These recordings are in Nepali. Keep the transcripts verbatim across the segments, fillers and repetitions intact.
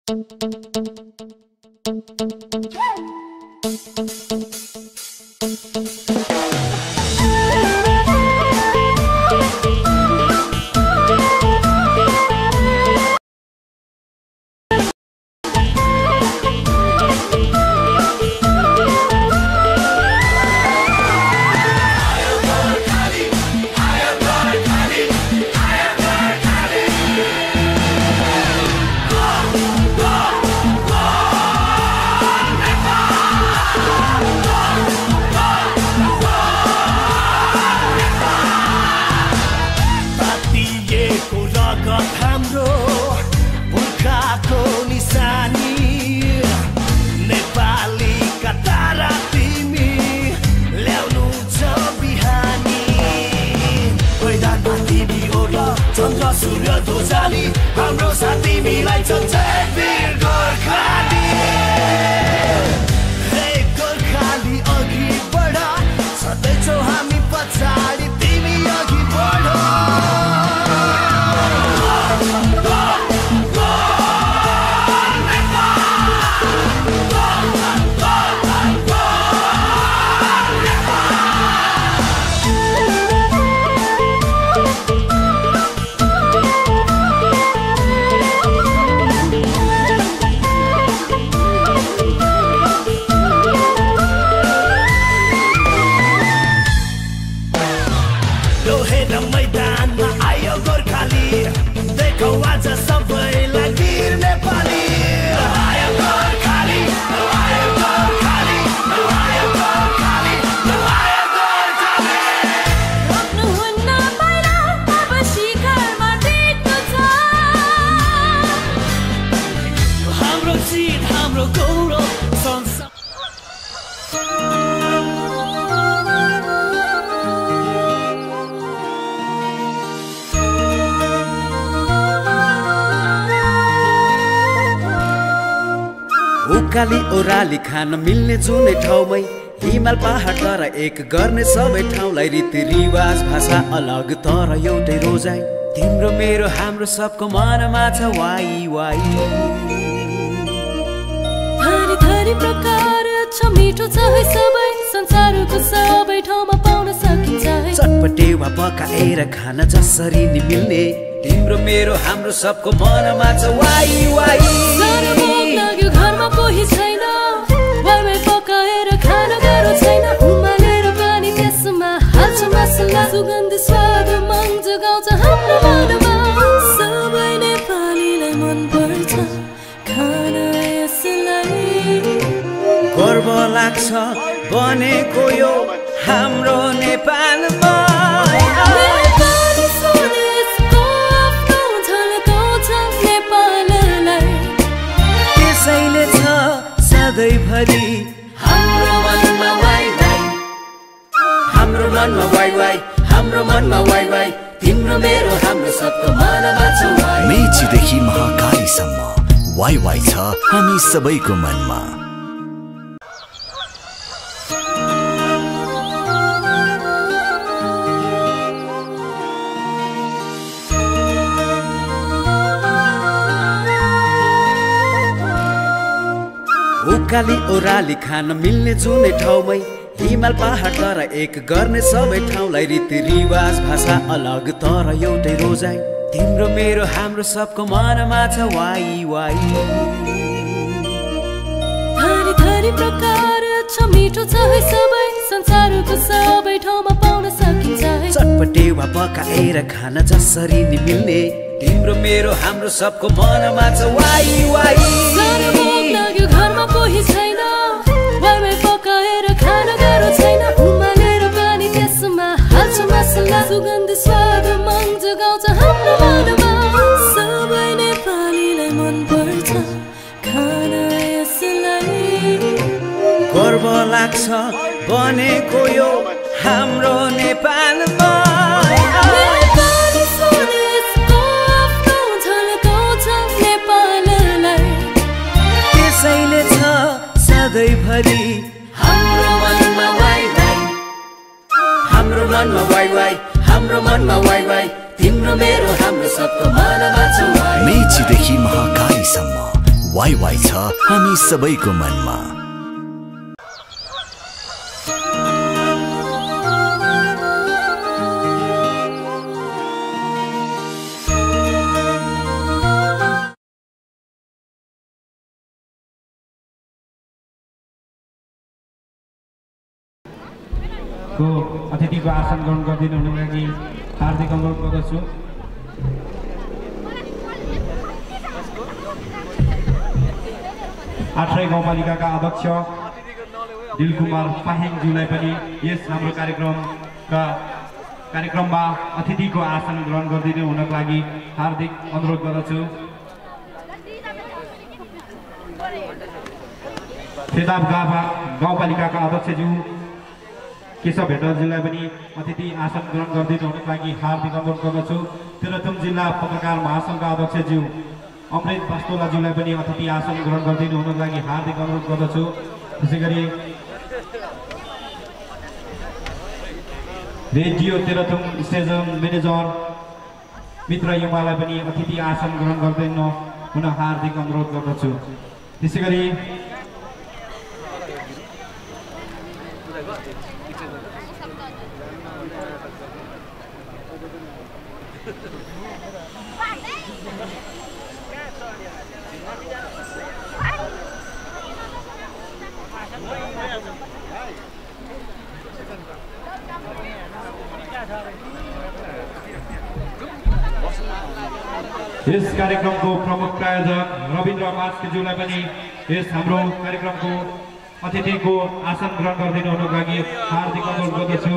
हाम्रो साथ तिमीलाई चल्छै वीर गोर्खाली हे गोर्खाली अघि बढ सधैँ हामी पछाडि तिमी अघि बढ उकाली ओराली खान मिल्ने जुनै ठाउँमै हिमाल पहाड तर एक गर्ने सबै ठाउँलाई रीतिरिवाज भाषा अलग तर एउटै रोजाइ तिम्रो मेरो हाम्रो सबको मनमा छ वाइ वाइ थरी थरी प्रकार छ मिठो छ है सबै संसारको सबै ठाउँमा पाउन सकिन्छ है चटपटे वा पकाएर खान जसरी नि मिल्ने तिम्रो मेरो हाम्रो सबको मनमा छ वाइ वाइ लाग्यो घरमा कोही छैन वाइ वाइ पकाएर खान गाह्रो छैन उमालेर पानी त्यसमा हाल्छ मसला सुगन्ध स्वाद मन जगाउँछ हाम्रो मनमा सबै नेपालीलाई मन पर्छ खाना यसलाई गर्व लाग्छ बनेको यो हाम्रो नेपालमा सधैँभरि हाम्रो मनमा वाइ वाइ हाम्रो मनमा वाइ वाइ हाम्रो मनमा वाइ वाइ तिम्रो मेरो हाम्रो सबको मनमा छ वाइ मेचीदेखि महाकालीसम्म वाइ वाइ छ हामी सबैको मनमा उकाली ओराली खान मिल्ने जुनै ठाउँमै हिमाल पहाड तर एक गर्ने सबै ठाउँलाई रीतिरिवाज भाषा अलग तर एउटै रोजाइ तिम्रो मेरो हाम्रो सबको मनमा छ वाइ वाइ थरी थरी प्रकार छ मिठो छ है सबै संसारको सबै ठाउँमा पाउन सकिन्छ है चटपटे वा पकाएर खान जसरी नि मिल्ने तिम्रो मेरो हाम्रो सबको मनमा छ वाइ वाइ लाग्यो घरमा कोही छैन वाइ वाइ पकाएर खान गाह्रो छैन उमालेर पानी त्यसमा हाल्छ मसला सुगन्ध स्वाद मन जगाउँछ हाम्रो मनमा सबै नेपालीलाई मन पर्छ खाना यसलाई गर्व लाग्छ बनेको यो हाम्रो नेपालमा सधैँभरि हाम्रो मनमा वाइ वाइ हाम्रो मनमा वाइ वाइ हाम्रो मनमा वाइ वाइ तिम्रो मेरो हाम्रो सबको मनमा छ वाइ मेचीदेखि महाकालीसम्म वाई वाई छ हामी सबैको मनमा। को अतिथिको आसन ग्रहण गरिदिनु हुनुको लागि हार्दिक अनुरोध गर्दछु। आठरै गाउँपालिकाका अध्यक्ष दिलकुमार पाहेङज्यूलाई पनि यस हाम्रो कार्यक्रमका कार्यक्रममा अतिथिको आसन ग्रहण गरिदिनु हुनको लागि हार्दिक अनुरोध गर्दछु। फेदाब गाउँपालिकाका अध्यक्षज्यू केशव भेटरजीलाई पनि अतिथि आसन ग्रहण गरिदिनु हुनुको लागि हार्दिक अनुरोध गर्दछु। तेह्रथुम जिल्ला पत्रकार महासङ्घका अध्यक्षज्यू अमृत वास्तोलाज्यूलाई पनि अतिथि आसन ग्रहण गरिदिनु हुनुको लागि हार्दिक अनुरोध गर्दछु। त्यसै गरी रेडियो तेह्रथुम स्टेसन म्यानेजर मित्र युवालाई पनि अतिथि आसन ग्रहण गरिदिनु हुन हार्दिक अनुरोध गर्दछु। त्यसै गरी यस कार्यक्रमको प्रमुख प्रायोजक रविन्द्र मास्केज्यूलाई पनि यस हाम्रो कार्यक्रमको अतिथिको आसन ग्रहण गरिदिनु हुनुको लागि हार्दिक अनुरोध गर्दछु।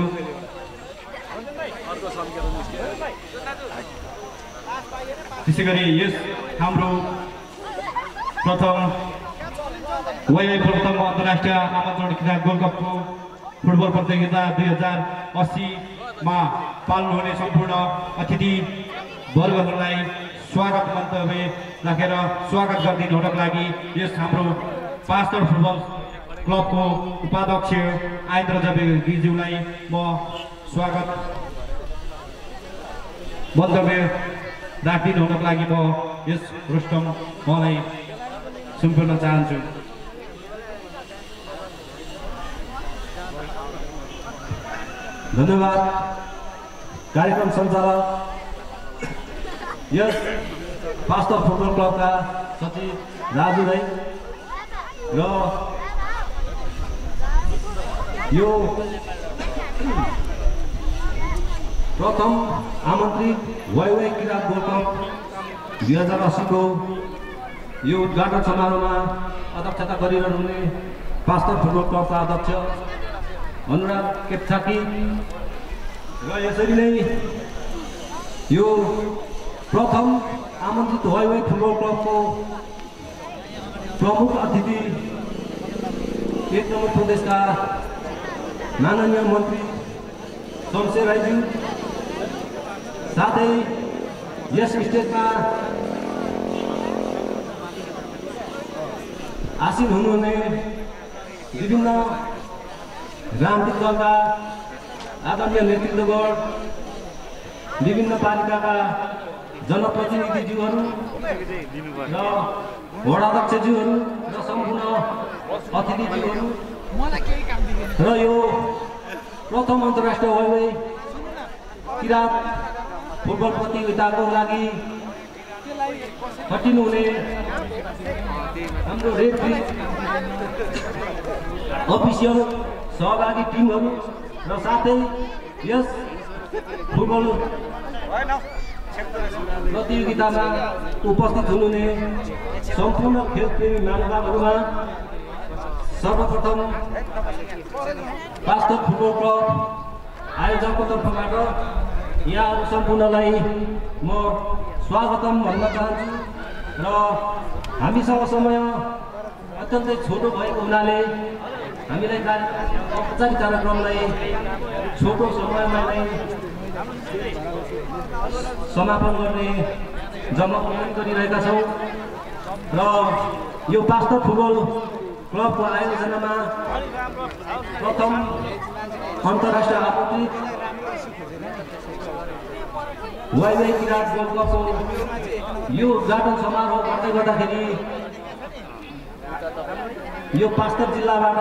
त्यसै गरी यस हाम्रो प्रथम वाइवाई प्रथम अन्तर्राष्ट्रिय आमन्त्रण खेल गोल्ड कपको फुटबल प्रतियोगिता दुई हजार अस्सीमा पाल्नु हुने सम्पूर्ण अतिथि वर्गहरूलाई स्वागत मन्तव्य राखेर स्वागत गरिदिनु हुनको लागि यस हाम्रो पाँचथर फुटबल क्लबको उपाध्यक्ष आइन्द्र जबेजीज्यूलाई म स्वागत मन्तव्य राखिदिनु हुनको लागि म यस रुस्टम मलाई सुम्पिन चाहन्छु। धन्यवाद। कार्यक्रम सञ्चालक यस पाँचथर फुटबल क्लबका सचिव राजु राई र यो प्रथम आमन्त्रित वाइवाई किरात गोल्ड कप दुई हजार अस्सीको यो उद्घाटन समारोहमा अध्यक्षता गरिरहनुहुने पाँचथर फुटबल क्लबका अध्यक्ष अनुराग केप्चाकी र यसरी नै यो प्रथम आमन्त्रित वाइवाई फुटबल क्लबको प्रमुख अतिथि एक नम्बर प्रदेशका माननीय मन्त्री शमशेर राईज्यू, साथै यस स्टेजमा आसीन हुनुहुने विभिन्न राजनीतिक दलका आदरणीय नेतृत्वगण, विभिन्न पालिकाका जनप्रतिनिधिज्यूहरू र वडाध्यक्षज्यूहरू र सम्पूर्ण अतिथिज्यूहरू र यो प्रथम अन्तर्राष्ट्रिय वाइवाई किरात फुटबल प्रतियोगिताको लागि खटिनुहुने हाम्रो रेफ्री अफिसियल सहभागी टिमहरू र साथै यस फुटबल प्रतियोगितामा उपस्थित हुनुहुने सम्पूर्ण खेलप्रेमी महानुभावहरूमा सर्वप्रथम पाँचथर फुटबल क्लब आयोजकको तर्फबाट यहाँहरू सम्पूर्णलाई म स्वागतम भन्न चाहन्छु र हामीसँग समय अत्यन्तै छोटो भएको हुनाले हामीलाई औपचारिक कार्यक्रमलाई छोटो समयमा नै समापन गर्ने जमघट गरिरहेका छौँ र यो पाँचथर फुटबल क्लबको आयोजनामा प्रथम अन्तर्राष्ट्रिय आमन्त्रित वाइवाई किरात गोल्ड कपको यो उद्घाटन समारोह गर्दै गर्दाखेरि यो पाँचथर जिल्लाबाट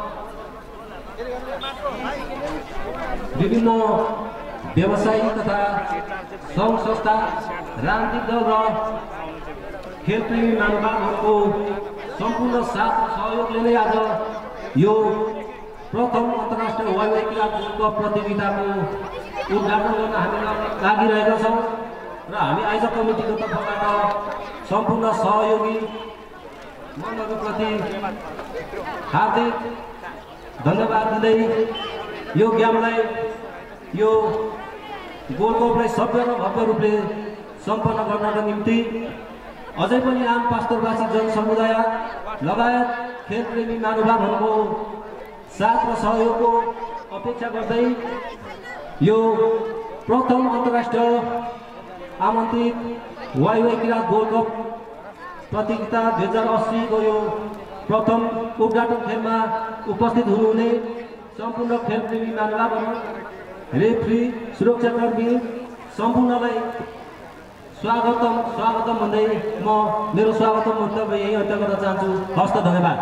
विभिन्न व्यवसायी तथा सङ्घ संस्था राजनीतिक दल र खेलप्रेमी महानुभावहरूको सम्पूर्ण साथ सहयोगले नै आज यो प्रथम अन्तर्राष्ट्रिय वाइवाई क्रीडा कप प्रतियोगिताको उद्घाटन गर्न हामी लागिरहेका छौँ र हामी आयोजक कमिटीको तर्फबाट सम्पूर्ण सहयोगी मण्डलप्रति हार्दिक धन्यवाद दिँदै यो गेमलाई यो गोल्डकपलाई सभ्य र भव्य रूपले सम्पन्न गर्नका निम्ति अझै पनि आम पास्टरवासी जनसमुदाय लगायत खेलप्रेमी महानुभावहरूको साथ र सहयोगको अपेक्षा गर्दै यो प्रथम अन्तर्राष्ट्रिय आमन्त्रित वाइवाई क्रीडा गोल्ड कप प्रतियोगिता दुई हजार अस्सीको यो प्रथम उद्घाटन खेलमा उपस्थित हुनुहुने सम्पूर्ण खेलप्रेमी महानुभावहरू रेफ्री सुरक्षाकर्मी सम्पूर्णलाई स्वागतम स्वागतम भन्दै म मेरो स्वागतम मन्तव्य यही अन्त्य गर्न चाहन्छु। हस्त धन्यवाद।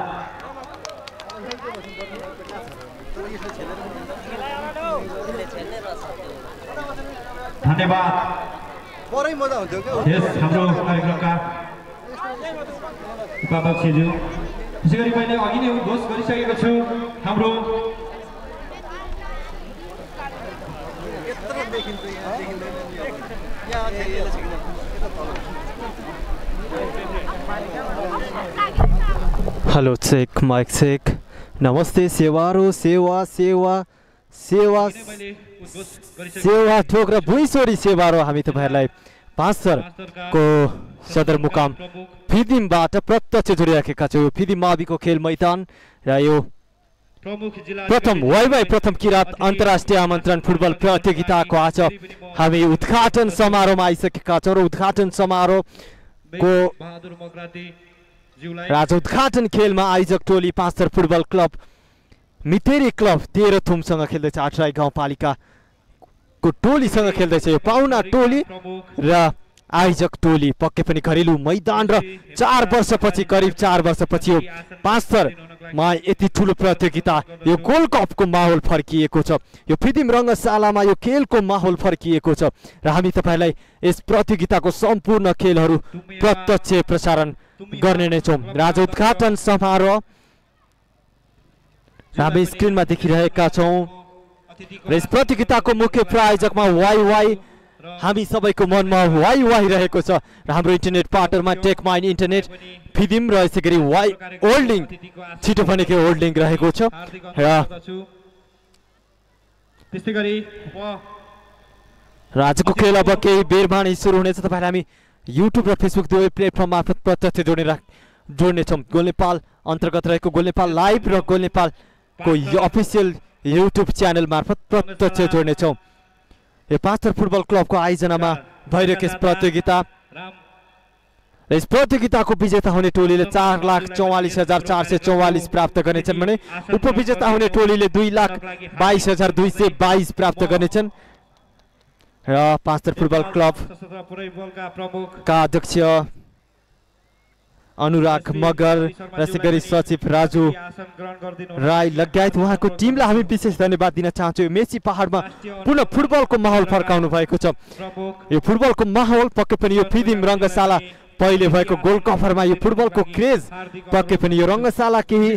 धन्यवाद। यस हाम्रो कार्यक्रमका उपाध्यक्षज्यू त्यसै गरी मैले अघि नै उद्घोष गरिसकेको छु हाम्रो हेलो चेक माइक चेक नमस्ते सेवारो सेवा सेवा सेवा सेवा ठोक र भुइँसोरी सेवारो हामी तपाईँहरूलाई पाँचथरको सदरमुकाम फिदिमबाट प्रत्यक्ष जोडिराखेका छौँ। फिदिम माविको खेल मैदान र यो प्रथम वाइवाई प्रथम किरात अन्तर्राष्ट्रिय आमन्त्रण फुटबल प्रतियोगिताको आज हामी उद्घाटन समारोहमा आइसकेका छौँ र उद्घाटन समारोहको आज उद्घाटन खेलमा आयोजक टोली Panchthar football club Miteri club तेह्रथुमसँग खेल्दैछ। आठराई गाउँपालिकाको टोलीसँग खेल्दैछ यो पाहुना टोली र आयोजक टोली। पक्कै पनि घरेलु मैदान र चार वर्षपछि करिब चार वर्षपछि यो पाँचथरमा यति ठुलो प्रतियोगिता यो गोल्ड कपको माहौल फर्किएको छ। यो फिदिम रङ्गशालामा यो खेलको माहौल फर्किएको छ र हामी तपाईँलाई यस प्रतियोगिताको सम्पूर्ण खेलहरू प्रत्यक्ष प्रसारण गर्ने नै छौँ। आज उद्घाटन समारोह हामी स्क्रिनमा देखिरहेका छौँ र यस प्रतियोगिताको मुख्य प्रायोजकमा वाइ वाइ हामी सबैको मनमा वाइ वाइ रहेको छ र हाम्रो इन्टरनेट पार्टनरमा टेक माइन इन्टरनेट फिदिम र यसै गरी वाइ होल्डिङ छिटो भनेको होल्डिङ रहेको छ र त्यस्तै गरी आजको खेल अब केही बेरमा नै सुरु हुनेछ। तपाईँलाई हामी युट्युब र फेसबुक दुवै प्लेटफर्म मार्फत प्रत्यक्ष जोडेर जोड्नेछौँ। गोल नेपाल अन्तर्गत रहेको गोल नेपाल लाइभ र गोल नेपालको अफिसियल युट्युब च्यानल मार्फत प्रत्यक्ष जोड्नेछौँ। यो पाँचथर फुटबल क्लबको आयोजनामा भइरहेको यस प्रतियोगिता र यस प्रतियोगिताको विजेता हुने टोलीले चार लाख चौवालिस हजार चार सय चौवालिस प्राप्त गर्नेछन् भने उपविजेता हुने टोलीले दुई लाख बाइस हजार दुई सय बाइस प्राप्त गर्नेछन् र पाँचथर फुटबल क्लबका अध्यक्ष अनुराग मगर र यसै गरी सचिव राजु राई लगायत उहाँको टिमलाई हामी विशेष धन्यवाद दिन चाहन्छौँ। मेची पहाडमा पुनः फुटबलको माहौल फर्काउनु भएको छ। यो फुटबलको माहौल पक्कै पनि यो फिदिम रङ्गशाला पहिले भएको गोल्ड कपरमा यो फुटबलको क्रेज पक्कै पनि यो रङ्गशाला केही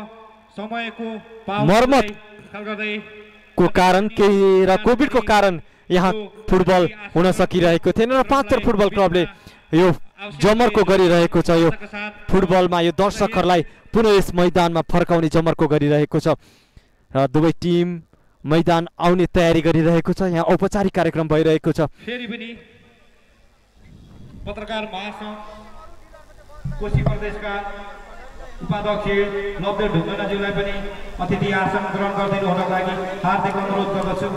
मर्मतको कारण केही र कोभिडको कारण यहाँ फुटबल हुन सकिरहेको थिएन र पाँचथर फुटबल क्लबले यो जमर्को गरिरहेको छ। यो फुटबलमा यो दर्शकहरूलाई पुनः यस मैदानमा फर्काउने जमर्को गरिरहेको छ र दुवै टिम मैदान आउने तयारी गरिरहेको छ। यहाँ औपचारिक कार्यक्रम भइरहेको छ। फेरि पनि पत्रकार महासंघ कोशी प्रदेशका उपाध्यक्ष लब्धे ढुङ्गानाज्यूलाई पनि अतिथि आसन ग्रहण गरिदिनु हुनको लागि हार्दिक अनुरोध गर्दछु।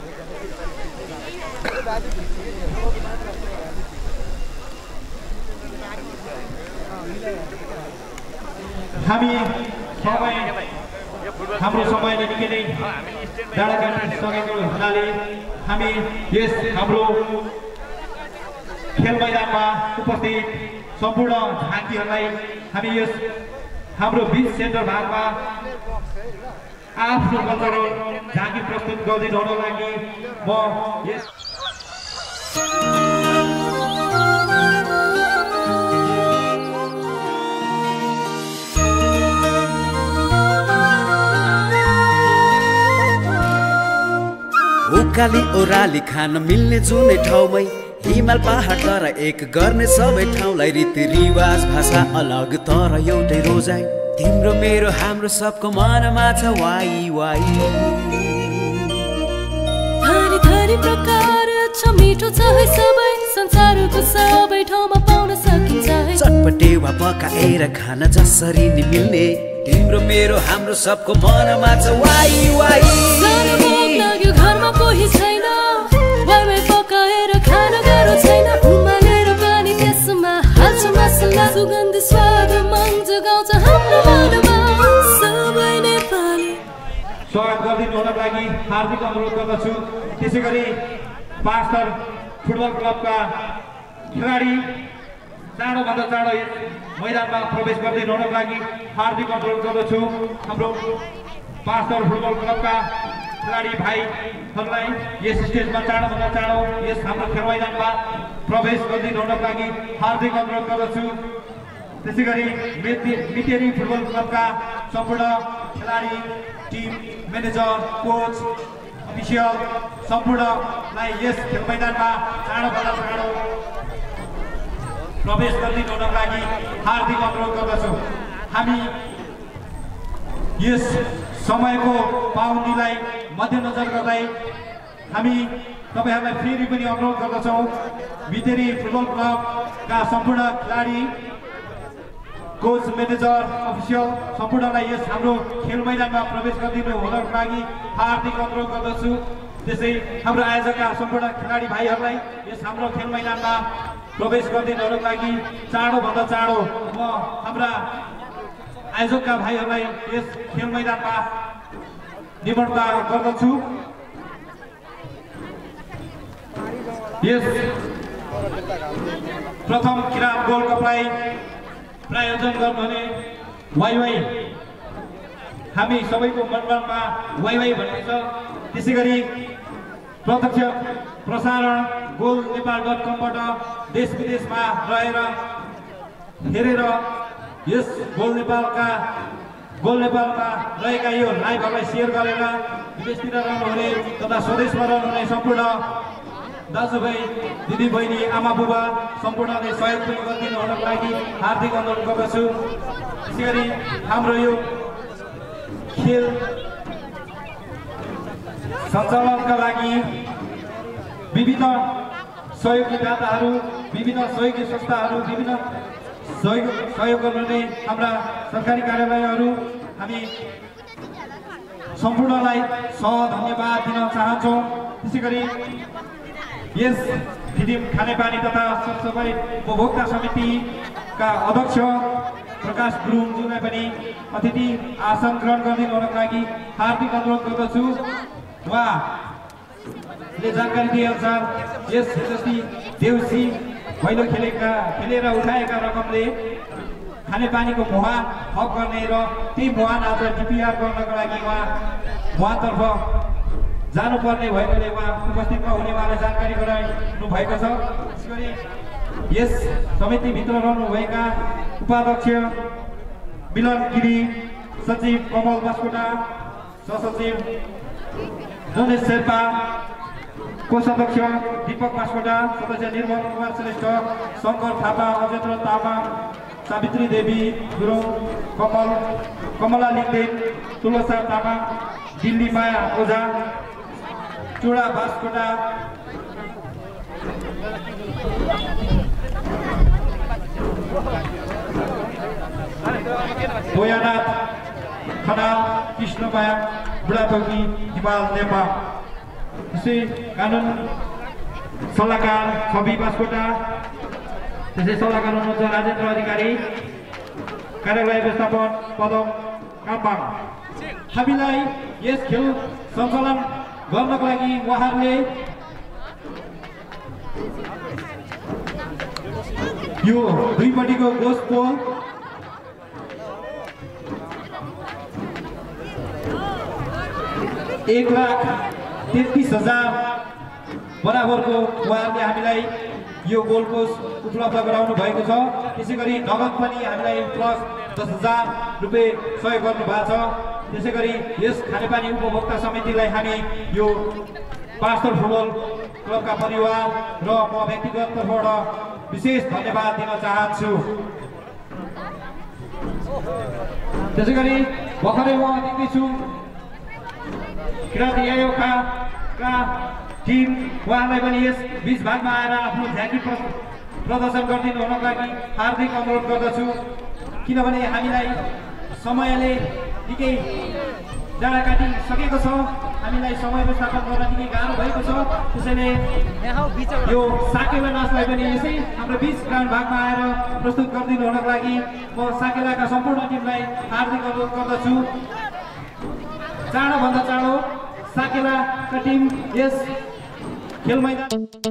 हामी समय हाम्रो समयले निकै नै डाँडा काट्न सकेको हुनाले हामी यस हाम्रो खेल मैदानमा उपस्थित सम्पूर्ण झाँकीहरूलाई हामी यस हाम्रो बीच सेन्टर भागमा आफ्नो कल्चरल झाँकी प्रस्तुत गरिदिनको लागि म यस उकाली ओराली खान मिल्ने जुनै ठाउँमै हिमाल पहाड तर एक गर्ने सबै ठाउँलाई रीतिरिवाज भाषा अलग तर एउटै रोजाइ तिम्रो मेरो हाम्रो सबको मनमा छ वाइ वाइ थरी थरी प्रकार छ मिठो छ है सबै संसारको सबै ठाउँमा पाउन सकिन्छ है चटपटे वा पकाएर खान जसरी नि मिल्ने तिम्रो मेरो हाम्रो सबको मनमा छ वाइ वाइ सानो भोक लाग्यो घरमा कोही छैन वाइवाइ पकाएर खान गाह्रो छैन उमालेर पानी त्यसमा हाल्छु मसला सुगन्ध स्वाद मन जगाउँछ हाम्रो मनमा सबै नेपाली स्वागत गरिदिनु हुनको लागि हार्दिक अनुरोध गर्दछु। त्यसै गरी पाँचथर फुटबल क्लबका खेलाडी चाँडोभन्दा चाँडो यस मैदानमा प्रवेश गरिदिनु हुनको लागि हार्दिक अनुरोध गर्दछु। हाम्रो पाँचथर फुटबल क्लबका खेलाडी भाइहरूलाई यस स्टेजमा चाँडोभन्दा चाँडो यस हाम्रो खेल मैदानमा प्रवेश गरिदिनु हुनको लागि हार्दिक अनुरोध गर्दछु। त्यसै गरी मितेरी फुटबल क्लबका सम्पूर्ण खेलाडी टिम म्यानेजर कोच अफिसियल सम्पूर्णलाई यस खेल मैदानमा चाँडोभन्दा चाँडो प्रवेश गरिदिनु हुनको लागि हार्दिक अनुरोध गर्दछु। हामी यस समयको पाबन्दीलाई मध्यनजर गर्दै हामी तपाईहरुलाई फेरि पनि अनुरोध गर्दछौँ मितेरी फुटबल क्लबका सम्पूर्ण खेलाडी कोच म्यानेजर अफिसियल सम्पूर्णलाई यस हाम्रो खेल मैदानमा प्रवेश गरिदिनु हुनको लागि हार्दिक अनुरोध गर्दछु। त्यसै हाम्रो आयोजकका सम्पूर्ण खेलाडी भाइहरूलाई यस हाम्रो खेल मैदानमा प्रवेश गरिदिनु हुनको लागि चाँडोभन्दा चाँडो म हाम्रा आयोजकका भाइहरूलाई यस खेल मैदानमा निमन्त्रणा गर्दछु। यस प्रथम किराम गोल्ड कपलाई प्रायोजन गर्नुहुने वाइवाई हामी सबैको मनमनमा वाइवाई भन्ने छ। त्यसै गरी प्रत्यक्ष प्रसारण गोल नेपाल डट कमबाट देश विदेशमा रहेर हेरेर यस गोल नेपालका गोल नेपालमा रहेका यो लाइभहरूलाई सेयर गरेर विदेशतिर रहनुहुने तथा स्वदेशमा रहनुहुने सम्पूर्ण दाजुभाइ दिदी बहिनी आमा बुबा सम्पूर्णले सहयोग पनि गरिदिनु हुनको लागि हार्दिक अनुरोध गर्दछु। त्यसै गरी हाम्रो यो खेल सञ्चालनका लागि विभिन्न सहयोगी दाताहरू विभिन्न सहयोगी संस्थाहरू विभिन्न सहयोग सहयोग गर्नुहुने हाम्रा सरकारी कार्यालयहरू हामी सम्पूर्णलाई सह धन्यवाद दिन चाहन्छौँ। त्यसै गरी यस फिल्म खानेपानी तथा सरसफाइ उपभोक्ता समितिका अध्यक्ष प्रकाश गुरुङज्यूलाई पनि अतिथि आसन ग्रहण गरिदिनु हुनको लागि हार्दिक अनुरोध गर्दछु। उहाँले जानकारी दिएअनुसार यस हिजोस्ती देउसी भैलो खेलेका खेलेर उठाएका रकमले खानेपानीको मुहान थप गर्ने र त्यही मुहान आज डिपिआर गर्नको लागि उहाँ उहाँतर्फ जानुपर्ने भएकोले उहाँ उपस्थितमा हुने उहाँलाई जानकारी गराइनु भएको छ। विशेष गरी यस समितिभित्र रहनुभएका उपाध्यक्ष मिलन गिरी, सचिव कमल बास्कोटा, सहसचिव गणेश शेर्पा, कोषाध्यक्ष दीपक बास्कोटा, सदस्य निर्मल कुमार श्रेष्ठ, शङ्कर थापा, अजेन्द्र तामाङ, सावित्री देवी गुरुङ, कमल कमला लिङ्गदेन, तुलसा तामाङ, दिल्ली माया ओझा, चुडा बास्कोटा, दोयानाथ खनाल, कृष्णमाया, बुढाथोकी, हिमाल नेपाल। त्यसै कानुन सल्लाहकार छवि बास्कोटा, त्यसै सल्लाहकार हुनुहुन्छ राजेन्द्र अधिकारी, कार्यालय व्यवस्थापन पदम काम्बाङ। हामीलाई यस खेल सञ्चालन गर्नको लागि उहाँहरूले यो दुईपट्टिको गोस पोल एक लाख तेत्तिस हजार बराबरको उहाँहरूले हामीलाई यो गोलकोष उपलब्ध गराउनु भएको छ। त्यसै गरी नगद पनि हामीलाई प्लस दस हजार रुपियाँ सहयोग गर्नु भएको छ। त्यसै गरी यस खानेपानी उपभोक्ता समितिलाई हामी यो पाँचथर फुटबल क्लबका परिवार र म व्यक्तिगत तर्फबाट विशेष धन्यवाद दिन चाहन्छु। त्यसै गरी भर्खरै म देख्दैछु किराँती आयोगका टिम उहाँलाई पनि यस बिच भागमा आएर आफ्नो झाँकी प्रदर्शन गरिदिनु हुनको लागि हार्दिक अनुरोध गर्दछु। किनभने हामीलाई समयले निकै डाँडा काटिसकेको छ, हामीलाई समय व्यवस्थापन गर्न निकै गाह्रो भएको छ। त्यसैले यो साकेला नाचलाई पनि यसै हाम्रो बिच ग्राउन्ड भागमा आएर प्रस्तुत गरिदिनु हुनको लागि म साकेलाका सम्पूर्ण टिमलाई हार्दिक अनुरोध गर्दछु। चाँडोभन्दा चाँडो साकेलाका टिम यस खेल मैदान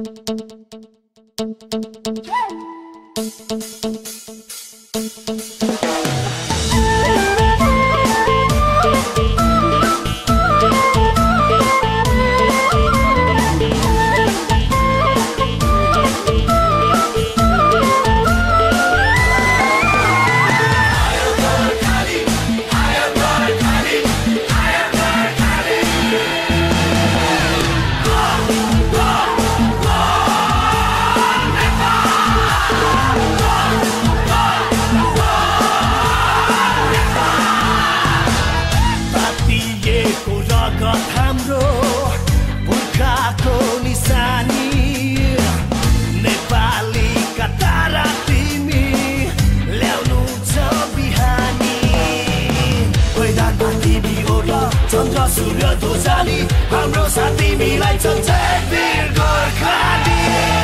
सूर्य ध्वजाली हाम्रो साथ तिमीलाई जय वीर गोर्खाली।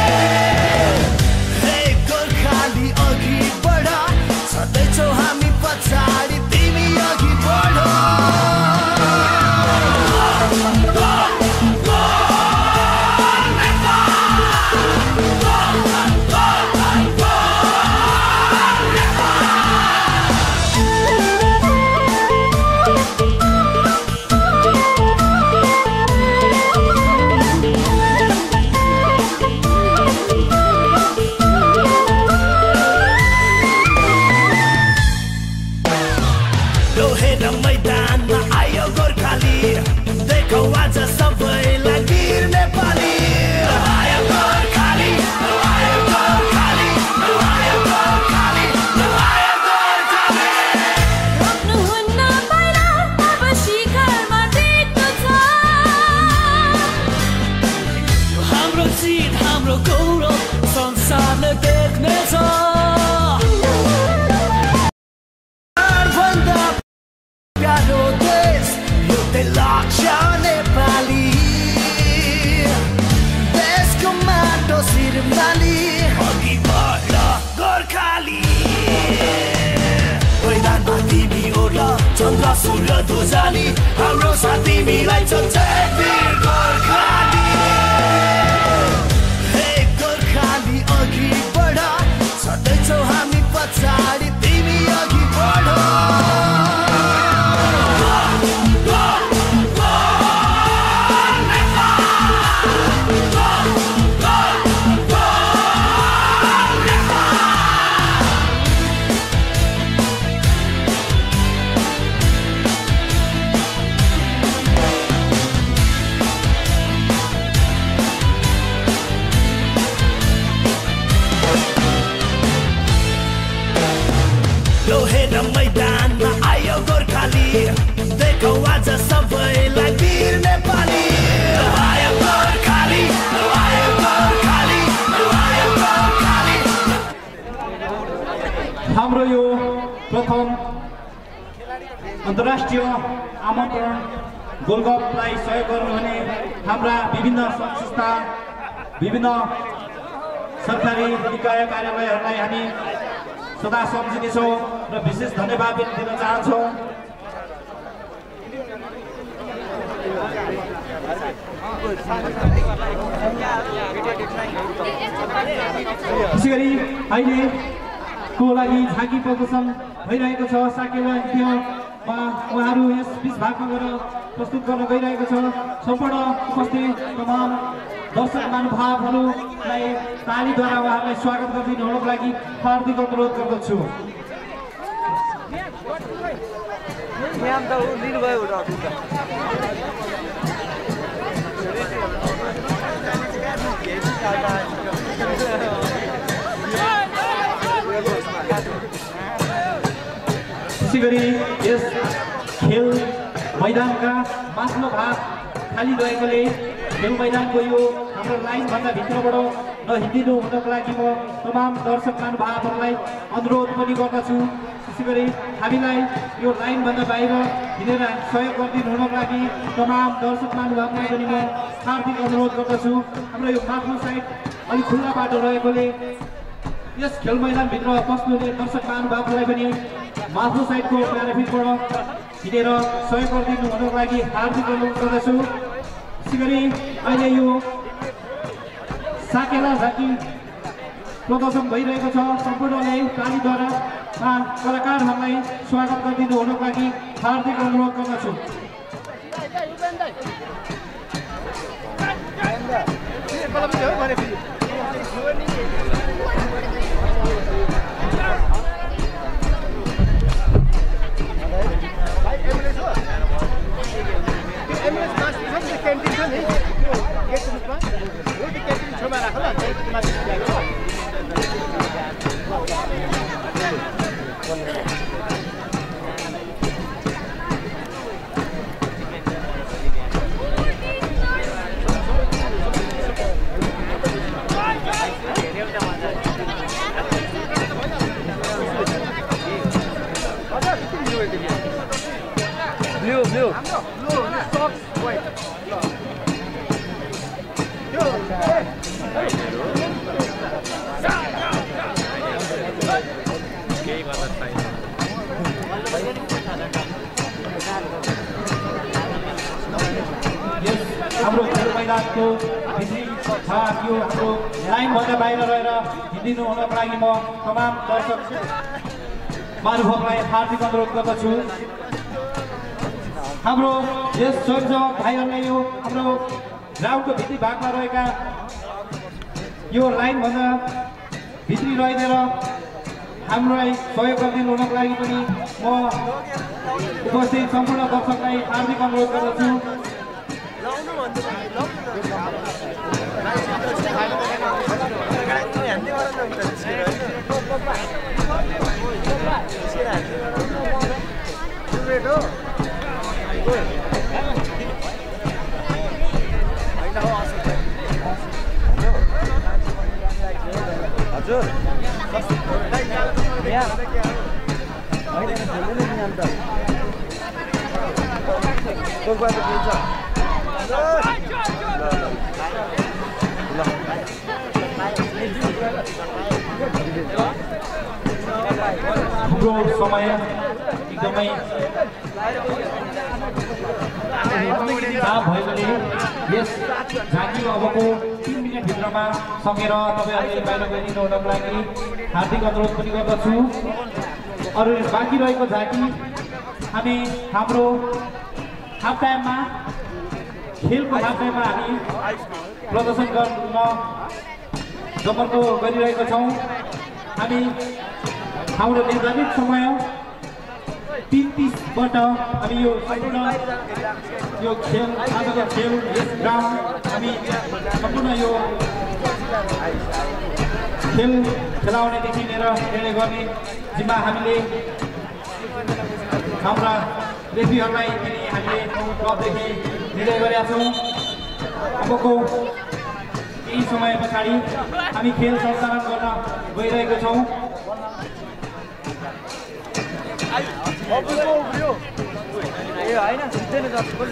हे गोर्खाली अघि बढ, छँदैछौ हामी पछाडि तिमी अघि बढ। चन्द्र सूर्य ध्वजाली हाम्रो साथ तिमीलाई जय वीर गोर्खाली। हे गोर्खाली अघि बढ, छँदैछौ हामी पछाडि तिमी अघि बढ। मैदानमा आयो गोर्खाली, देखौ आज सबैलाई वीर नेपाली। आयो गोर्खाली, आयो गोर्खाली, आयो गोर्खाली। हाम्रो यो प्रथम अन्तर्राष्ट्रिय आमन्त्रण गोल्डकपलाई सहयोग गर्नुहुने हाम्रा विभिन्न संस्था, विभिन्न सरकारी निकाय कार्यालयहरूलाई हामी सदा सम्झिनेछौँ र विशेष धन्यवाद पनि दिन चाहन्छौँ। त्यसै गरी अहिलेको लागि झाँकी प्रदर्शन भइरहेको छ। साकेला नृत्यमा उहाँहरू यस बिच भागमा गएर प्रस्तुत गर्न गइरहेको छ। सम्पूर्ण उपस्थित तमाम दर्शक महानुभावहरूलाई तालीद्वारा उहाँहरूलाई स्वागत गरिदिनु हुनको लागि हार्दिक अनुरोध गर्दछु। त्यसैगरी यस खेल मैदानका माथिल्लो भाग खाली रहेकोले खेल मैदानको यो हाम्रो लाइनभन्दा भित्रबाट नहिँडिनु हुनको लागि म तमाम दर्शक महानुभावहरूलाई अनुरोध पनि गर्दछु। त्यसै गरी हामीलाई यो लाइनभन्दा बाहिर हिँडेर सहयोग गरिदिनु हुनको लागि तमाम दर्शक महानुभावलाई पनि म हार्दिक अनुरोध गर्दछु। हाम्रो यो माथिल्लो साइड अलिक खुल्ला बाटो रहेकोले यस खेल मैदानभित्र पस्नुहुने दर्शक महानुभावहरूलाई पनि माथिल्लो साइडको प्याराफिटबाट हिँडेर सहयोग गरिदिनु हुनको लागि हार्दिक अनुरोध गर्दछु। त्यसै गरी अहिले यो साकेला झाँकी प्रदर्शन भइरहेको छ। सम्पूर्णले तालीद्वारा कलाकारहरूलाई स्वागत गरिदिनु हुनको लागि हार्दिक अनुरोध गर्दछु। Blue, blue. Blue, stop. Wait. हाम्रो खेल मैदानको भित्री भाग यो हाम्रो लाइनभन्दा बाहिर रहेर हिँडिनु हुनको लागि म तमाम दर्शक महानुभावलाई हार्दिक अनुरोध गर्दछु। हाम्रो यस स्वयंसेवक भाइहरूले यो हाम्रो ग्राउन्डको भित्री भागमा रहेका यो लाइनभन्दा भित्री रहिदिएर हामीलाई सहयोग गरिदिनु हुनको लागि पनि म उपस्थित सम्पूर्ण दर्शकलाई हार्दिक अनुरोध गर्दछु। हजुर हाम्रो समय एकदमै भएकोले यस झाँकीको अबको तिन मिनटभित्रमा सकेर तपाईँहरूले बाहिर गइदिनु हुनको लागि हार्दिक अनुरोध पनि गर्दछु। अरू बाँकी रहेको झाँकी हामी हाम्रो हाफ टाइममा खेलको हाफ टाइममा हामी प्रदर्शन गर्न जमर्को गरिरहेका छौँ। हामी हाम्रो निर्धारित समय तीन तीसबाट हामी यो सम्पूर्ण यो खेल आजको खेल यस ग्राउन्ड हामी सम्पूर्ण यो खेल खेलाउनेदेखि लिएर खेल्ने गर्ने जिम्मा हामीले हाम्रा रेफ्रीहरूलाई पनि हामीले क्लबदेखि दिँदै गरेका छौँ। अबको केही समय पछाडि हामी खेल सञ्चालन गर्न गइरहेको छौँ। ए हैन जित्दैन जस्तो पनि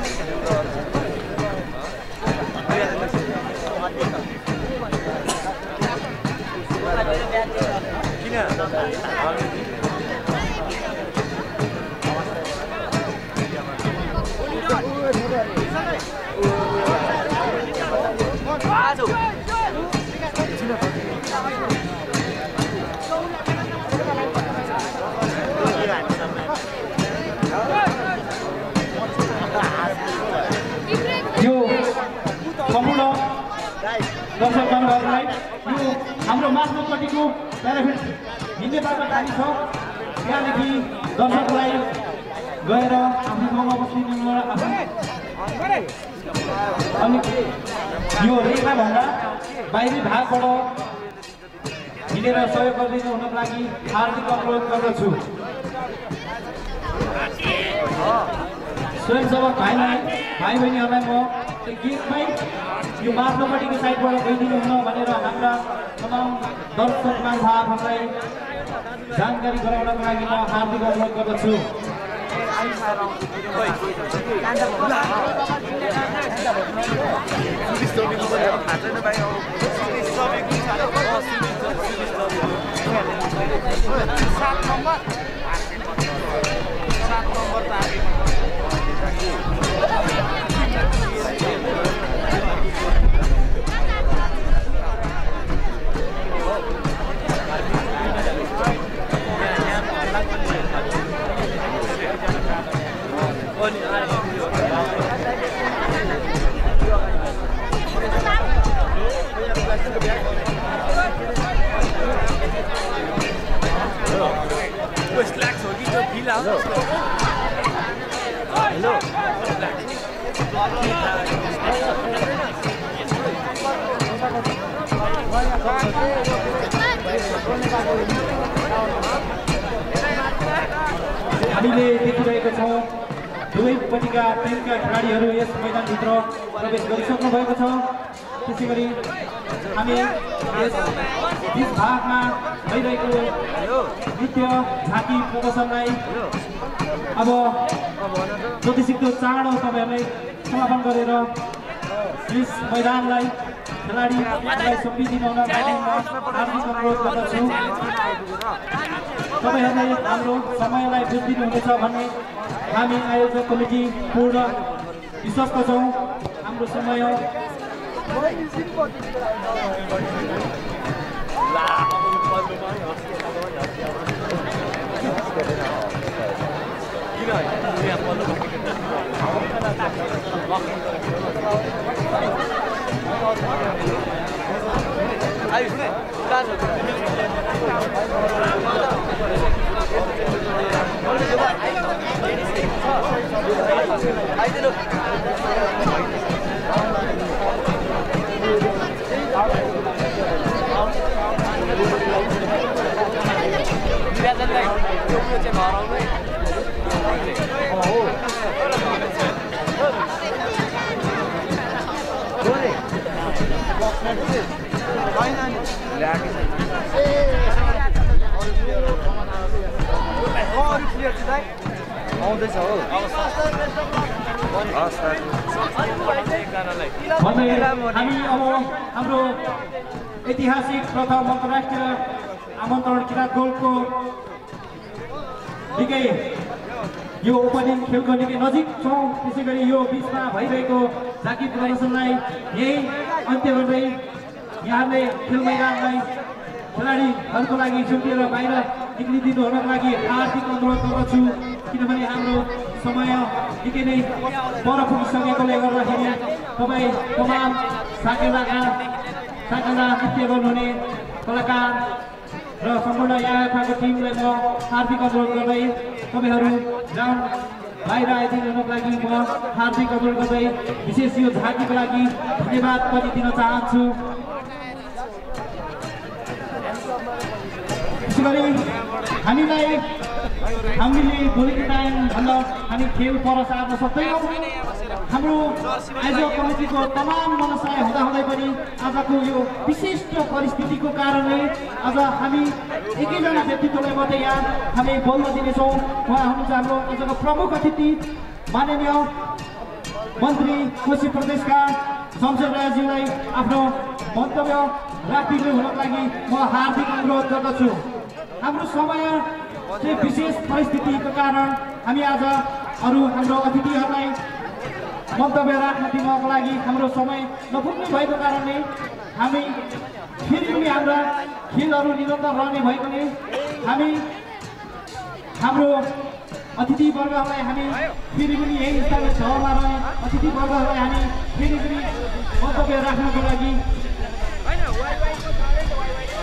किन दर्शक जनहरूलाई यो हाम्रो माथिल्लोपट्टिको प्याराफिट हिँड्ने बाटो खाली छ त्यहाँदेखि दर्शकलाई गएर आफ्नो ठाउँमा बस्ने अनि यो रेखाभन्दा बाहिरी भागबाट हिँडेर सहयोग गरिदिनु हुनको लागि हार्दिक अनुरोध गर्दछु। स्वयंसेवक भाइलाई भाइ बहिनीहरूलाई म गीतमै यो माथिल्लोपट्टिको साइडबाट गइदिनु हुन भनेर हाम्रा तमाम दर्शक महानुभावहरूलाई जानकारी गराउनको लागि म हार्दिक अनुरोध गर्दछु। हामीले देखिरहेका छौँ दुवैपट्टिका टिमका खेलाडीहरू यस मैदानभित्र प्रवेश गरिसक्नु भएको छ। त्यसै गरी हामी यस बिच भागमा भइरहेको नृत्य झाँकी प्रदर्शनलाई अब जतिसक्दो चाँडो तपाईँहरूलाई समापन गरेर यस मैदानलाई खेलाडीलाई सुम्पिदिनु हुन हार्दिक अनुरोध गर्दछु। तपाईँहरूले हाम्रो समयलाई बुझिदिनु हुनेछ भन्ने हामी आयोजक कमिटी पूर्ण विश्वस्त छौँ। हाम्रो समय आउँदैछ हो हामी अब हाम्रो ऐतिहासिक प्रथम अन्तर्राष्ट्रिय आमन्त्रण किरात गोलको निकै यो ओपनिङ खेलको निकै नजिक छौँ। त्यसै गरी यो बिचमा भइरहेको झाँकी प्रदर्शनलाई यही अन्त्य गर्दै यहाँले खेल मैदानलाई खेलाडीहरूको लागि छुट्टिएर बाहिर निक्लिदिनु हुनको लागि हार्दिक अनुरोध गर्दछु। किनभने हाम्रो समय निकै नै पर पुगिसकेकोले गर्दाखेरि तपाईँ तमाम साकेलाका साकेला नृत्य गर्नुहुने कलाकार र सम्पूर्ण यहाँको टिमलाई म हार्दिक अनुरोध गर्दै तपाईँहरू ग्राउन्ड बाहिर आइदिनु हुनको लागि म हार्दिक अनुरोध गर्दै विशेष यो झाँकीको लागि धन्यवाद पनि दिन चाहन्छु। त्यसै गरी हामीलाई हामीले भोलिको टाइमभन्दा हामी खेल पर सार्न सक्दैनौँ। हाम्रो आयोजक कमिटीको तमाम मनसाय हुँदाहुँदै पनि आजको यो विशिष्ट परिस्थितिको कारणले आज हामी एकैजना व्यक्तित्वलाई मात्रै यहाँ हामी बोल्न दिनेछौँ। उहाँ हुनुहुन्छ हाम्रो आजको प्रमुख अतिथि माननीय मन्त्री कोशी प्रदेशका शमशेर रायज्यूलाई आफ्नो मन्तव्य राखिदिनु हुनको लागि म हार्दिक अनुरोध गर्दछु। हाम्रो समय चाहिँ विशेष परिस्थितिको कारण हामी आज अरू हाम्रो अतिथिहरूलाई मन्तव्य राख्न दिनको लागि हाम्रो समय नपुग्ने भएको कारणले हामी फेरि पनि हाम्रा खेलहरू निरन्तर रहने भएकोले हामी हाम्रो अतिथिवर्गहरूलाई हामी फेरि पनि यही स्थानमा ठाउँमा रहने अतिथिवर्गहरूलाई हामी फेरि पनि मन्तव्य राख्नको लागि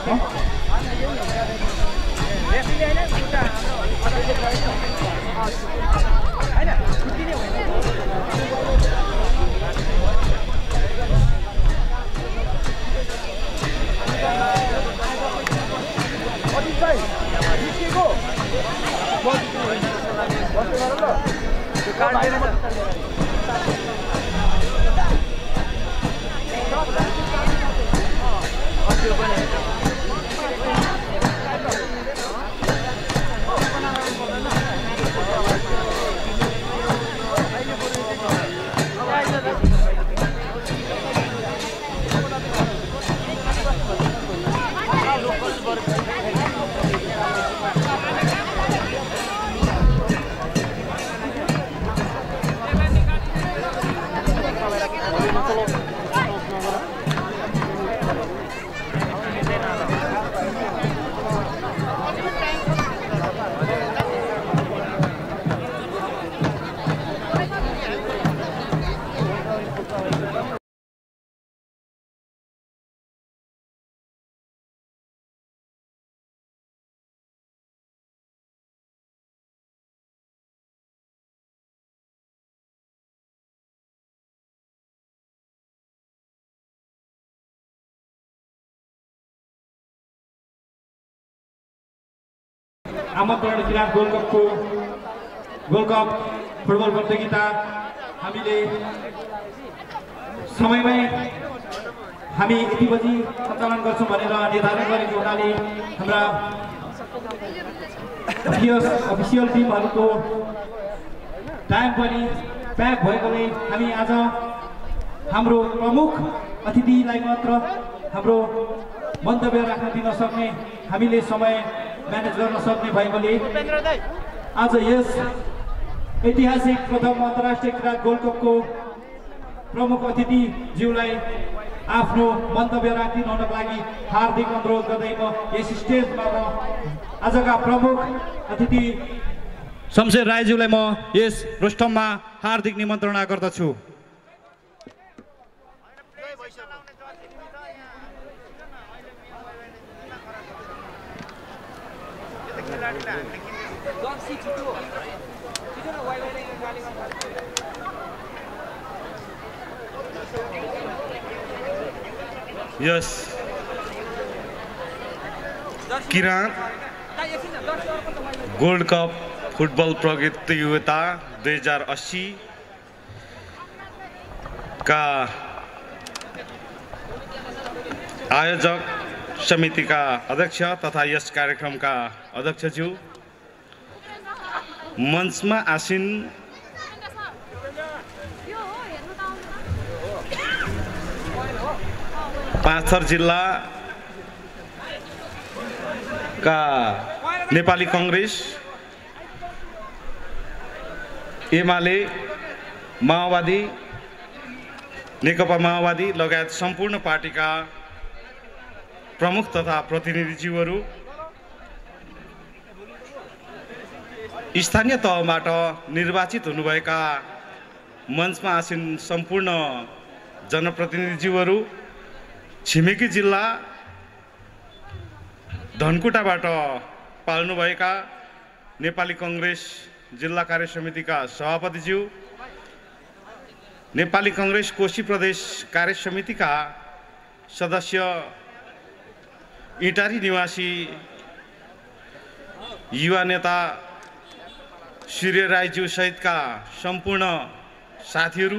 आमन्त्रण जिल्ला गोल्ड कपको गोल्ड कप फुटबल प्रतियोगिता हामीले समयमै हामी यति बजी सञ्चालन गर्छौँ भनेर निर्धारण गरेको हुनाले हाम्रा अफिसियल टिमहरूको टाइम पनि प्याक भएकोले हामी आज हाम्रो प्रमुख अतिथिलाई मात्र हाम्रो मन्तव्य राख्न दिन सक्ने हामीले समय म्यानेज गर्न सक्ने भएकोले आज यस ऐतिहासिक प्रथम अन्तर्राष्ट्रिय क्रीडा गोल्ड कपको प्रमुख अतिथिज्यूलाई आफ्नो मन्तव्य राखिदिनु हुनको लागि हार्दिक अनुरोध गर्दै म यस स्टेजमा म आजका प्रमुख अतिथि शमशेर राईज्यूलाई म यस रोस्टममा हार्दिक निमन्त्रणा गर्दछु। यस किराँत गोल्ड कप फुटबल प्रतियोगिता दुई हजार अस्सी का आयोजक समितिका अध्यक्ष तथा यस कार्यक्रमका अध्यक्षज्यू, मञ्चमा आसीन पाँचथर जिल्ला का नेपाली कांग्रेस, एमाले, माओवादी, नेकपा माओवादी लगायत सम्पूर्ण पार्टीका प्रमुख तथा प्रतिनिधिज्यूहरू, स्थानीय तहबाट निर्वाचित हुनुभएका मञ्चमा आसीन सम्पूर्ण जनप्रतिनिधिज्यूहरू, छिमेकी जिल्ला धनकुटाबाट पाल्नुभएका नेपाली कांग्रेस जिल्ला कार्य समितिका सभापतिज्यू, नेपाली कांग्रेस कोशी प्रदेश कार्य समितिका सदस्य, इटारी निवासी युवा नेता सूर्य राईज्यू सहितका सम्पूर्ण साथीहरू,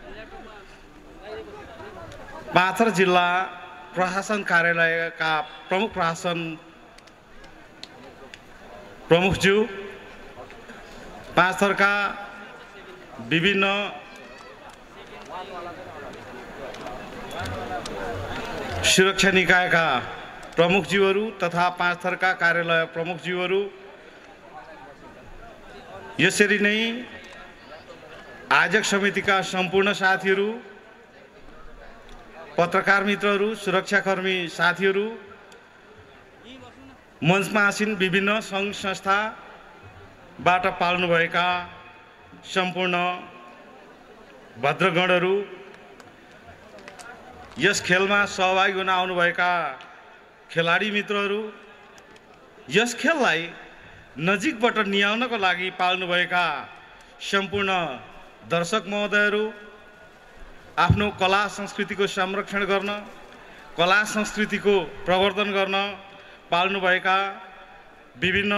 पाँचथर जिल्ला प्रशासन कार्यालयका प्रमुख प्रशासन प्रमुखज्यू, पाँचथरका विभिन्न सुरक्षा निकायका प्रमुखज्यूहरू तथा पाँचथरका कार्यालय प्रमुखज्यूहरू, यसरी नै आयोजक समितिका सम्पूर्ण साथीहरू, पत्रकार मित्रहरू, सुरक्षाकर्मी साथीहरू, मञ्चमा आसीन विभिन्न सङ्घ संस्थाबाट पाल्नुभएका सम्पूर्ण भद्रगणहरू, यस खेलमा सहभागी हुन आउनुभएका खेलाडी मित्रहरू, यस खेललाई नजिकबाट निहाल्नको लागि पाल्नुभएका सम्पूर्ण दर्शक महोदयहरू, आफ्नो कला संस्कृतिको संरक्षण गर्न, कला संस्कृतिको प्रवर्धन गर्न पाल्नुभएका विभिन्न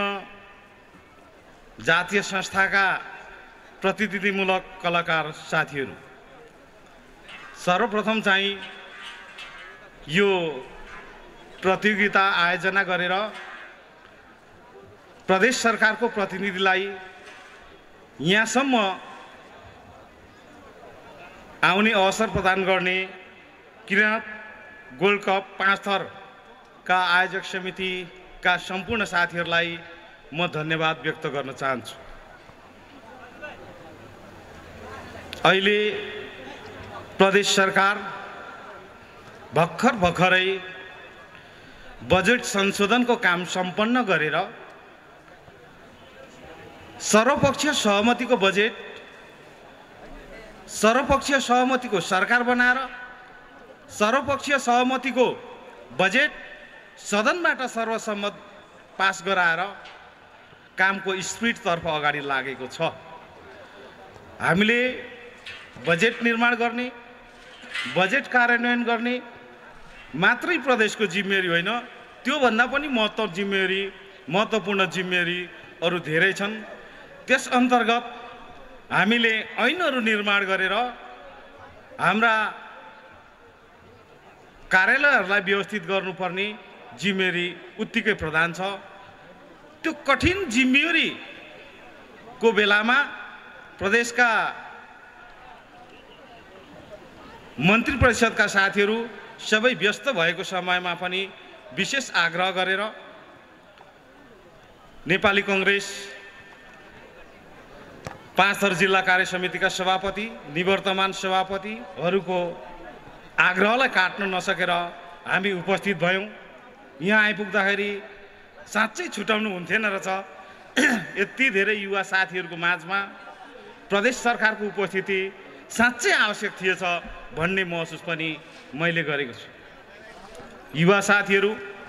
जातीय संस्थाका प्रतिनिधिमूलक कलाकार साथीहरू, सर्वप्रथम चाहिँ यो प्रतियोगिता आयोजना गरेर प्रदेश सरकारको प्रतिनिधिलाई यहाँसम्म आउने अवसर प्रदान गर्ने किराँत गोल्ड कप पाँच थरका आयोजक समितिका सम्पूर्ण साथीहरूलाई म धन्यवाद व्यक्त गर्न चाहन्छु। अहिले प्रदेश सरकार भर्खर भर्खरै बजेट संशोधनको काम सम्पन्न गरेर सर्वपक्षीय सहमतिको बजेट, सर्वपक्षीय सहमतिको सरकार बनाएर सर्वपक्षीय सहमतिको बजेट सदनबाट सर्वसम्मत पास गराएर कामको स्पिडतर्फ अगाडि लागेको छ। हामीले बजेट निर्माण गर्ने, बजेट कार्यान्वयन गर्ने मात्रै प्रदेशको जिम्मेवारी होइन, त्योभन्दा पनि महत्त्व जिम्मेवारी महत्त्वपूर्ण जिम्मेवारी अरू धेरै छन्। त्यस अन्तर्गत हामीले ऐनहरू निर्माण गरेर हाम्रा कार्यालयहरूलाई व्यवस्थित गर्नुपर्ने जिम्मेवारी उत्तिकै प्रधान छ। त्यो कठिन जिम्मेवारीको बेलामा प्रदेशका मन्त्री परिषदका साथीहरू सबै व्यस्त भएको समयमा पनि विशेष आग्रह गरेर नेपाली कङ्ग्रेस पाँच थर जिल्ला कार्य समितिका सभापति, निवर्तमान सभापतिहरूको आग्रहलाई काट्न नसकेर हामी उपस्थित भयौँ। यहाँ आइपुग्दाखेरि साँच्चै छुटाउनु हुन्थेन रहेछ, यति धेरै युवा साथीहरूको माझमा प्रदेश सरकारको उपस्थिति साँच्चै आवश्यक थिएछ भन्ने महसुस पनि मैले गरेको छु। युवा साथीहरू,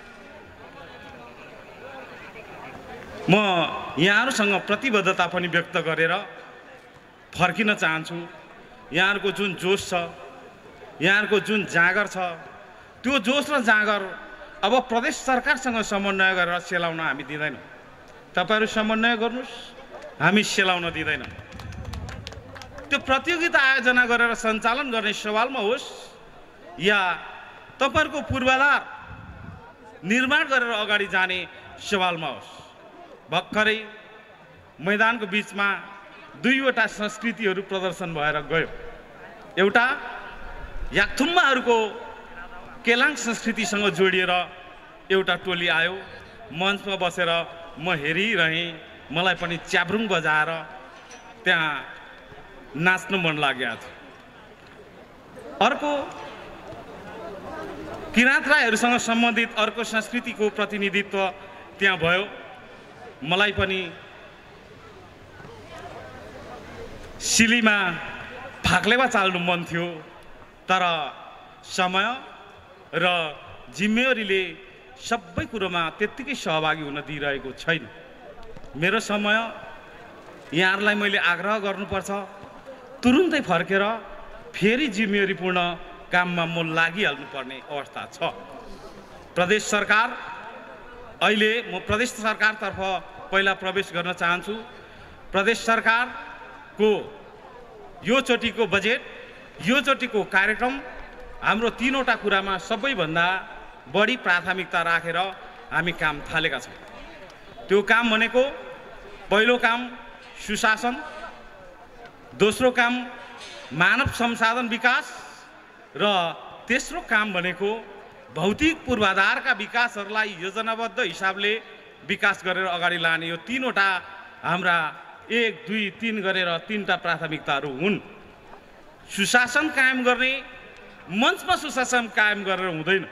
म यहाँहरूसँग प्रतिबद्धता पनि व्यक्त गरेर फर्किन चाहन्छु। यहाँहरूको जुन जोस छ, यहाँहरूको जुन जाँगर छ, त्यो जोस र जाँगर अब प्रदेश सरकारसँग समन्वय गरेर सेलाउन हामी दिँदैनौँ। तपाईँहरू समन्वय गर्नुहोस्, हामी सेलाउन दिँदैनौँ। त्यो प्रतियोगिता आयोजना गरेर सञ्चालन गर्ने सवालमा होस् या तपाईँहरूको पूर्वाधार निर्माण गरेर अगाडि जाने सवालमा होस्, भर्खरै मैदानको बिचमा दुईवटा संस्कृतिहरू प्रदर्शन भएर गयो। एउटा याकथुम्बाहरूको केलाङ संस्कृतिसँग जोडिएर एउटा टोली आयो, मञ्चमा बसेर म हेरिरहेँ, मलाई पनि च्याब्रुङ बजाएर त्यहाँ नाच्नु मन लागेको थियो। अर्को किराँत राईहरूसँग सम्बन्धित अर्को संस्कृतिको प्रतिनिधित्व त्यहाँ भयो। मलाई पनि सिलीमा फाक्लेवा चाल्नु मन थियो, तर समय र जिम्मेवारीले सबै कुरोमा त्यत्तिकै सहभागी हुन दिइरहेको छैन। मेरो समय यहाँहरूलाई मैले आग्रह गर्नुपर्छ, तुरुन्तै फर्केर फेरि जिम्मेवारीपूर्ण काममा म लागिहाल्नुपर्ने अवस्था छ। प्रदेश सरकार, अहिले म प्रदेश सरकारतर्फ पहिला प्रवेश गर्न चाहन्छु। प्रदेश सरकारको योचोटिको बजेट, योचोटिको कार्यक्रम हाम्रो तीनवटा कुरामा सबैभन्दा बढी प्राथमिकता राखेर हामी काम थालेका छौँ। त्यो काम भनेको पहिलो काम सुशासन, दोस्रो काम मानव संसाधन विकास र तेस्रो काम भनेको भौतिक पूर्वाधारका विकासहरूलाई योजनाबद्ध हिसाबले विकास गरेर अगाडि लाने। यो तीनवटा हाम्रा एक दुई तीन गरेर तीनटा प्राथमिकताहरू हुन्। सुशासन कायम गर्ने, मञ्चमा सुशासन कायम गरेर हुँदैन।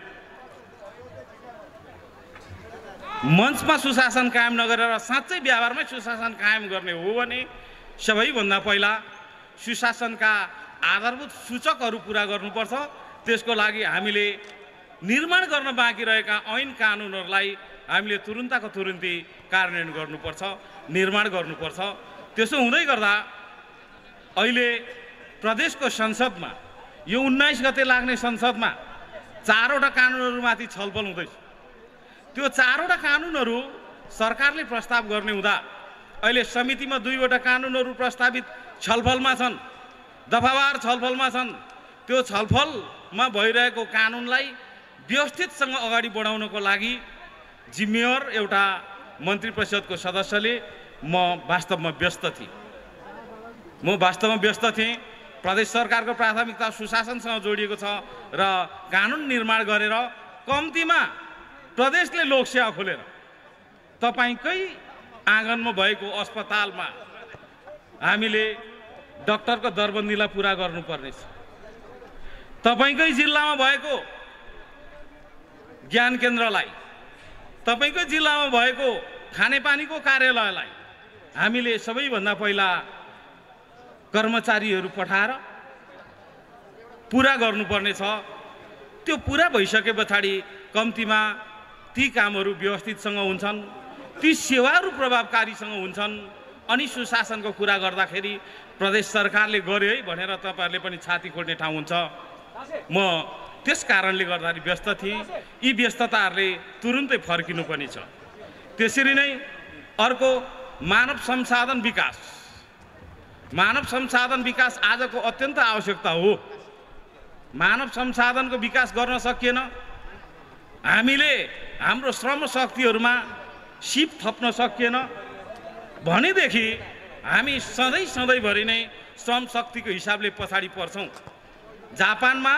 मञ्चमा सुशासन कायम नगरेर साँच्चै व्यवहारमै सुशासन कायम गर्ने हो भने सबैभन्दा पहिला सुशासनका आधारभूत सूचकहरू पुरा गर्नुपर्छ। त्यसको लागि हामीले निर्माण गर्न बाँकी रहेका ऐन कानुनहरूलाई हामीले तुरुन्तको तुरुन्ती कार्यान्वयन गर्नुपर्छ, निर्माण गर्नुपर्छ। त्यसो हुँदै गर्दा अहिले प्रदेशको संसदमा यो उन्नाइस गते लाग्ने संसदमा चारवटा कानुनहरूमाथि छलफल हुँदैछ। त्यो चारवटा कानुनहरू सरकारले प्रस्ताव गर्ने हुँदा अहिले समितिमा दुईवटा कानुनहरू प्रस्तावित छलफलमा छन्, दफावार छलफलमा छन्। त्यो छलफलमा भइरहेको कानुनलाई व्यवस्थितसँग अगाडि बढाउनको लागि जिम्मेवार एउटा मन्त्री परिषदको सदस्यले म वास्तवमा व्यस्त थिएँ म वास्तवमा व्यस्त थिएँ प्रदेश सरकारको प्राथमिकता सुशासनसँग जोडिएको छ र कानुन निर्माण गरेर कम्तीमा प्रदेशले लोकसेवा खोलेर तपाईँकै आँगनमा भएको अस्पतालमा हामीले डाक्टरको दरबन्दीलाई पुरा गर्नुपर्नेछ। तपाईँकै जिल्लामा भएको ज्ञान केन्द्रलाई, तपाईँकै जिल्लामा भएको खानेपानीको कार्यालयलाई हामीले सबैभन्दा पहिला कर्मचारीहरू पठाएर पुरा गर्नुपर्ने छ। त्यो पुरा भइसके पछाडि कम्तीमा ती कामहरू व्यवस्थितसँग हुन्छन्, ती सेवाहरू प्रभावकारीसँग हुन्छन्। अनि सुशासनको कुरा गर्दाखेरि प्रदेश सरकारले गर्यो है भनेर तपाईँहरूले पनि छाती खोल्ने ठाउँ हुन्छ। म त्यस कारणले गर्दाखेरि व्यस्त थिएँ। यी व्यस्तताहरूले तुरुन्तै फर्किनु पनि छ। त्यसरी नै अर्को मानव संसाधन विकास मानव संसाधन विकास आजको अत्यन्त आवश्यकता हो। मानव संसाधनको विकास गर्न सकिएन, हामीले हाम्रो श्रम शक्तिहरूमा सिप थप्न सकिएन भनेदेखि हामी सधैँ सधैँभरि नै श्रम शक्तिको हिसाबले पछाडि पर्छौँ। जापानमा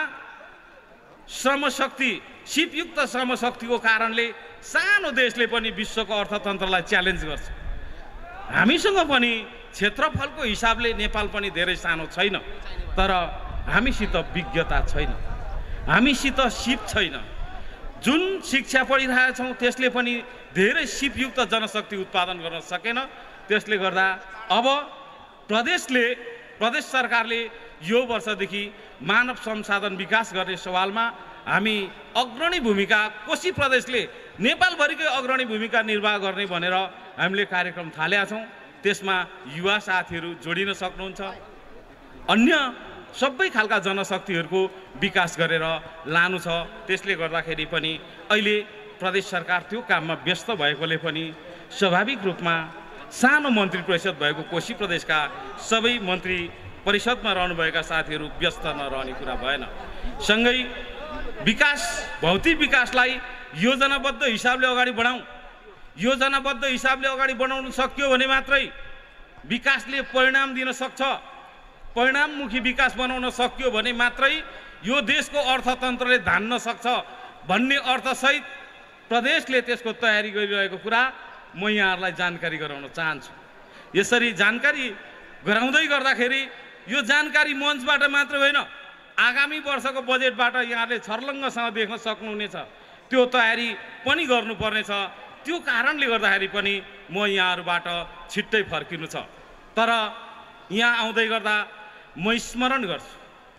श्रमशक्ति सिपयुक्त श्रमशक्तिको कारणले सानो देशले पनि विश्वको अर्थतन्त्रलाई च्यालेन्ज गर्छ। हामीसँग पनि क्षेत्रफलको हिसाबले नेपाल पनि धेरै सानो छैन, तर हामीसित विज्ञता छैन, हामीसित सिप छैन। जुन शिक्षा पढिरहेका छौँ त्यसले पनि धेरै सिपयुक्त जनशक्ति उत्पादन गर्न सकेन। त्यसले गर्दा अब प्रदेशले प्रदेश सरकारले यो वर्षदेखि मानव संसाधन विकास गर्ने सवालमा हामी अग्रणी भूमिका, कोशी प्रदेशले नेपालभरिकै अग्रणी भूमिका निर्वाह गर्ने भनेर हामीले कार्यक्रम थालेका छौँ। त्यसमा युवा साथीहरू जोडिन सक्नुहुन्छ। अन्य सबै खालका जनशक्तिहरूको विकास गरेर लानु छ। त्यसले गर्दाखेरि पनि अहिले प्रदेश सरकार त्यो काममा व्यस्त भएकोले पनि स्वाभाविक रूपमा सानो मन्त्री परिषद भएको कोशी प्रदेशका सबै मन्त्री परिषदमा रहनुभएका साथीहरू व्यस्त नरहने कुरा भएन। सँगै विकास, भौतिक विकासलाई योजनाबद्ध हिसाबले अगाडि बढाउँ। योजनाबद्ध हिसाबले अगाडि बढाउन सकियो भने मात्रै विकासले परिणाम दिन सक्छ। परिणाममुखी विकास बनाउन सकियो भने मात्रै यो देशको अर्थतन्त्रले धान्न सक्छ भन्ने अर्थसहित प्रदेशले त्यसको तयारी गरिरहेको कुरा म यहाँहरूलाई जानकारी गराउन चाहन्छु। यसरी जानकारी गराउँदै गर्दाखेरि यो जानकारी मञ्चबाट मात्र होइन, आगामी वर्षको बजेटबाट यहाँले छर्लङ्गसँग देख्न सक्नुहुनेछ। त्यो तयारी पनि गर्नुपर्नेछ। त्यो कारणले गर्दाखेरि पनि म यहाँहरूबाट छिट्टै फर्किनु छ। तर यहाँ आउँदै गर्दा म स्मरण गर्छु,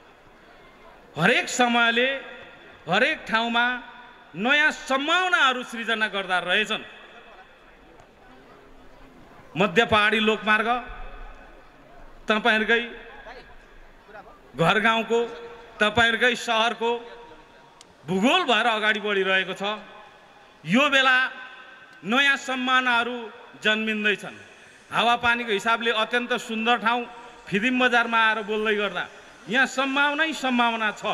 हरेक समयले हरेक ठाउँमा नयाँ सम्भावनाहरू सृजना गर्दा रहेछन्। मध्य पहाडी लोकमार्ग तपाईँहरूकै घर गाउँको, तपाईँहरूकै सहरको भूगोल भएर अगाडि बढिरहेको छ। यो बेला नयाँ सम्भावनाहरू जन्मिँदैछन्। हावापानीको हिसाबले अत्यन्त सुन्दर ठाउँ फिदिम बजारमा आएर बोल्दै गर्दा यहाँ सम्भावनै सम्भावना छ।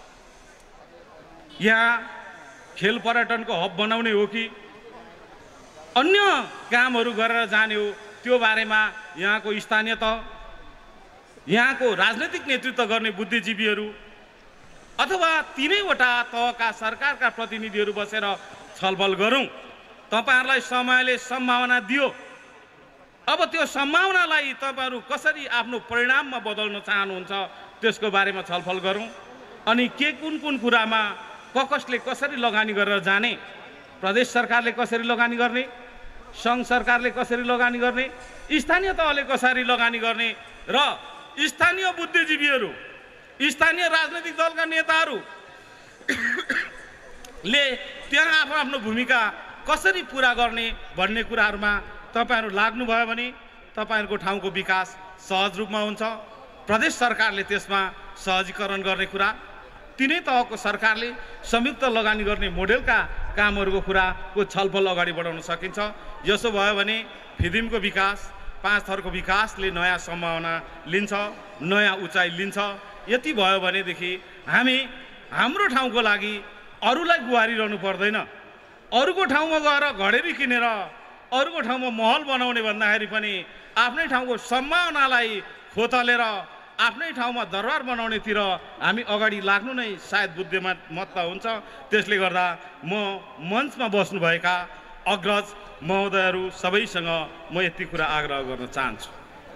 यहाँ खेल पर्यटनको हब बनाउने हो कि अन्य कामहरू गरेर जाने हो, त्यो बारेमा यहाँको स्थानीय तह, यहाँको राजनैतिक नेतृत्व गर्ने बुद्धिजीवीहरू अथवा तीनैवटा तहका सरकारका प्रतिनिधिहरू बसेर छलफल गरौँ। तपाईँहरूलाई समयले सम्भावना दियो, अब त्यो सम्भावनालाई तपाईँहरू कसरी आफ्नो परिणाममा बदल्न चाहनुहुन्छ त्यसको बारेमा छलफल गरौँ। अनि के कुन कुन कुरामा ककसले कसरी लगानी गरेर जाने, प्रदेश सरकारले कसरी लगानी गर्ने, सङ्घ सरकारले कसरी लगानी गर्ने, स्थानीय तहले कसरी लगानी गर्ने र स्थानीय बुद्धिजीवीहरू, स्थानीय राजनैतिक दलका नेताहरू ले त्यहाँ आफ्नो आफ्नो भूमिका कसरी पुरा गर्ने भन्ने कुराहरूमा तपाईहरू लाग्नुभयो भने तपाईहरूको ठाउँको विकास सहज रूपमा हुन्छ। प्रदेश सरकारले त्यसमा सहजीकरण गर्ने कुरा, तिनै तहको सरकारले संयुक्त लगानी गर्ने मोडेलका कामहरूको कुराको छलफल अगाडि बढाउन सकिन्छ। यसो भयो भने फिदिमको विकास, पाँच थरको विकासले नयाँ सम्भावना लिन्छ, नयाँ उचाइ लिन्छ। यति भयो भनेदेखि हामी हाम्रो ठाउँको लागि अरूलाई गुहारिरहनु पर्दैन। अरूको ठाउँमा गएर घडेरी किनेर अरूको ठाउँमा महल बनाउने भन्दाखेरि पनि आफ्नै ठाउँको सम्भावनालाई खोतलेर आफ्नै ठाउँमा दरबार बनाउनेतिर हामी अगाडि लाग्नु नै सायद बुद्धिमत्ता हुन्छ। त्यसले गर्दा म मञ्चमा बस्नुभएका अग्रज महोदयहरू सबैसँग म यति कुरा आग्रह गर्न चाहन्छु।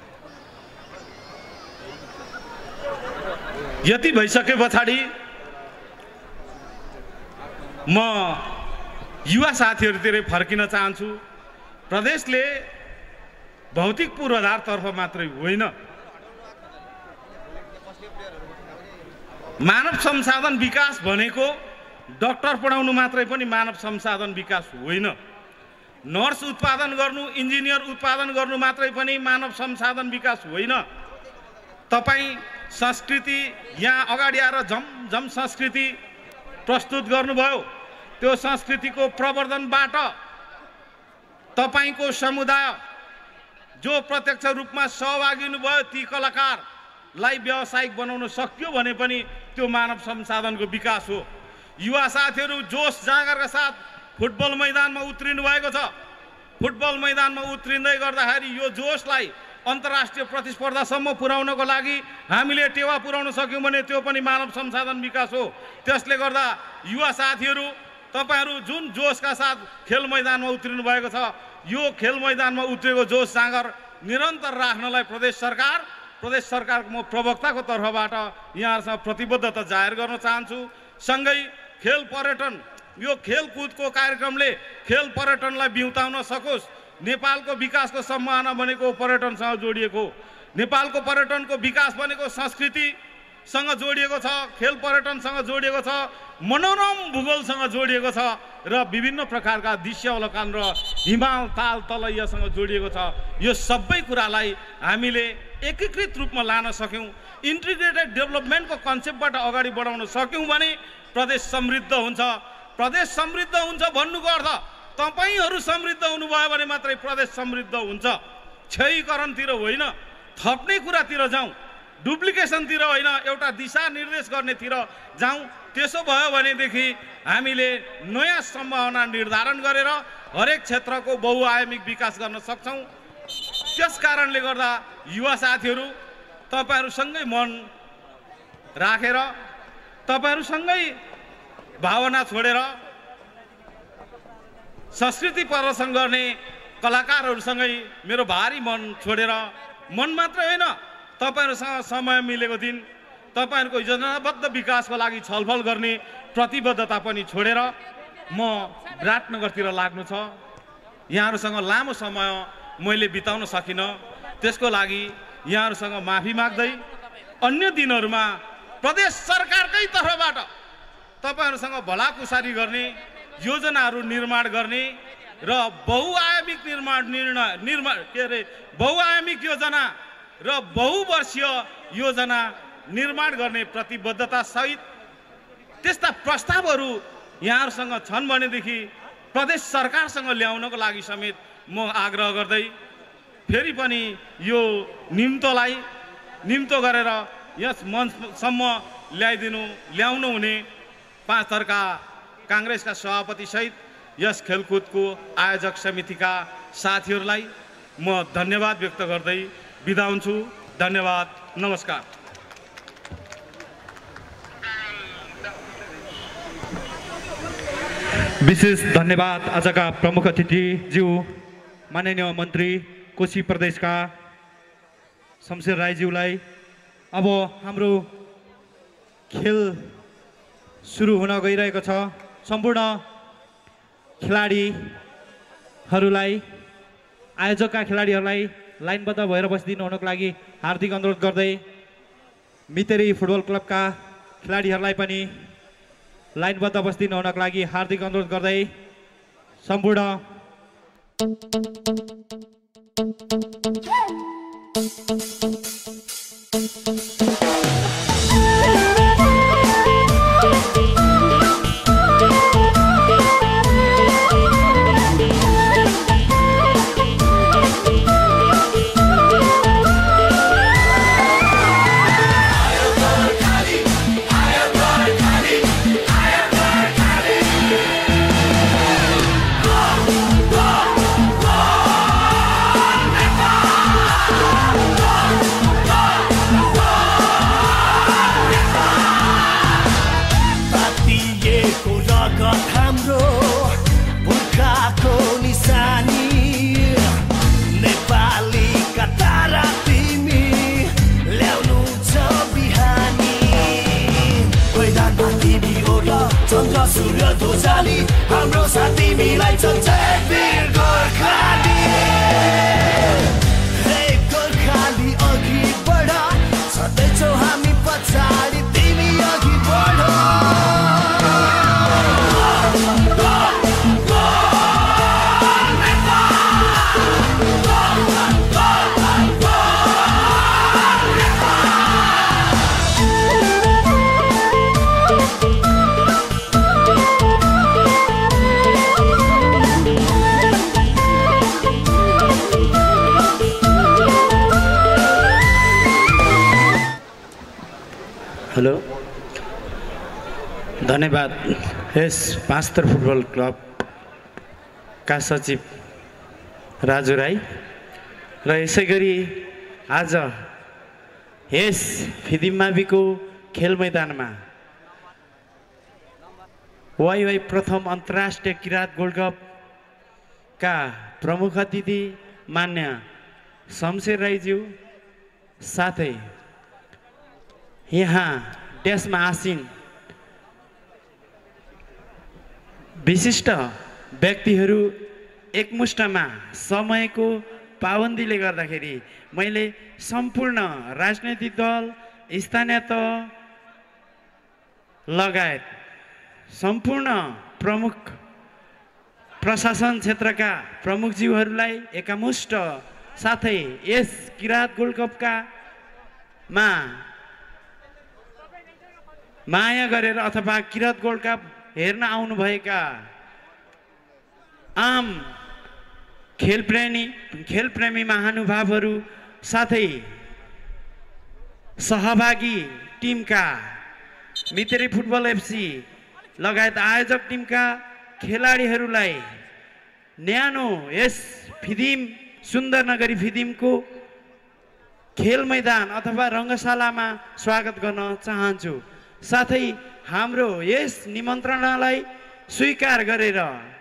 यति भइसके पछाडि म युवा साथीहरूतिर फर्किन चाहन्छु। प्रदेशले भौतिक पूर्वाधारतर्फ मात्रै होइन, मानव संसाधन विकास भनेको डाक्टर पढाउनु मात्रै पनि मानव संसाधन विकास होइन। नर्स उत्पादन गर्नु, इन्जिनियर उत्पादन गर्नु मात्रै पनि मानव संसाधन विकास होइन। तपाईँ संस्कृति यहाँ अगाडि आएर झमझम संस्कृति प्रस्तुत गर्नुभयो। त्यो संस्कृतिको प्रवर्धनबाट तपाईको समुदाय जो प्रत्यक्ष रूपमा सहभागी हुनुभयो ती कलाकारलाई व्यावसायिक बनाउन सकियो भने पनि त्यो मानव संसाधनको विकास हो। युवा साथीहरू जोश जागरका साथ फुटबल मैदानमा उत्रिनु भएको छ। फुटबल मैदानमा उत्रिँदै गर्दाखेरि यो जोशलाई अन्तर्राष्ट्रिय प्रतिस्पर्धासम्म पुर्याउनको लागि हामीले टेवा पुर्याउन सक्यौँ भने त्यो पनि मानव संसाधन विकास हो। त्यसले गर्दा युवा साथीहरू तपाईहरू जुन जोशका साथ खेल मैदानमा उत्रिनु भएको छ, यो खेल मैदानमा उत्रिएको जोश जाँगर निरन्तर राख्नलाई प्रदेश सरकार प्रदेश सरकारको म प्रवक्ताको तर्फबाट यहाँहरूसँग प्रतिबद्धता जाहेर गर्न चाहन्छु। सँगै खेल पर्यटन, यो खेलकुदको कार्यक्रमले खेल पर्यटनलाई बिउताउन सकोस्। नेपालको विकासको सम्भावना भनेको पर्यटनसँग जोडिएको, नेपालको पर्यटनको विकास भनेको संस्कृतिसँग जोडिएको छ, खेल पर्यटनसँग जोडिएको छ, मनोरम भूगोलसँग जोडिएको छ र विभिन्न प्रकारका दृश्यावलोकन र हिमाल ताल तलैयासँग जोडिएको छ। यो सबै कुरालाई हामीले एकीकृत रूपमा लान सक्यौँ, इन्टिग्रेटेड डेभलपमेन्टको कन्सेप्टबाट अगाडि बढाउन सक्यौँ भने प्रदेश समृद्ध हुन्छ। प्रदेश समृद्ध हुन्छ भन्नुको अर्थ तपाईहरू समृद्ध हुनुभयो भने मात्रै प्रदेश समृद्ध हुन्छ। क्षयीकरणतिर होइन, थप्ने कुरातिर जाउँ, डुप्लिकेसनतिर होइन, एउटा दिशा निर्देश गर्नेतिर जाउँ। त्यसो भयो भनेदेखि हामीले नयाँ सम्भावना निर्धारण गरेर हरेक क्षेत्रको बहुआयामिक विकास गर्न सक्छौँ। त्यस कारणले गर्दा युवा साथीहरू तपाईहरूसँगै मन राखेर, तपाईहरूसँगै भावना छोडेर संस्कृति प्रदर्शन गर्ने कलाकारहरूसँगै मेरो भारी मन छोडेर, मन मात्रै होइन तपाईहरूसँग समय मिलेको दिन तपाईहरूको योजनाबद्ध विकासको लागि छलफल गर्ने प्रतिबद्धता पनि छोडेर म विराटनगरतिर लाग्नु छ। यहाँहरूसँग लामो समय मैले बिताउन सकिनँ, त्यसको लागि यहाँहरूसँग माफी माग्दै अन्य दिनहरूमा प्रदेश सरकारकै तर्फबाट तपाईहरूसँग भलाकुसारी गर्ने, योजनाहरू निर्माण गर्ने र बहुआयामिक निर्माण निर्णय निर्माण के अरे बहुआयामिक योजना र बहुवर्षीय योजना निर्माण गर्ने प्रतिबद्धता सहित त्यस्ता प्रस्तावहरू यहाँहरूसँग छन् भनेदेखि प्रदेश सरकारसँग ल्याउनको लागि समेत म आग्रह गर्दै फेरि पनि यो निम्तोलाई निम्तो गरेर यस मञ्चसम्म ल्याइदिनु ल्याउनु हुने पाँच थरका काङ्ग्रेसका सभापति सहित यस खेलकुदको आयोजक समितिका साथीहरूलाई म धन्यवाद व्यक्त गर्दै बिदा हुन्छु। धन्यवाद, नमस्कार। विशेष धन्यवाद आजका प्रमुख अतिथिज्यू माननीय मन्त्री कोशी प्रदेशका शमशेर राईज्यूलाई। अब हाम्रो खेल सुरु हुन गइरहेको छ। सम्पूर्ण खेलाडीहरूलाई, आयोजकका खेलाडीहरूलाई लाइनबद्ध भएर बसिदिनु हुनको लागि हार्दिक अनुरोध गर्दै मितेरी फुटबल क्लबका खेलाडीहरूलाई पनि लाइनबद्ध अवस्थित हुनको लागि हार्दिक अनुरोध गर्दै सम्पूर्ण सूर्य धोजाली हाम्रो साथ तिमीलाई चल्छ वीर गोर्खाली हे गोर्खाली अघि बढ छँदैछौ हामी पछाडि तिमी अघि बढ हेलो धन्यवाद यस पाँचथर फुटबल क्लबका सचिव राजु राई र यसै गरी आज यस फिदिममाविको खेल मैदानमा वाइ वाइ प्रथम अन्तर्राष्ट्रिय किरात गोल्ड कपका प्रमुख अतिथि मान्य शमशेर राईज्यू साथै यहाँ देशमा आसीन विशिष्ट व्यक्तिहरू एकमुष्टमा समयको पाबन्दीले गर्दाखेरि मैले सम्पूर्ण राजनैतिक दल स्थानीय तह लगायत सम्पूर्ण प्रमुख प्रशासन क्षेत्रका प्रमुखज्यूहरूलाई एकमुष्ट साथै यस किरात गोल्ड कपका मा माया गरेर अथवा किरात गोल्ड कप हेर्न आउनुभएका आम खेलप्रेमी खेलप्रेमी महानुभावहरू साथै सहभागी टिमका मितेरी फुटबल एफसी लगायत आयोजक टिमका खेलाडीहरूलाई न्यानो यस फिदिम सुन्दर नगरी फिदिमको खेल मैदान अथवा रङ्गशालामा स्वागत गर्न चाहन्छु। साथै हाम्रो यस निमन्त्रणालाई स्वीकार गरेर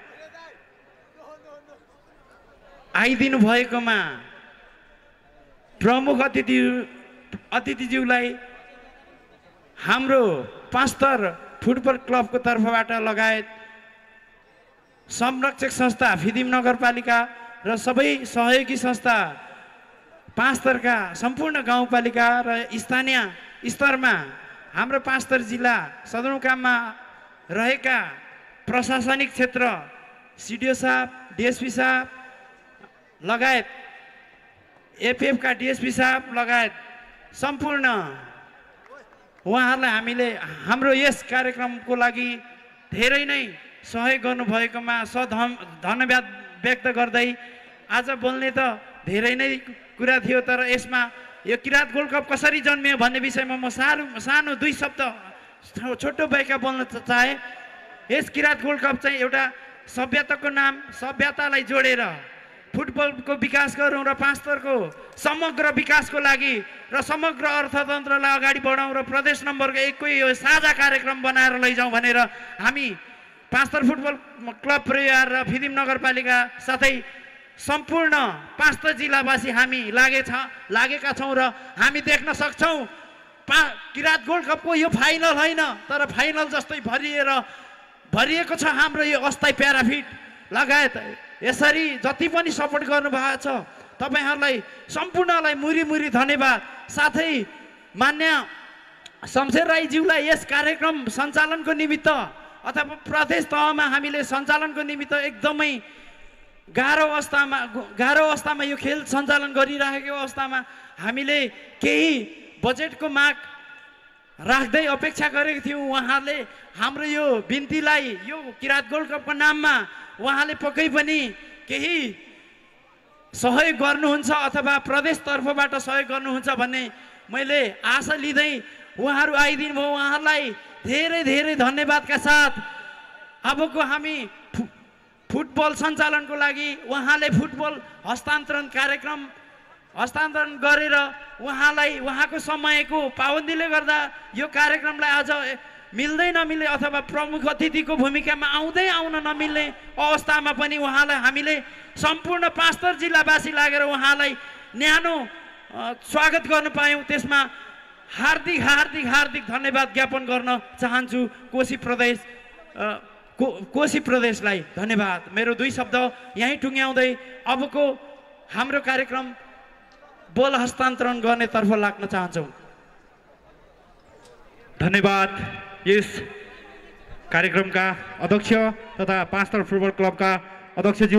आइदिनु भएकोमा प्रमुख अतिथि अतिथिज्यूलाई हाम्रो पाँचथर फुटबल क्लबको तर्फबाट लगायत संरक्षक संस्था फिदिम नगरपालिका र सबै सहयोगी संस्था पाँचथरका सम्पूर्ण गाउँपालिका र स्थानीय स्तरमा हाम्रो पाँचथर जिल्ला सदरमुकाममा रहेका प्रशासनिक क्षेत्र सिडिओ साहब डिएसपी साहब लगायत एफएफका डिएसपी साहब लगायत सम्पूर्ण उहाँहरूलाई हामीले हाम्रो यस कार्यक्रमको लागि धेरै नै सहयोग गर्नुभएकोमा सधम धन्यवाद व्यक्त गर्दै आज बोल्ने त धेरै नै कुरा थियो, तर यसमा यो किरात गोल्ड कप कसरी जन्मियो भन्ने विषयमा म सानो सानो दुई शब्द छोटो व्याख्या बोल्न चाहे। यस किरात गोल्ड कप चाहिँ एउटा सभ्यताको नाम सभ्यतालाई जोडेर फुटबलको विकास गरौँ र पाँचथरको समग्र विकासको लागि र समग्र अर्थतन्त्रलाई अगाडि बढाउँ र प्रदेश नम्बरको एककै यो साझा कार्यक्रम बनाएर लैजाउँ भनेर हामी पाँचथर फुटबल क्लब परिवार र फिदिम नगरपालिका साथै सम्पूर्ण पाँचथर जिल्लावासी हामी लागेछ लागेका छौँ र हामी देख्न सक्छौँ पा किरात गोल्ड कपको यो फाइनल होइन, तर फाइनल जस्तै भरिएर भरिएको छ हाम्रो यो अस्थायी प्याराफिट लगायत। यसरी जति पनि सपोर्ट गर्नुभएको छ तपाईँहरूलाई सम्पूर्णलाई मुरी मुरी धन्यवाद। साथै मान्य शमशेर राईज्यूलाई यस कार्यक्रम सञ्चालनको निमित्त अथवा प्रदेश तहमा हामीले सञ्चालनको निमित्त एकदमै गाह्रो अवस्थामा गाह्रो अवस्थामा यो खेल सञ्चालन गरिरहेको अवस्थामा हामीले केही बजेटको माग राख्दै अपेक्षा गरेको थियौँ। उहाँले हाम्रो यो बिन्तीलाई यो किरात गोल्ड कपको नाममा उहाँले पक्कै पनि केही सहयोग गर्नुहुन्छ अथवा प्रदेशतर्फबाट सहयोग गर्नुहुन्छ भन्ने मैले आशा लिँदै उहाँहरू आइदिनु भयो। उहाँलाई धेरै धेरै धन्यवादका साथ अबको हामी फुटबल सञ्चालनको लागि उहाँले फुटबल हस्तान्तरण कार्यक्रम हस्तान्तरण गरेर उहाँलाई उहाँको समयको पाबन्दीले गर्दा यो कार्यक्रमलाई आज मिल्दै नमिल्ने अथवा प्रमुख अतिथिको भूमिकामा आउँदै आउन नमिल्ने अवस्थामा पनि उहाँलाई हामीले सम्पूर्ण पाँचथर जिल्लावासी लागेर उहाँलाई न्यानो स्वागत गर्न पायौँ। त्यसमा हार्दिक हार्दिक हार्दिक धन्यवाद ज्ञापन गर्न चाहन्छु कोशी प्रदेश को कोशी प्रदेशलाई धन्यवाद। मेरो दुई शब्द यहीँ टुङ्ग्याउँदै अबको हाम्रो कार्यक्रम बोल हस्तान्तरण गर्नेतर्फ लाग्न चाहन्छौँ। धन्यवाद यस कार्यक्रमका अध्यक्ष तथा पाँचथर फुटबल क्लबका अध्यक्षज्यू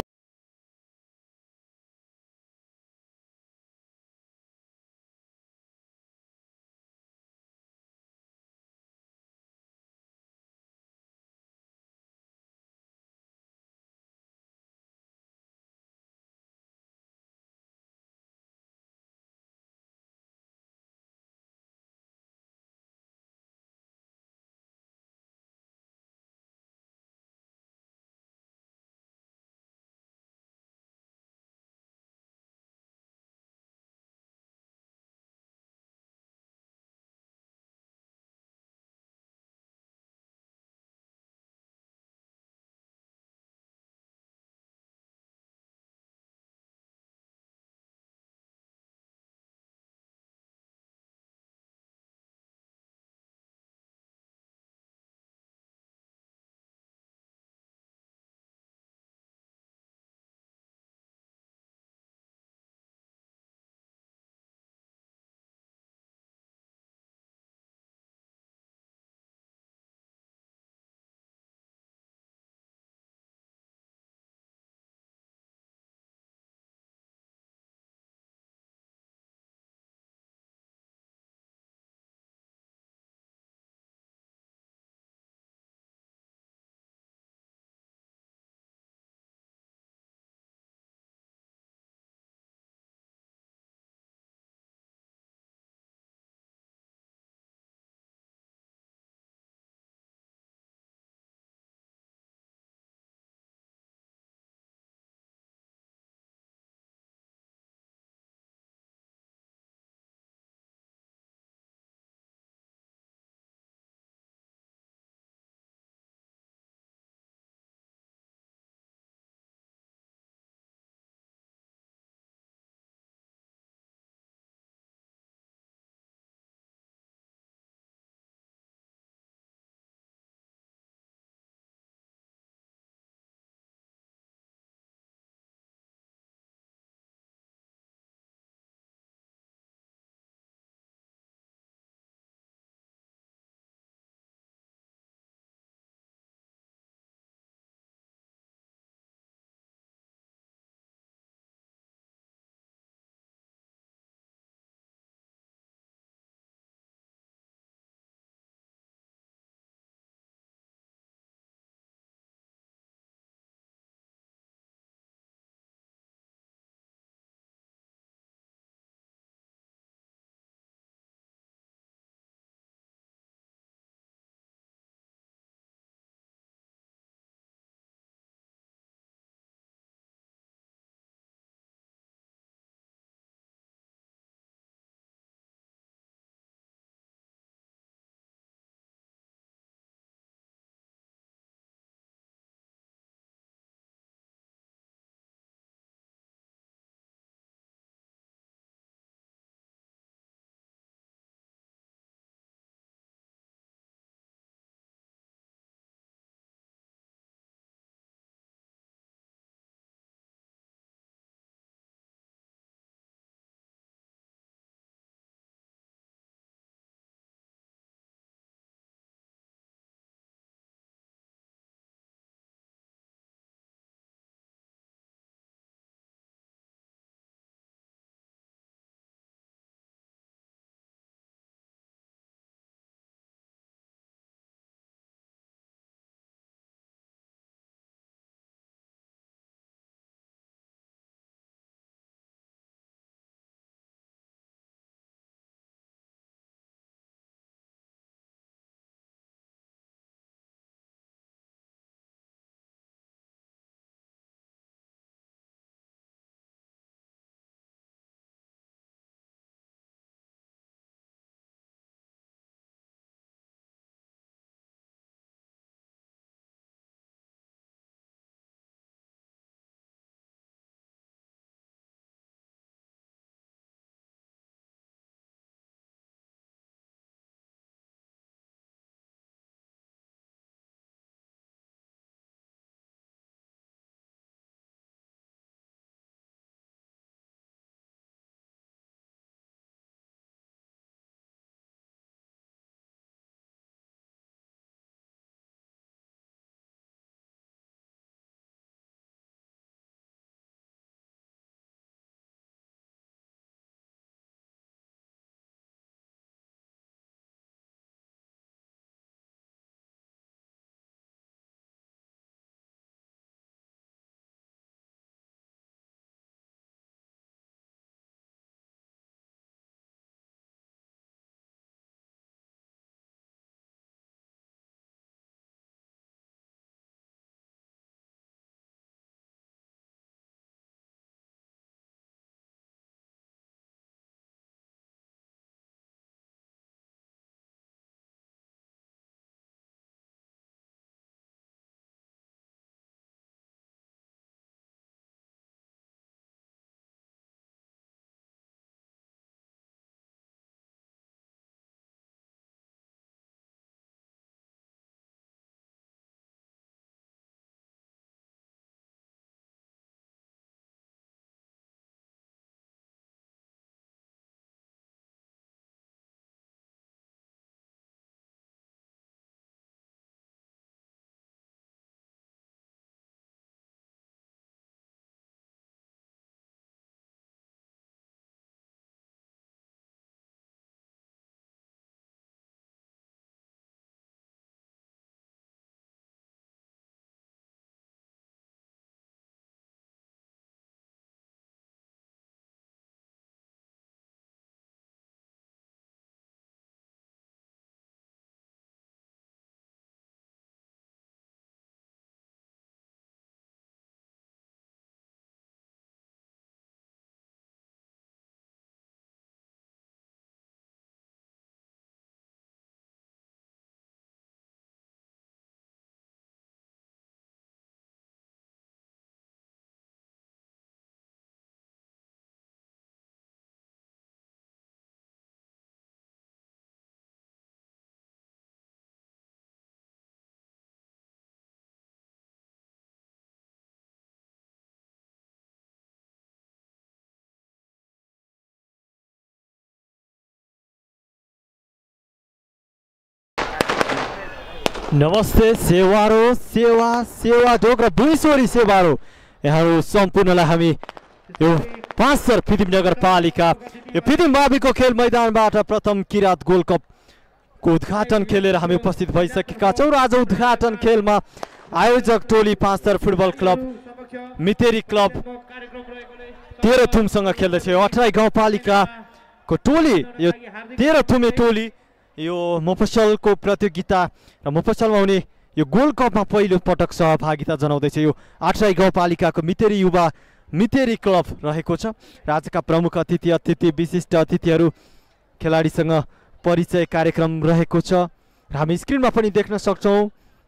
नमस्ते सेवारो सेवा सेवा ढोक र दुईसोरी सेवारो यहाँहरू सम्पूर्णलाई हामी यो पाँचसर फिदिम नगरपालिका यो फिदिम माविको खेल मैदानबाट प्रथम किरात गोल्ड कपको उद्घाटन खेलेर हामी उपस्थित भइसकेका छौँ र आज उद्घाटन खेलमा आयोजक टोली पाँचसर फुटबल क्लब मितेरी क्लब तेह्रथुमसँग खेल्दैछ। यो अठाई गाउँपालिकाको टोली यो तेह्रथुमे टोली यो मफसलको प्रतियोगिता र मफसलमा हुने यो गोल्ड कपमा पहिलो पटक सहभागिता जनाउँदैछ। यो आठराई गाउँपालिकाको मितेरी युवा मितेरी क्लब रहेको छ र आजका प्रमुख अतिथि अतिथि विशिष्ट अतिथिहरू खेलाडीसँग परिचय कार्यक्रम रहेको छ र हामी स्क्रिनमा पनि देख्न सक्छौँ।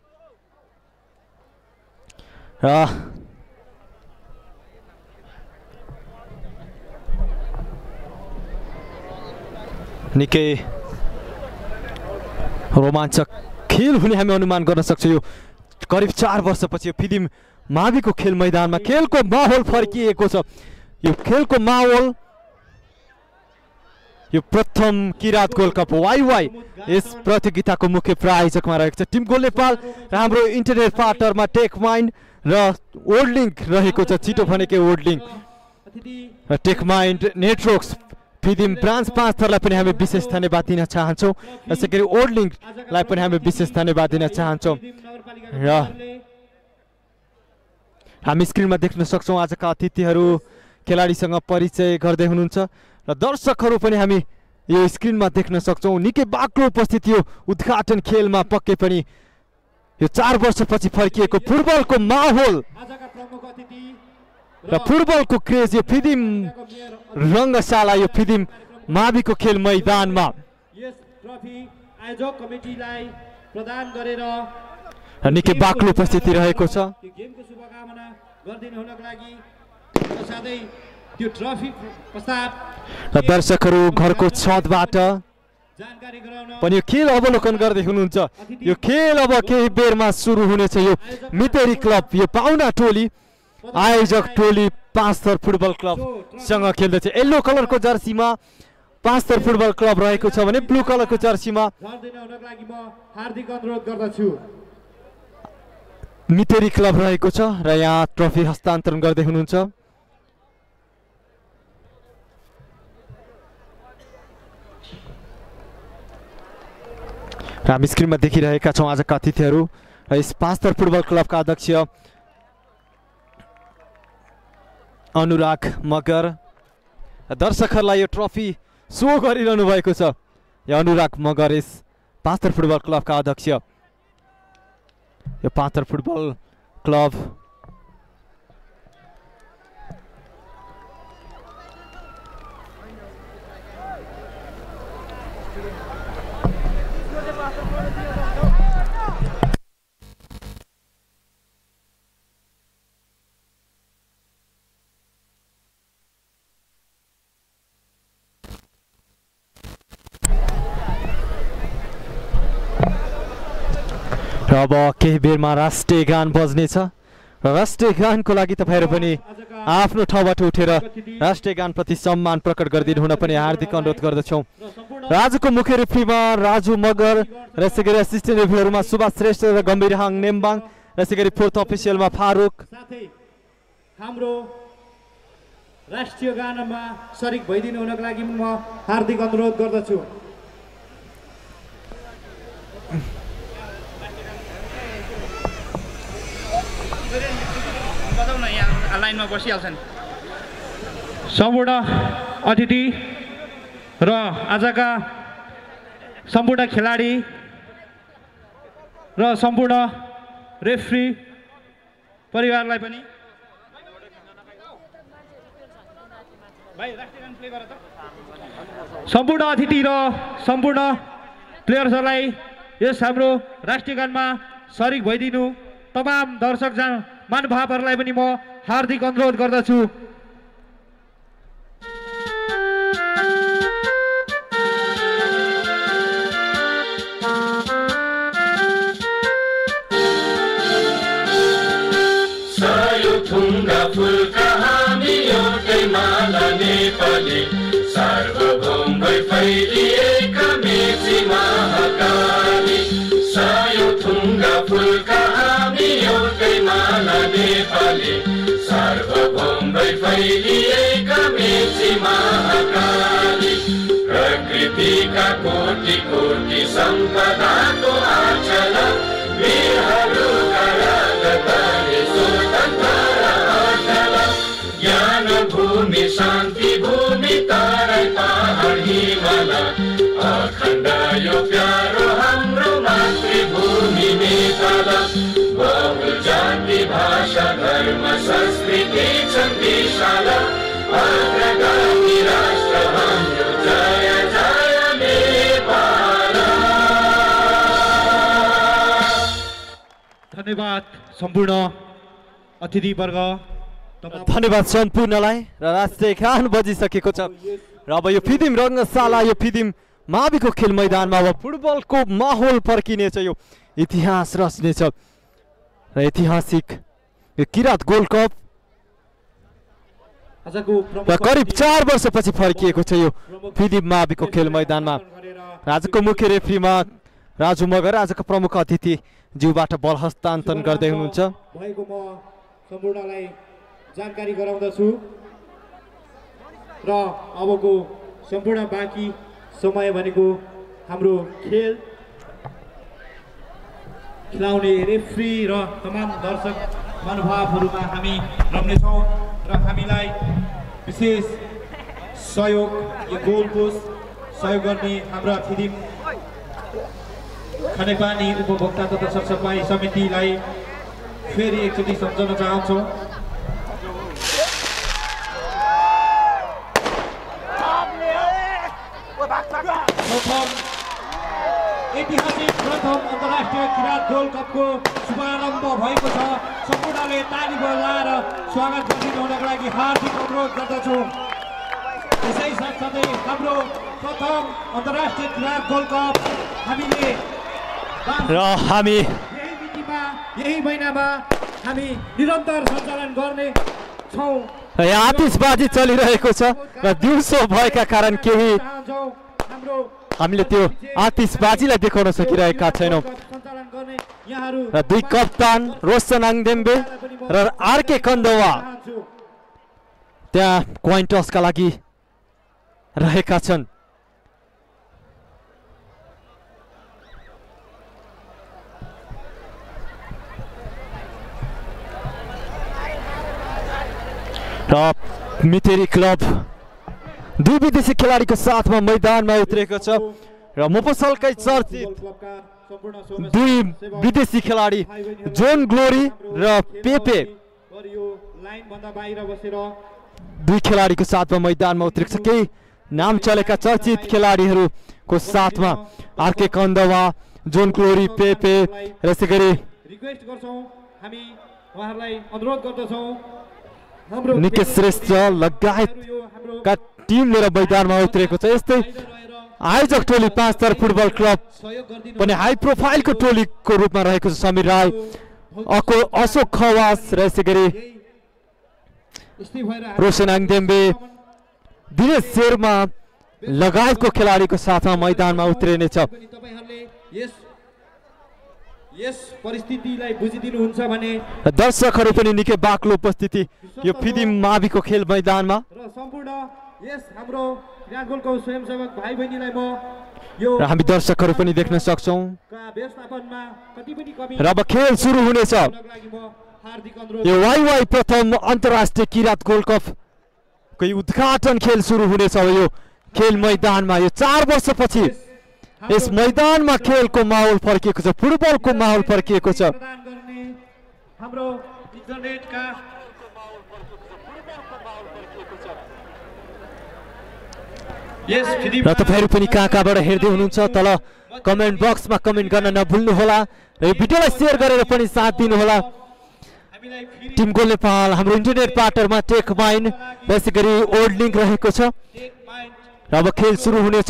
र निकै रोमाञ्चक खेल हुने हामी अनुमान गर्न सक्छौँ। यो करिब चार वर्षपछि यो फिदिम माविको खेल मैदानमा खेलको माहौल फर्किएको छ। यो खेलको माहौल यो प्रथम किरात गोल्ड कप वाइ वाइ यस प्रतियोगिताको मुख्य प्रायोजकमा रहेको छ टिम गोल नेपाल र हाम्रो इन्टरनेट पार्टनरमा टेक माइन्ड र वर्ल्डलिङ्क रहेको छ। छिटो भनेकै वर्ल्डलिङ्क र Tech Mind Networks Phidim branch पाँच थरलाई पनि हामी विशेष धन्यवाद दिन चाहन्छौँ। यसै गरी वर्ल्डलिङ्कलाई पनि हामी विशेष धन्यवाद दिन चाहन्छौँ। र हामी स्क्रिनमा देख्न सक्छौँ आजका अतिथिहरू खेलाडीसँग परिचय गर्दै हुनुहुन्छ र दर्शकहरू पनि हामी यो स्क्रिनमा देख्न सक्छौँ। निकै बाक्लो उपस्थिति यो उद्घाटन खेलमा पक्कै पनि यो चार वर्षपछि फर्किएको फुटबलको माहौल र फुटबलको क्रेज यो फिदिम रङ्गशाला यो फिदिम माविको खेल मैदानमा निकै बाक्लो उपस्थिति रहेको छ। र दर्शकहरू घरको छतबाट पनि यो खेल अवलोकन गर्दै हुनुहुन्छ। यो खेल अब केही बेरमा सुरु हुनेछ। यो मितेरी क्लब यो पाहुना टोली आयोजक टोली पाँचथर फुटबल क्लबसँग खेल्दैछ। येल्लो कलरको जर्सीमा पाँचथर फुटबल क्लब रहेको छ भने ब्लू कलरको जर्सीमा हार्दिक अनुरोध गर्दछु मितेरी क्लब रहेको छ र यहाँ ट्रफी हस्तान्तरण गर्दै हुनुहुन्छ। र हामी स्क्रिनमा देखिरहेका छौँ आजका अतिथिहरू र यस पाँचथर फुटबल क्लबका अध्यक्ष अनुराग मगर दर्शकहरूलाई यो ट्रफी सो गरिरहनु भएको छ। यो अनुराग मगर यस पाँचथर फुटबल क्लबका अध्यक्ष यो पाँचथर फुटबल क्लब अब केही बेरमा राष्ट्रिय गान बज्नेछ र राष्ट्रिय गानको लागि तपाईँहरू पनि आफ्नो ठाउँबाट उठेर राष्ट्रिय गानप्रति सम्मान प्रकट गरिदिनु हुन पनि हार्दिक अनुरोध गर्दछौँ। र आजको मुख्य रेफ्रीमा राजु मगर र यसै गरी एसिस्टेन्ट रेफ्रीहरूमा सुभाष श्रेष्ठ र गम्भीर हाङ नेम्बाङ र यसै गरी फोर्थ अफिसियलमा फारुक। हाम्रो राष्ट्रिय गानमा सरिक भइदिनु हुनको लागि म हार्दिक अनुरोध गर्दछु। लाइनमा बसिहाल्छन्। सम्पूर्ण अतिथि र आजका सम्पूर्ण खेलाडी र सम्पूर्ण रेफ्री परिवारलाई पनि सम्पूर्ण अतिथि र सम्पूर्ण प्लेयर्सहरूलाई यस हाम्रो राष्ट्रिय गानमा सरिक भइदिनु तमाम दर्शक महानुभावहरूलाई पनि म हार्दिक अनुरोध गर्दछु। थुङ्गा फुलका हामी एउटै माला नेपाली सार्वभौम भई फैलिएका मेची महाकाली सायो थुङ्गा नेपाली सार्वभौमै फैलिएका मेची महाकाली प्रकृतिका कोटि कोटि सम्पदाको आचल वीरहरूका राजधानी स्वतन्त्र अचल ज्ञान भूमि शान्ति भूमि तराई पहाड हिमाल अखण्ड यो प्यारो हाम्रो मातृभूमि नेपाल बहु जाति भाषा धर्म संस्कृति छन् विशाल अग्रगामी राष्ट्र हाम्रो जय जय नेपाल। धन्यवाद सम्पूर्ण अतिथिवर्ग, धन्यवाद सम्पूर्णलाई। र राष्ट्रिय गान बजिसकेको छ र अब यो फिदिम रङ्गशाला यो फिदिम माविको खेल मैदानमा अब फुटबलको माहौल फर्किनेछ, यो इतिहास रच्नेछ र ऐतिहासिक यो किरात गोल्ड कप र करिब चार वर्षपछि फर्किएको छ यो फिदिम माविको खेल मैदानमा। आजको मुख्य रेफ्रीमा राजु मगर, आजको प्रमुख अतिथि ज्यूबाट बल हस्तान्तरण गर्दै हुनुहुन्छ। भएको म सम्पूर्णलाई जानकारी गराउँदछु र अबको सम्पूर्ण बाँकी समय भनेको हाम्रो खेल खेलाउने रेफ्री र तमाम दर्शक महानुभावहरूमा हामी रम्नेछौँ र हामीलाई विशेष सहयोग यो गोलको सहयोग गर्ने हाम्रा फिदिम खानेपानी उपभोक्ता तथा सरसफाइ समितिलाई फेरि एकचोटि सम्झन चाहन्छौँ। प्रथम ऐतिहासिक प्रथम अन्तर्राष्ट्रिय किरात गोल्ड कपको शुभारम्भ भएको छ। सम्पूर्णले ताली बजाएर स्वागत गरिदिनु हुनको लागि हार्दिक अनुरोध गर्दछु। यसै साथसाथै हाम्रो प्रथम अन्तर्राष्ट्रिय किरात गोल्ड कप हामीले र हामी यही मितिमा यही महिनामा हामी निरन्तर सञ्चालन गर्ने छौँ। यहाँ आतिशबाजी चलिरहेको छ र दिउँसो भएका कारण केही हामीले त्यो आतिशबाजीलाई देखाउन सकिरहेका छैनौँ। र दुई कप्तान रोशन आङदेम्बे र आरके कन्दवा त्यहाँ कोइन टसका लागि रहेका छन्। र मितेरी क्लब दुई विदेशी खेलाडीको साथमा मैदानमा उत्रेको छ र मोपसलकै चर्चित दुई विदेशी खेलाडी जोन ग्लोरी र पेपे दुई खेलाडीको साथमा मैदानमा उत्रेको छ। केही नाम चलेका चर्चित खेलाडीहरूको साथमा RK Kandawa, John Glory, Pepe र यसै गरी रिक्वेस्ट गर्छौँ, हामी उहाँहरूलाई अनुरोध गर्दछौँ निकेश श्रेष्ठ लगायतका टिम लिएर मैदानमा उत्रेको छ। यस्तै आयोजक टोली पाँच थर फुटबल क्लब पनि हाई प्रोफाइलको टोलीको रूपमा रहेको छ। समीर राई, अको अशोक खवास र यसै गरी रोशन आङदेम्बे, दिनेश शेर्मा लगायतको खेलाडीको साथमा मैदानमा उत्रिनेछ। यस परिस्थितिलाई बुझिदिनुहुन्छ भने दर्शकहरू पनि निकै बाक्लो उपस्थिति यो फिदिम माविको खेल मैदानमा र सम्पूर्ण यस हाम्रो किरात गोल्डको स्वयंसेवक भाइ बहिनीलाई म यो र हामी दर्शकहरू पनि देख्न सक्छौँ। व्यवस्थापनमा कति पनि कमी र अब खेल सुरु हुनेछ। यो वाइ वाइ प्रथम अन्तर्राष्ट्रिय किरात गोल्ड कप को उद्घाटन खेल सुरु हुनेछ। अब यो खेल मैदानमा यो चार वर्षपछि यस मैदानमा खेलको माहौल फर्किएको छ, फुटबलको माहौल फर्किएको छ। हाम्रो इन्टरनेटका र तपाईँहरू पनि कहाँ कहाँबाट हेर्दै हुनुहुन्छ तल कमेन्ट बक्समा कमेन्ट गर्न नभुल्नुहोला र यो भिडियोलाई सेयर गरेर पनि साथ दिनुहोला। टिम गोल नेपाल हाम्रो इन्टरनेट पार्टनरमा टेक माइन र यसै गरी ओल्ड लिङ्क रहेको छ र अब खेल सुरु हुनेछ।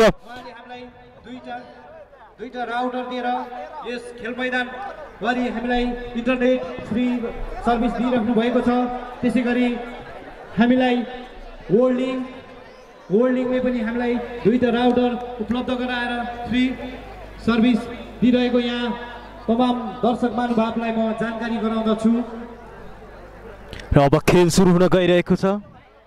दुईटा राउटर दिएर यस खेल मैदान गरी हामीलाई इन्टरनेट फ्री सर्भिस दिइराख्नु भएको छ। त्यसै गरी हामीलाई वर्ल्ड लिङ्क वर्ल्ड लिङ्कमै पनि हामीलाई दुईटा राउटर उपलब्ध गराएर फ्री सर्भिस दिइरहेको यहाँ तमाम दर्शक महानुभावलाई म जानकारी गराउँदछु। र अब खेल सुरु हुन गइरहेको छ।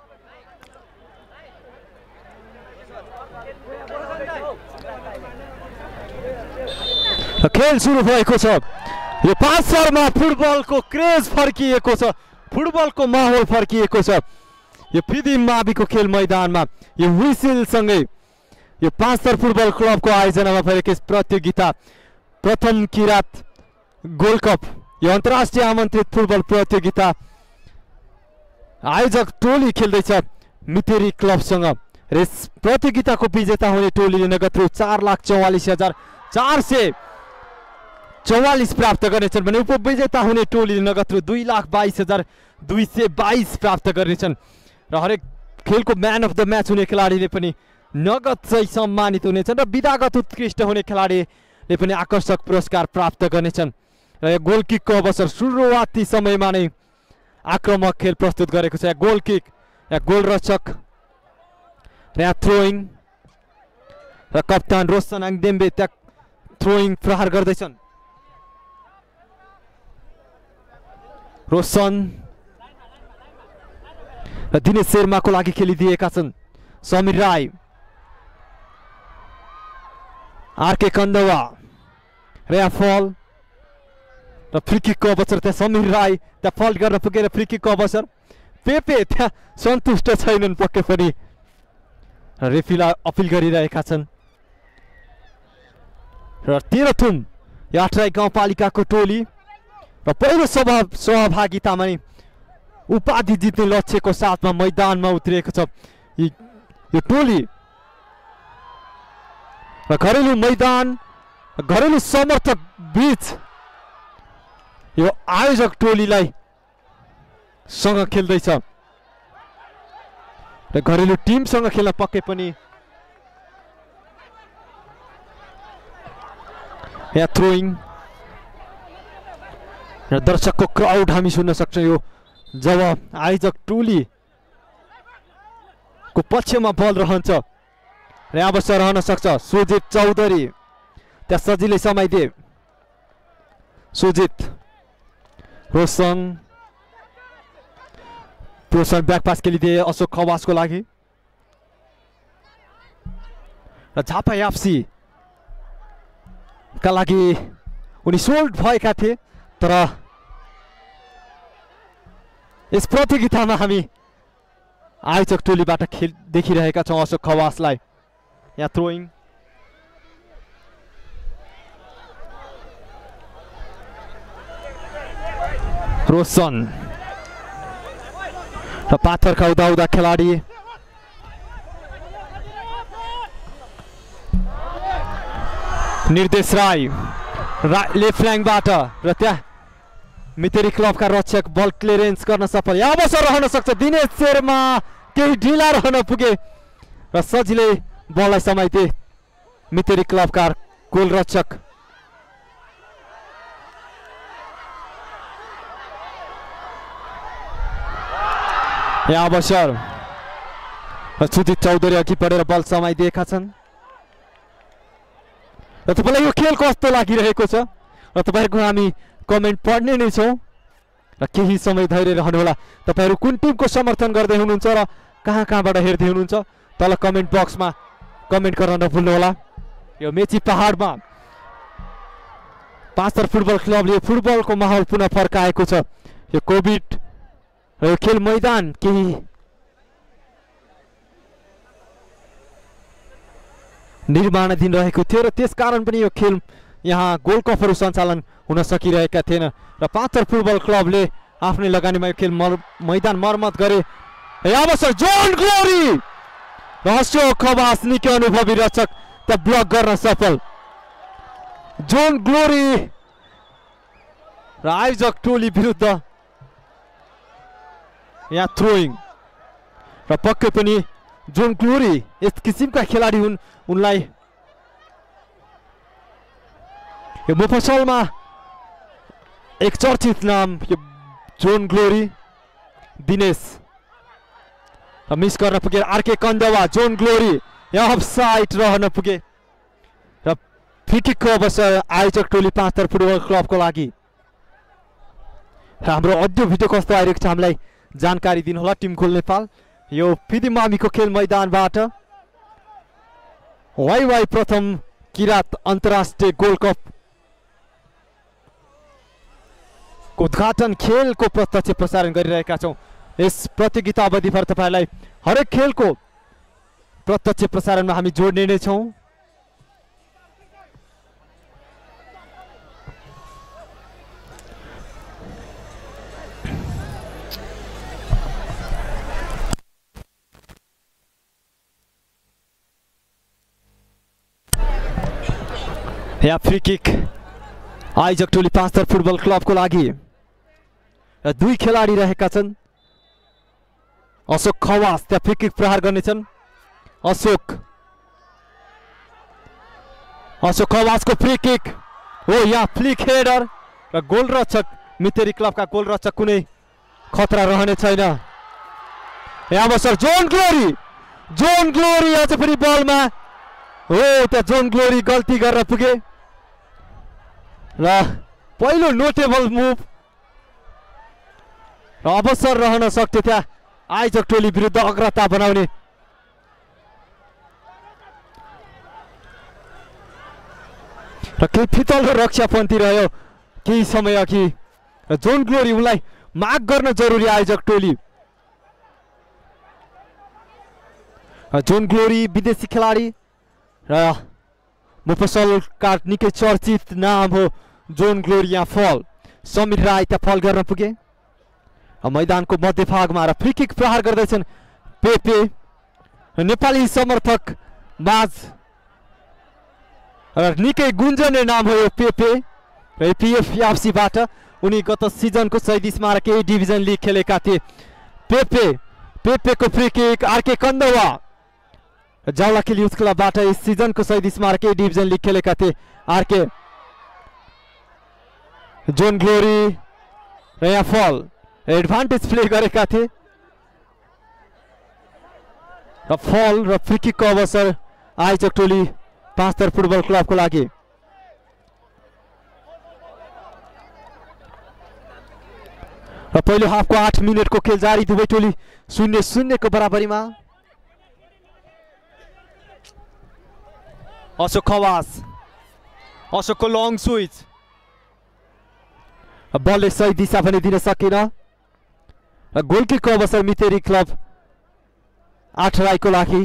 खेल सुरु भएको छ। यो पाँचरमा फुटबलको क्रेज फर्किएको छ, फुटबलको माहौल फर्किएको छ। यो फिदिम माविको खेल मैदानमा यो हुइसेलसँगै यो पाँचथर फुटबल क्लबको आयोजनामा भइरहेको प्रतियोगिता प्रथम किरात गोल्ड कप यो अन्तर्राष्ट्रिय आमन्त्रित फुटबल प्रतियोगिता आयोजक टोली खेल्दैछ मितेरी क्लबसँग। र यस प्रतियोगिताको विजेता हुने टोलीले नगद रु चार लाख चौवालिस हजार चार सय चौवालिस प्राप्त गर्नेछन् भने उपविजेता हुने टोलीले नगद रु दुई लाख बाइस हजार दुई सय बाइस प्राप्त गर्नेछन्। र हरेक खेलको म्यान अफ द म्याच हुने खेलाडीले पनि नगद चाहिँ सम्मानित हुनेछन् र विधागत उत्कृष्ट हुने खेलाडीले पनि आकर्षक पुरस्कार प्राप्त गर्नेछन्। र यो गोल किकको अवसर सुरुवाती समयमा नै आक्रमक खेल प्रस्तुत गरेको छ। यहाँ गोल किक, यहाँ गोलरक्षक र यहाँ थ्रोइङ र कप्तान रोशन आङदेम्बे त्यहाँ थ्रोइङ प्रहार गर्दैछन्। रोशन र दिनेश शर्माको लागि खेलिदिएका छन् समीर राई, आरके कन्दवा र यहाँ फल र फ्री किकको अवसर। त्यहाँ समीर राई त्यहाँ फल्ट गर्न पुगेर फ्री किकको अवसर। पेपे त्यहाँ सन्तुष्ट छैनन् पक्कै पनि र रेफरीलाई अपिल गरिरहेका छन्। र तेह्रथुम यो आठराई गाउँपालिकाको टोली र पहिलो सभा सहभागितामा नै उपाधि जित्ने लक्ष्यको साथमा मैदानमा उत्रिएको छ यो टोली। र घरेलु मैदान घरेलु समर्थक बीच यो आयोजक टोलीलाई सँग खेल्दैछ र घरेलु टिमसँग खेल्न पक्कै पनि यहाँ थ्रोइङ र दर्शकको क्राउड हामी सुन्न सक्छौँ। यो जब आयोजक टोली को पक्षमा बल रहन्छ र यहाँ अवसर रहन सक्छ। सुजित चौधरी त्यहाँ सजिलै समाइदिए, सुजित रोशन रोशन ब्याक पास खेलिदिए अशोक खवासको लागि र झापा एफसी का लागि उनी सोल्ड भएका थिए। तर यस प्रतियोगितामा हामी आयोजक टोलीबाट खेल देखिरहेका छौँ अशोक खवासलाई। यहाँ थ्रोइङ रोशन र पाथरका उदा उदा खेलाडी निर्देश राई लेफ्ट फ्ल्याङ्कबाट र त्यहाँ मितेरी क्लबका रक्षक बल क्लियरेन्स गर्न सफल। यहाँ अवसर रहन सक्छ। दिनेश शर्मा केही ढिला रहन पुगे र सजिलै बललाई समाइदिए मितेरी क्लबका गोलरक्षक। यहाँ अवसर सुजित चौधरी अघि बढेर बल समाइदिएका छन्। र तपाईँलाई यो खेल कस्तो लागिरहेको छ र तपाईँहरूको हामी कमेन्ट पढ्ने नै छौँ र केही समय धैर्य रहनुहोला। तपाईँहरू कुन टिमको समर्थन गर्दै हुनुहुन्छ र कहाँ कहाँबाट हेर्दै हुनुहुन्छ तल कमेन्ट बक्समा कमेन्ट गर्न नभुल्नुहोला। यो मेची पहाडमा पाँचथर फुटबल क्लबले फुटबलको माहौल पुनः फर्काएको छ। यो कोभिड र यो खेल मैदान केही निर्माणाधीन रहेको थियो र त्यसकारण पनि यो खेल यहाँ गोल्ड कपहरू सञ्चालन हुन सकिरहेका थिएन र पाँचथर फुटबल क्लबले आफ्नै लगानीमा यो खेल मर मैदान मर्मत गरे। अवसर जोन ग्लोरी र अशोक खवास निकै अनुभवी रक्षक त्यहाँ ब्लक गर्न सफल। जोन ग्लोरी र आयोजक टोली विरुद्ध यहाँ थ्रोइङ र पक्कै पनि जोन ग्लोरी यस किसिमका खेलाडी हुन्। उनलाई यो मुफसलमा एक चर्चित नाम यो जोन ग्लोरी। दिनेश र मिस गर्न पुगे आरके कन्दवा, जोन ग्लोरी यहाँ अफसाइड रहन पुगे र फ्री किकको अवसर आयोजक टोली पाँचथर फुटबल क्लबको लागि। र हाम्रो अडियो भिडियो कस्तो आइरहेको छ हामीलाई जानकारी दिनुहोला टिम गोल नेपाल। यो फिदिमामीको खेल मैदानबाट वाइ वाइ प्रथम किरात अन्तर्राष्ट्रिय गोल्ड कप उद्घाटन खेलको प्रत्यक्ष प्रसारण गरिरहेका छौँ। यस प्रतियोगिता अवधिभर तपाईँलाई हरेक खेलको प्रत्यक्ष प्रसारणमा हामी जोड्ने नै छौँ। यहाँ फ्री किक आयोजक टोली पाँच थर फुटबल क्लबको लागि दुई खेलाडी रहेका छन्। अशोक खवास त्यहाँ फ्री किक प्रहार गर्नेछन्। अशोक अशोक खवासको फ्री किक हो, यहाँ फ्लिक हेडर र गोलरक्षक मितेरी क्लबका गोलरक्षक कुनै खतरा रहने छैन। यहाँ अवसर जोन ग्लोरी जोन ग्लोरी अझ पनि बलमा हो, त्यहाँ जोन ग्लोरी गल्ती गरेर पुगे र पहिलो नोटेबल मुभ र अवसर रहन सक्थ्यो त्यहाँ आयोजक टोली विरुद्ध अग्रता बनाउने। र केही फितल र रक्षापन्थी रह्यो केही समय अघि र जोन ग्लोरी उनलाई माग गर्न जरुरी आयोजक टोली। जोन ग्लोरी विदेशी खेलाडी र मुफसल का निकै चर्चित नाम हो जोन ग्लोरी। यहाँ फल समीर राई त्यहाँ फल गर्न पुगे मैदानको मध्यभागमा र फ्री किक प्रहार गर्दैछन् पेपे। नेपाली समर्थक माझ र निकै गुन्जने नाम हो यो पेपे र एपिएफसीबाट उनी गत सिजनको शहीद स्मारक ए डिभिजन लिग खेलेका थिए। पेपे पेपेको free kick RK Kandawa Jawalakhel youth क्लबबाट यस सिजनको शहीद स्मारक ए डिभिजन लिग खेलेका थिए आरके। जोन ग्लोरी र यहाँ फल एडभान्टेज प्ले गरेका थिए र फल र फ्री किकको अवसर आयोजक टोली पाँच थर फुटबल क्लबको लागि। र पहिलो हाफको आठ मिनटको खेल जारी, दुवै टोली शून्य शून्यको बराबरीमा। अशोक खवास अशोकको लङ स्विच बलले सही दिशा पनि दिन सकेन र गोलकिकको अवसर मितेरी क्लब आठ राईको लागि।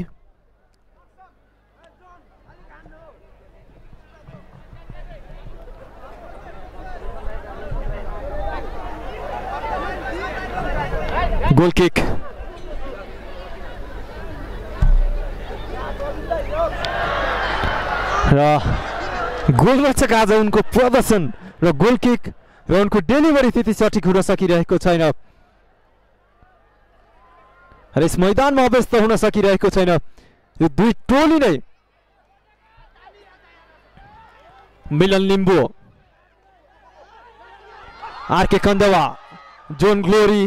गोलकिक र गोलरक्षक आज उनको प्रदर्शन र गोलकिक र उनको डेलिभरी त्यति सठिक हुन सकिरहेको छैन र यस मैदानमा अवस्था हुन सकिरहेको छैन। यो दुई टोली नै Milan Limbu RK Kandawa John Glory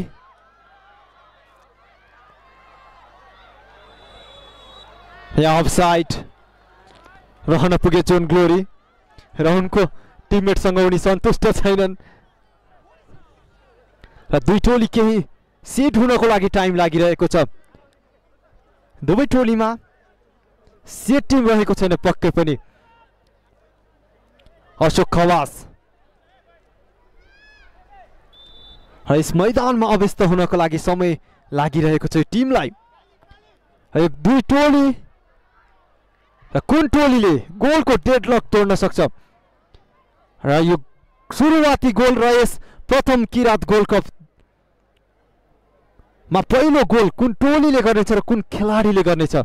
यहाँ अफसाइड रहन पुगे जोन ग्लोरी र उनको टिममेटसँग उनी सन्तुष्ट छैनन् र दुई टोली केही सेट हुनको लागि टाइम लागिरहेको छ। दुवै टोलीमा सेट टिम रहेको छैन पक्कै पनि। अशोक खवास र यस मैदानमा अवस्था हुनको लागि समय लागिरहेको छ टिमलाई। दुई टोली र कुन टोलीले गोलको डेडलक तोड्न सक्छ र यो सुरुवाती गोल र यस प्रथम किरात गोल्ड कप मा पहिलो गोल कुन टोलीले गर्नेछ र कुन खेलाडीले गर्नेछ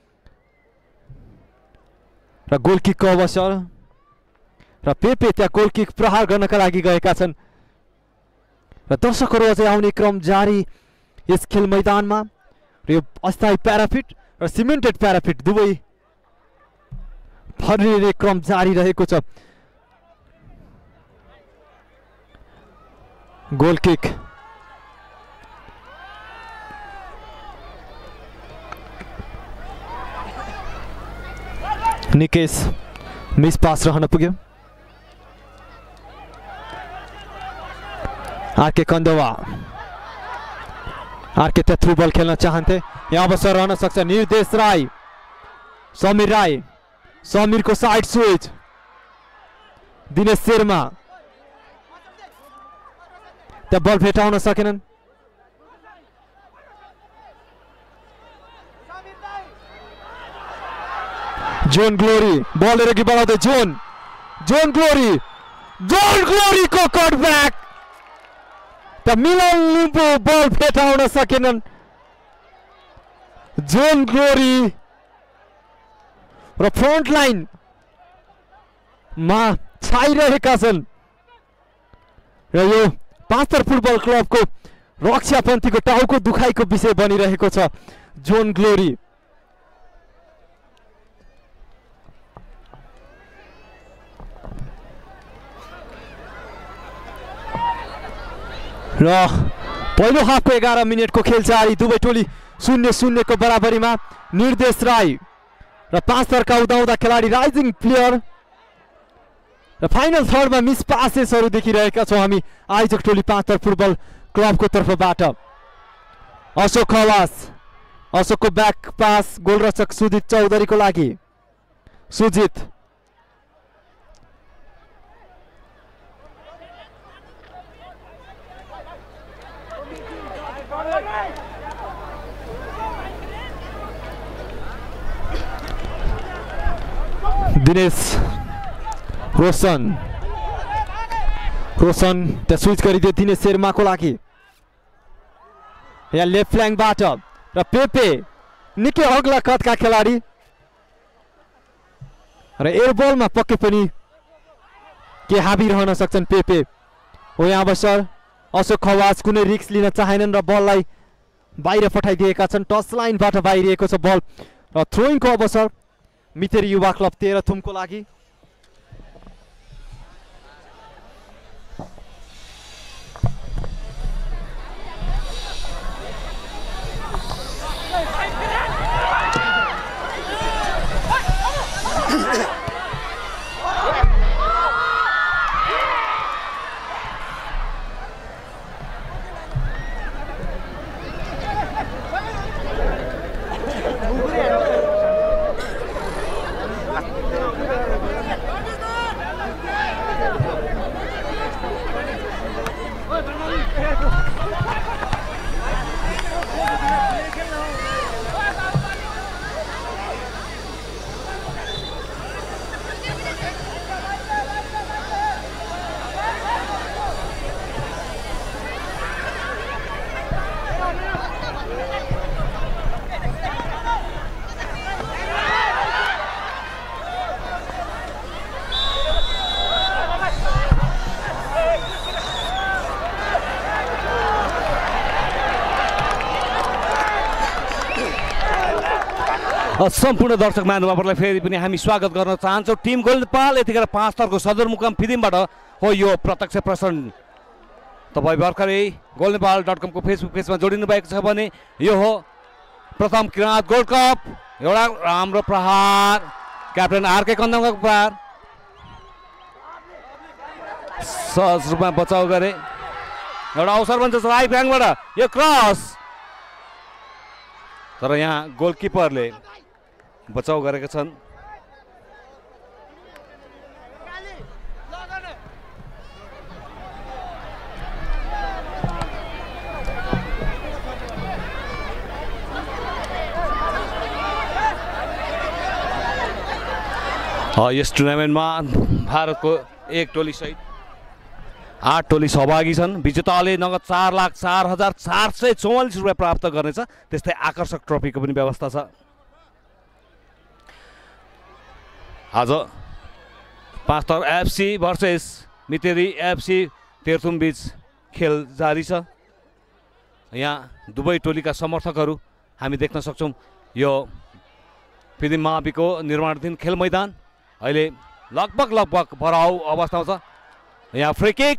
र गोलकिकको अवसर र पेपे त्यहाँ गोलकिक प्रहार गर्नका लागि गएका छन् र दर्शकहरू अझै आउने क्रम जारी यस खेल मैदानमा र यो अस्थायी प्याराफिट र सिमेन्टेड प्याराफिट दुवै भरिने क्रम जारी रहेको छ। गोलकिक निकेश मिस पास रहन पुग्यो। आरके कन्दवा आर्के थ्रु बल खेल्न चाहन्थे। यहाँ अवसर रहन सक्छ। निर्देश राई, समीर राई, समीरको साइड स्विच, दिनेश शर्मा त्यहाँ बल फेटाउन सकेनन्। जोन ग्लोरी बल अघि बढाउँदै जोन जोन ग्लोरी जोन ग्लोरीको कटब्याक त मिलन लिम्बू बल फेटाउन सकेनन्। जोन ग्लोरी र फ्रन्ट लाइन मा छाइरहेका छन् र यो पाँचथर फुटबल क्लबको रक्षापन्थीको टाउको दुखाइको विषय बनिरहेको छ जोन ग्लोरी। र पहिलो हाफको एघार मिनटको खेल जारी, दुवै टोली शून्य शून्यको बराबरीमा। निर्देश राई र पाँच थरका उदाउँदा खेलाडी राइजिङ प्लेयर र फाइनल थर्डमा मिस पासेसहरू देखिरहेका छौँ हामी आयोजक टोली पाँच थर फुटबल क्लबको तर्फबाट। अशोक खवास, अशोकको ब्याक पास गोलरक्षक सुजित चौधरीको लागि। सुजित दिनेश रोशन रोशन त्यहाँ स्विच गरिदियो दिनेश शर्माको लागि। यहाँ लेफ्ट फ्ल्याङ्कबाट र पेपे निकै अग्ला कदका खेलाडी र एयर बलमा पक्कै पनि के हाबी रहन सक्छन् पेपे हो। यहाँ अवसर अशोक खवास कुनै रिस्क लिन चाहेनन् र बललाई बाहिर पठाइदिएका छन्। टच लाइनबाट बाहिरिएको छ बल र थ्रोइङको अवसर मितेरी युवा क्लब तेह्रथुमको लागि। सम्पूर्ण दर्शक महानुभावहरूलाई फेरि पनि हामी स्वागत गर्न चाहन्छौँ। टिम गोलपाल यतिखेर पाँच थरको सदरमुकाम फिदिमबाट हो यो प्रत्यक्ष प्रसारण। तपाईँ भर्खरै गोलनेपाल डट कमको फेसबुक पेजमा जोडिनु भएको छ भने यो हो प्रथम किराँत गोल्ड कप। एउटा राम्रो प्रहार, क्याप्टेन आरके कन्दमको प्रहार सहज रूपमा बचाउ गरे। एउटा अवसर बन्छ राइट फ्ल्याङ्कबाट यो क्रस, तर यहाँ गोलकिपरले बचाउ गरेका छन्। यस टुर्नामेन्टमा भारतको एक टोली सहित आठ टोली सहभागी छन्। विजेताले नगद चार लाख चार हजार चार सय चौवालिस रुपियाँ प्राप्त गर्नेछ। त्यस्तै आकर्षक ट्रफीको पनि व्यवस्था छ। आज Panchthar FC versus Miteri FC Terhathum बीच खेल जारी छ। यहाँ दुवै टोलीका समर्थकहरू हामी देख्न सक्छौँ। यो फिदिम माविको निर्माणाधीन खेल मैदान अहिले लगभग लगभग भराउ अवस्थामा छ। यहाँ फ्री किक,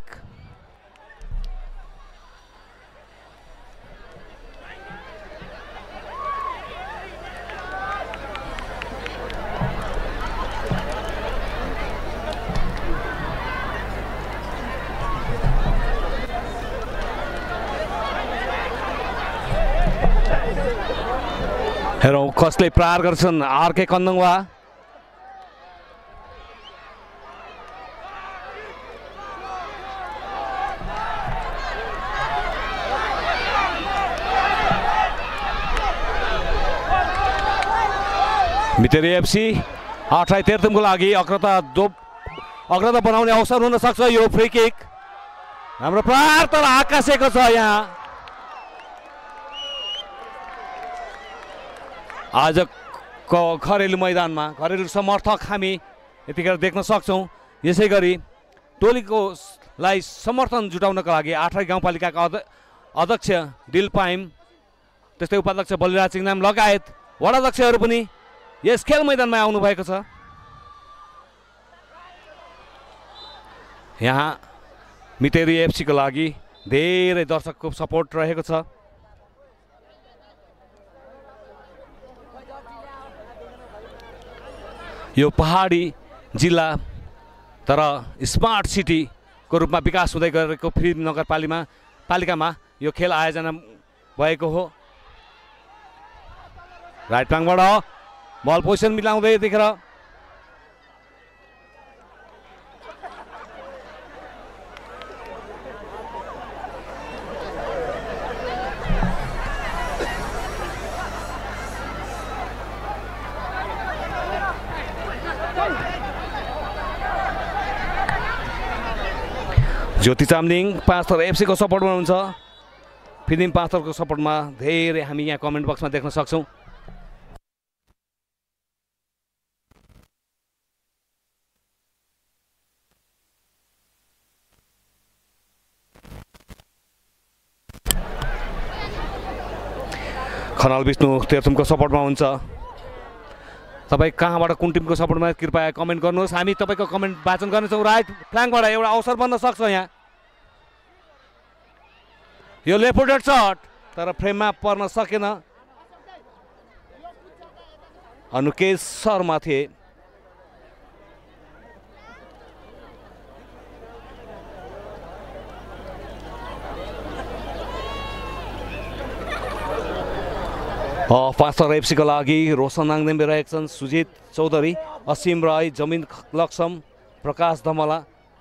हेरौँ कसले प्रहार गर्छन्। आरके कन्दङवा मितेरी एफसी आठलाई तेह्रथुमको लागि अग्रता दो अग्रता बनाउने अवसर हुन सक्छ। यो फ्री किक हाम्रो प्रहार तर आकाशेको छ। यहाँ आजको घरेलु मैदानमा घरेलु समर्थक हामी यतिखेर देख्न सक्छौँ। यसै गरी टोलीको लाई समर्थन जुटाउनका लागि आठलाई गाउँपालिकाका अध्यक्ष दिल पाइम त्यस्तै उपाध्यक्ष बलिराज सिंहनाम लगायत वडाध्यक्षहरू पनि यस खेल मैदानमा आउनु भएको छ। यहाँ मितेरी एफसीको लागि धेरै दर्शकको सपोर्ट रहेको छ। यो पहाडी जिल्ला तर स्मार्ट सिटीको रूपमा विकास हुँदै गरेको फेरि नगरपालिकामा पालिकामा यो खेल आयोजना भएको हो। राइट प्लाङबाट बल पोजिसन मिलाउँदै यतिखेर ज्योति चामलिङ पाँचथर एफसीको सपोर्टमा हुन्छ। फिदिम पाँचथरको सपोर्टमा धेरै हामी यहाँ कमेन्ट बक्समा देख्न सक्छौँ। खनाल विष्णु तेह्रथुमको सपोर्टमा हुन्छ। तपाईँ कहाँबाट कुन टिमको सपोर्टमा कृपया कमेन्ट गर्नुहोस्। हामी तपाईँको कमेन्ट वाचन गर्नेछौँ। राइट फ्ल्याङ्कबाट एउटा अवसर बन्न सक्छ। यहाँ यो लेफ्ट शट तर फ्रेममा पर्न सकेन। अनुकेश शर्मा थिए। पाँचथर एफसीको लागि रोशन नाङदेम्बे रहेका छन्। सुजित चौधरी, असीम राई, जमिन लक्ष्म, प्रकाश धमला,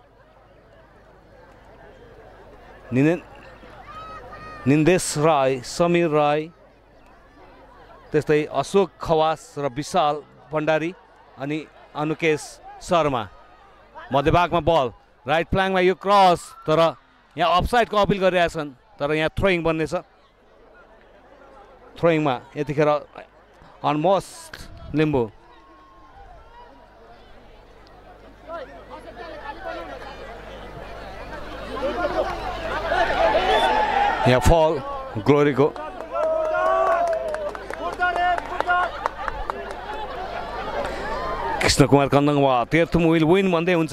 निन्देश राई, समीर राई, त्यस्तै अशोक खवास र विशाल भण्डारी अनि अनुकेश शर्मा। मध्यभागमा बल राइट फ्ल्याङ्कमा यो क्रस तर यहाँ अफसाइडको अपिल गरिरहेछन् तर यहाँ थ्रोइङ बन्नेछ। थ्रोइङमा यतिखेर अलमोस्ट लिम्बू यहाँ फल ग्लोरीको कृष्ण कुमार कन्दङ वा तेह्रथुम विल विन भन्दै हुन्छ।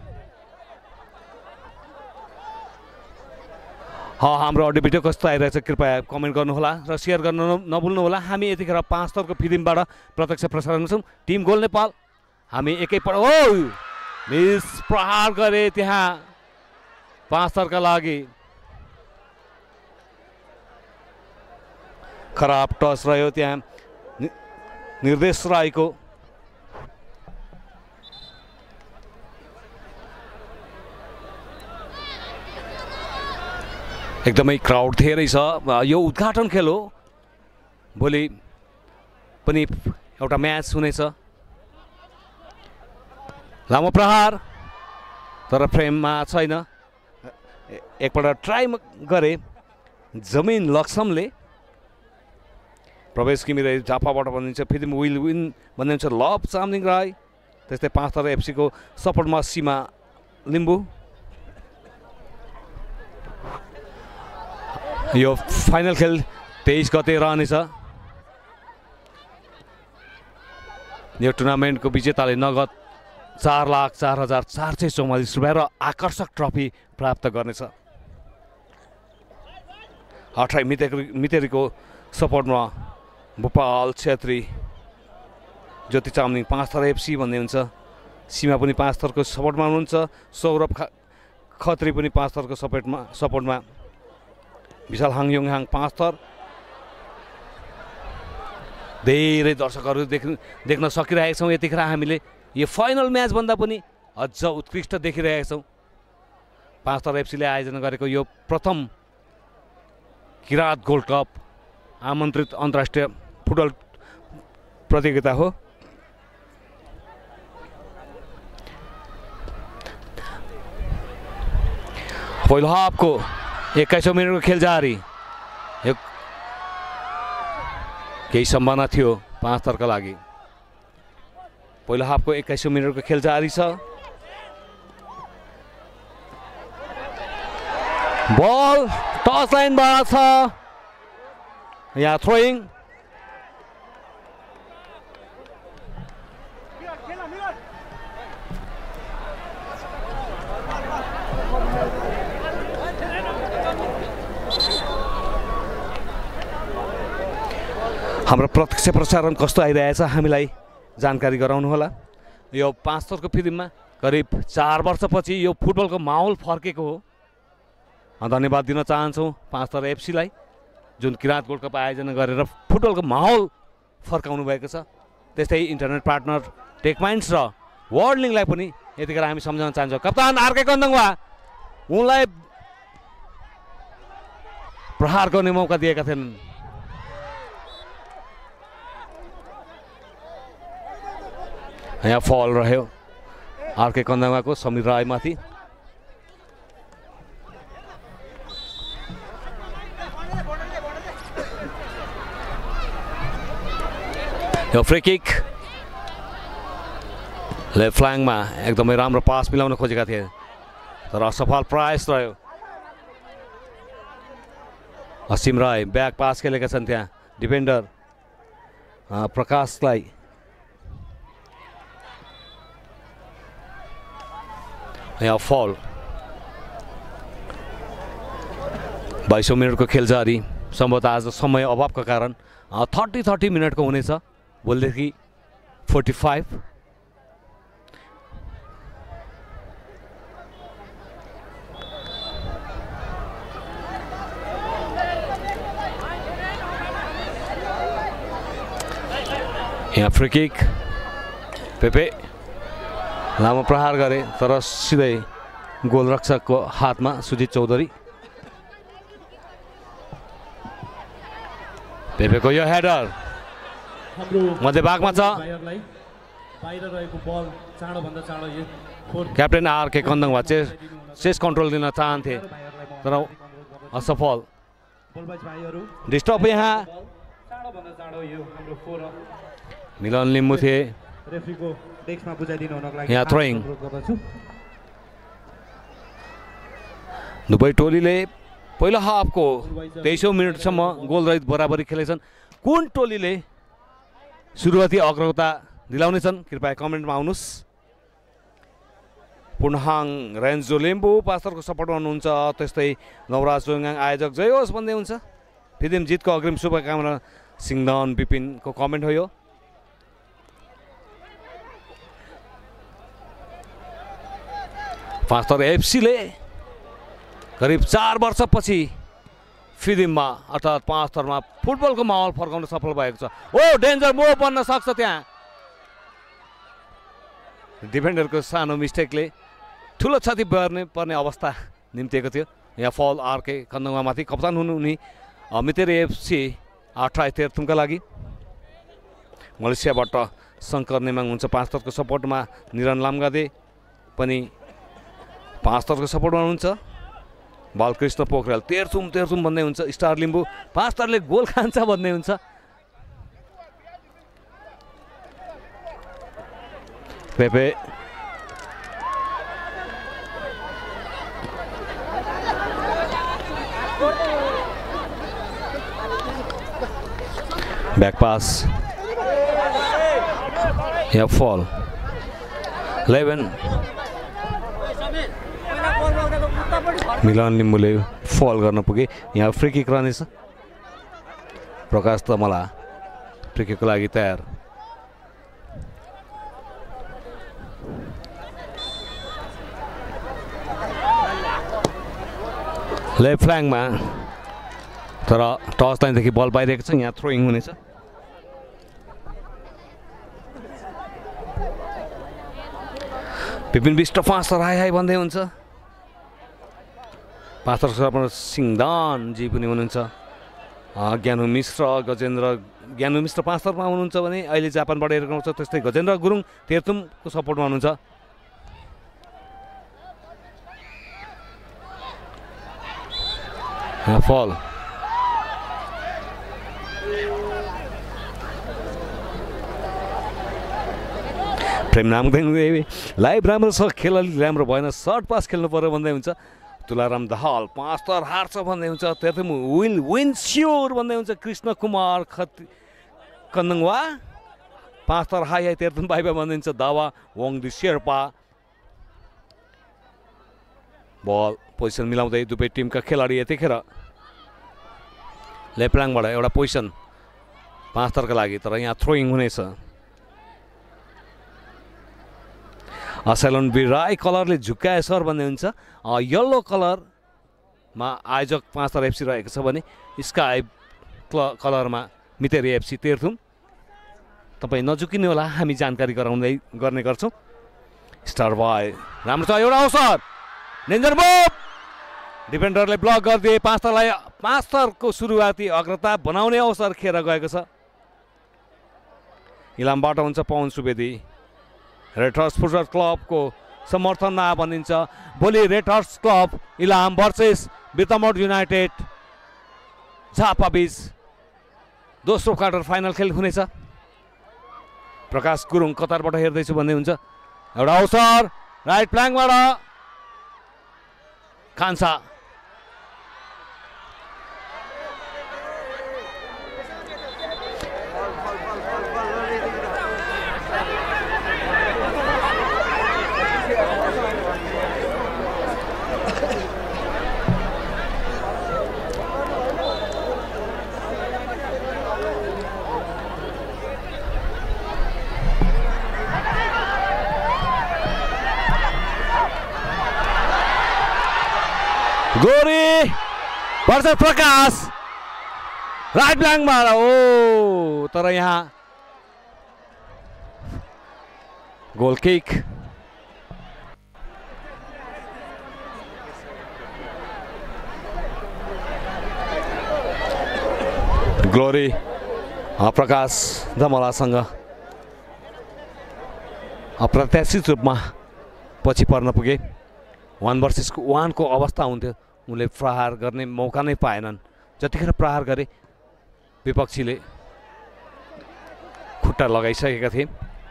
हाँ हाम्रो अडियो भिडियो कस्तो आइरहेछ कृपया कमेन्ट गर्नुहोला र सेयर गर्न नभुल्नुहोला। हामी यतिखेर पाँच थरको फिल्मबाट प्रत्यक्ष प्रसारण गर्छौँ। टिम गोल नेपाल हामी एकैपल्ट ओ मिस प्रहार गरे त्यहाँ पाँच थरका लागि खराब टच रह्यो त्यहाँ निर्देश राईको। एकदमै क्राउड धेरै छ। यो उद्घाटन खेल हो। भोलि पनि एउटा म्याच हुनेछ। लामो प्रहार तर फ्रेममा छैन। एकपल्ट ट्राई गरे जमिन लक्ष्मले। प्रवेश किमिरे झापाबाट भनिन्छ। फेरि विल विन भनिन्छ लभ चामलिङ राई। त्यस्तै पाँच थर एफसीको सपोर्टमा सीमा लिम्बू। यो फाइनल खेल तेइस गते रहनेछ। यो टुर्नामेन्टको विजेताले नगद चार लाख चार हजार चार सय चौवालिस रुपियाँ र आकर्षक ट्रफी प्राप्त गर्नेछ। अठाई मितेरी मितेरीको सपोर्टमा भोपाल छेत्री, ज्योति चामलिङ पाँच थर एफसी भन्ने हुन्छ। सीमा पनि पाँच थरको सपोर्टमा हुनुहुन्छ। सौरभ खत्री पनि पाँच थरको सपोर्टमा सपोर्टमा विशाल हाङ योङहाङ पाँच थर। धेरै दर्शकहरू देख्न देख्न सकिरहेका छौँ। यतिखेर हामीले यो फाइनल म्याचभन्दा पनि अझ उत्कृष्ट देखिरहेका छौँ। पाँच थर एफसीले आयोजना गरेको यो प्रथम किरात गोल्ड कप आमन्त्रित अन्तर्राष्ट्रिय फुटबल प्रतियोगिता हो। पहिलो हाफको एक्काइसौँ मिनटको खेल जारी। केही सम्भावना थियो पाँच थरका लागि। पहिलो हाफको एक्काइसौँ मिनटको खेल जारी छ। बल टच लाइनबाट छ, यहाँ थ्रोइङ। हाम्रो प्रत्यक्ष प्रसारण कस्तो आइरहेछ हामीलाई जानकारी गराउनु होला। यो पाँच थरको फिल्ममा करिब चार वर्षपछि यो फुटबलको माहौल फर्केको हो। धन्यवाद दिन चाहन्छौँ पाँच थर एफसीलाई जुन किरात गोल्ड कप आयोजना गरेर फुटबलको माहौल फर्काउनु भएको छ। त्यस्तै इन्टरनेट पार्टनर टेकमाइन्ड्स र वर्ल्ड लिङ्कलाई पनि यतिखेर हामी सम्झाउन चाहन्छौँ। कप्तान आरके कन्दङवा उनलाई प्रहार गर्ने मौका दिएका थिएनन्। यहाँ फल रह्यो आरके कन्दङवाको समीर राईमाथि। यो फ्री किक लेफ्ट फ्ल्याङ्कमा एकदमै राम्रो पास मिलाउन खोजेका थिए तर असफल प्रयास रह्यो। असीम राई ब्याक पास खेलेका छन् त्यहाँ डिफेन्डर प्रकाशलाई। यहाँ फल। बाइसौँ मिनटको खेल जारी। सम्भवतः आज समय अभावका कारण थर्टी थर्टी मिनटको हुनेछ। भोलिदेखि फोर्टी फाइभ। यहाँ फ्री किक पेपे लामो प्रहार गरे तर सिधै गोलरक्षकको हातमा सुजित चौधरी। पेपेको यो हेडर मध्यभागमा छ। Captain RK Kandangwa chest chest control दिन चाहन्थे तर असफल। डिस्टर्ब यहाँ मिलन लिम्बू थिए। यहाँ थ्रोइङ। दुवै टोलीले पहिलो हाफको तेइसौँ मिनटसम्म गोलरहित बराबरी खेलेछन्। कुन टोलीले सुरुवाती अग्रता दिलाउनेछन् कृपया कमेन्टमा आउनुहोस्। पुनहाङ रेन्जो लिम्बू पास्तरको सपोर्टमा हुनुहुन्छ। त्यस्तै नवराज चोङगाङ आयोजक जय होस् भन्दै हुन्छ। फिल्म जितको अग्रिम शुभकामना सिंहदन विपिनको कमेन्ट हो यो। पाँच थर एफसीले करिब चार वर्षपछि फिल्ममा अर्थात् पाँच थरमा फुटबलको माहौल फर्काउन सफल भएको छ। ओ डेन्जर मुभ बन्न सक्छ त्यहाँ। डिफेन्डरको सानो मिस्टेकले ठुलो क्षति पर्ने पर्ने अवस्था निम्तिएको थियो। यहाँ फल आरके कन्दङवामाथि। कप्तान हुनु उनी मितेरी एफसी आठ तेह्रथुमका लागि। मलेसियाबाट शङ्कर नेमाङ हुन्छ पाँच थरको सपोर्टमा। निरन लामगादे पनि पाँच थरको सपोर्टमा हुनुहुन्छ। बालकृष्ण पोखरेल तेह्रथुम तेह्रथुम भन्दै हुन्छ। स्टार लिम्बू पाँच थरले गोल खान्छ भन्दै हुन्छ। Pepe back pass. यहाँ फल इलेभेन मिलन लिम्बूले फल गर्न पुगे। यहाँ फ्री किक रहनेछ। प्रकाश तमला फ्री किकको लागि तयार। लेफ्ट फ्ल्याङ्कमा तर टच लाइनदेखि बल पाइरहेको छ। यहाँ थ्रोइङ हुनेछ। विपिन विष्ट पाँच तर हाई हाई भन्दै हुन्छ। पाँच तर सरपञ्च सिंहदानजी पनि हुनुहुन्छ। ज्ञानु मिश्र गजेन्द्र ज्ञानु मिश्र पाँच तर्फमा हुनुहुन्छ भने अहिले जापानबाट हेरेको हुन्छ। त्यस्तै गजेन्द्र गुरुङ तेर्तुमको सपोर्टमा हुनुहुन्छ। फल प्रेम नामदेङ लाइभ राम्रो छ, खेल अलिक राम्रो भएन, सर्ट पास खेल्नु पर्यो भन्दै हुन्छ। तुलाराम दाहाल पाँच तर हार्छ भन्दै हुन्छ। तेर्तुम विन विन स्योर भन्दै हुन्छ। कृष्ण कुमार खत कन्दङवा पाँच तर हाई हाई तेर्तुम बाइबा भन्दै हुन्छ। दावा वङदी शेर्पा बल पोजिसन मिलाउँदै दुवै टिमका खेलाडी यतिखेर लेप्लाङबाट एउटा पोजिसन पाँच तरका लागि, तर यहाँ थ्रोइङ हुनेछ। सेलोन बिराई कलरले झुक्काए सर भन्ने हुन्छ। यल्लो कलरमा आयोजक पाँच तर एफसी रहेको छ भने स्काई कलरमा मितेरी एफसी तेर्थुम। तपाईँ नझुकिनु होला, हामी जानकारी गराउँदै गर्ने गर्छौँ। स्टार बोय राम्रो छ, एउटा अवसर डेन्जर मुभ, डिफेन्डरले ब्लक गरिदिए। पाँच तरलाई पाँच तरको सुरुवाती अग्रता बनाउने अवसर खेर गएको छ। इलामबाट हुन्छ Pawan Subedi. Red Horse football क्लबको समर्थनमा भनिन्छ भोलि Red Horse club Ilam versus Birtamod United Jhapa बीच दोस्रो क्वार्टर फाइनल खेल हुनेछ। प्रकाश गुरुङ कतारबाट हेर्दैछु भन्दै हुन्छ। एउटा अवसर राइट फ्ल्याङ्कबाट कान्छा गोरी वर्ष प्रकाश राइट ब्ल्याङ्कबाट ओ, तर यहाँ गोल किक। ग्लोरी प्रकाश धमलासँग अप्रत्याशित रूपमा पछि पर्न पुगे। वान वर्सेसको वानको अवस्था हुन्थ्यो, उनले प्रहार गर्ने मौका नै पाएनन्। जतिखेर प्रहार गरे विपक्षीले खुट्टा लगाइसकेका थिए।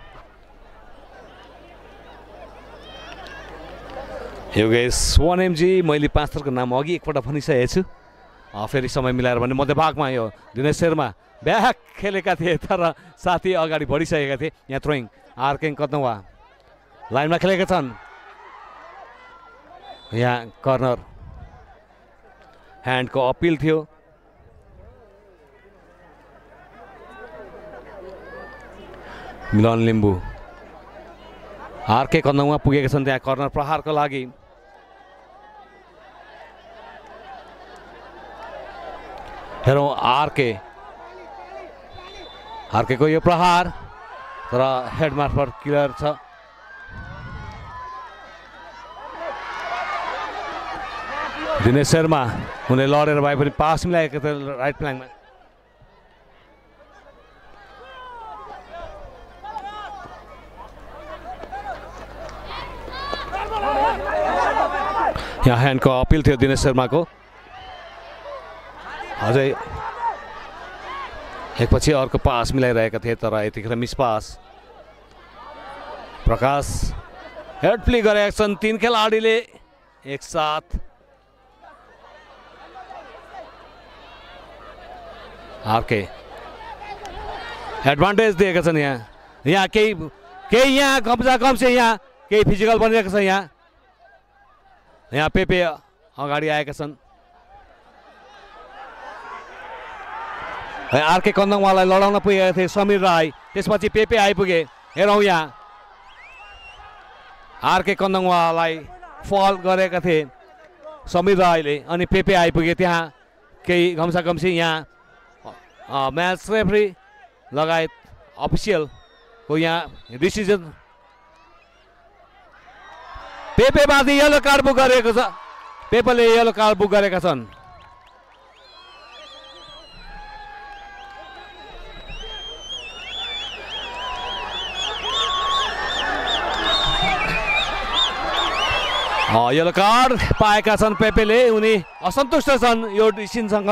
योगेश वान एमजी मैले पाँच तरको नाम अघि एकपल्ट भनिसकेको छु, फेरि समय मिलाएर भने मध्यभागमा यो दिनेश शर्मा ब्याक खेलेका थिए, तर साथी अगाडि बढिसकेका थिए। यहाँ थ्रोइङ आर्केङ कदवा लाइनमा खेलेका छन्। यहाँ कर्नर ह्यान्डको अपिल थियो। मिलन लिम्बू आरके कन्दङमा पुगेका छन्, त्यहाँ कर्नर प्रहारको लागि। हेरौँ आरके आरकेको यो प्रहार, तर हेड मार्फत क्लियर छ। दिनेश शर्मा उनले लडेर भए पनि पास मिलाएको थियो राइट फ्ल्याङ्कमा। यहाँ ह्यान्डको अपिल थियो दिनेश शर्माको। अझै एकपछि अर्को पास मिलाइरहेका थिए, तर यतिखेर miss pass. Prakash head play गरेका छन् तीन खेलाडीले एकसाथ। आरके एडभान्टेज दिएका छन्। यहाँ यहाँ केही केही यहाँ कम्जा कम से यहाँ केही फिजिकल बनिरहेको छ। यहाँ यहाँ पेपे अगाडि आएका छन्। आरके कन्दङवालाई लडाउन पुगेका थिए समीर राई, त्यसपछि पेपे आइपुगे। हेरौँ यहाँ आरके कन्दङवालाई फल गरेका थिए समीर राईले, अनि पेपे आइपुगे। त्यहाँ केही घम्सा घम्सी यहाँ म्याच रेफरी लगायत अफिसियलको यहाँ डिसिजन पेपेमाथि येलो कार्ड बुक गरेको छ। पेपेले येलो कार्ड बुक गरेका छन्। येलो कार्ड पाएका छन् पेपेले। उनी असन्तुष्ट छन् यो डिसिसनसँग।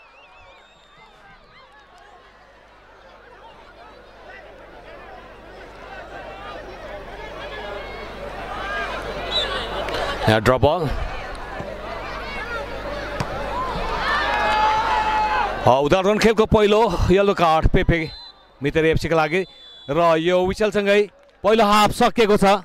यहाँ ड्रप बल। उदाहरण खेलको पहिलो येलो कार्ड पेपे मितेरी एफसीका लागि र यो विसलसँगै पहिलो हाफ सकिएको छ।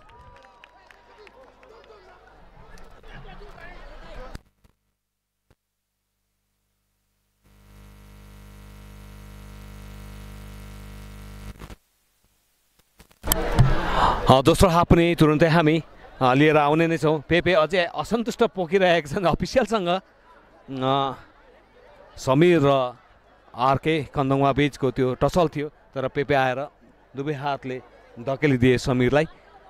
दोस्रो हाफ पनि तुरुन्तै हामी लिएर आउने नै छौँ। पेपे अझै असन्तुष्ट पोखिरहेका छन् अफिसियलसँग। समीर र आरके कन्दङमा बिचको त्यो टसल थियो, तर पेपे आएर दुवै हातले धकेलिदिए समीरलाई।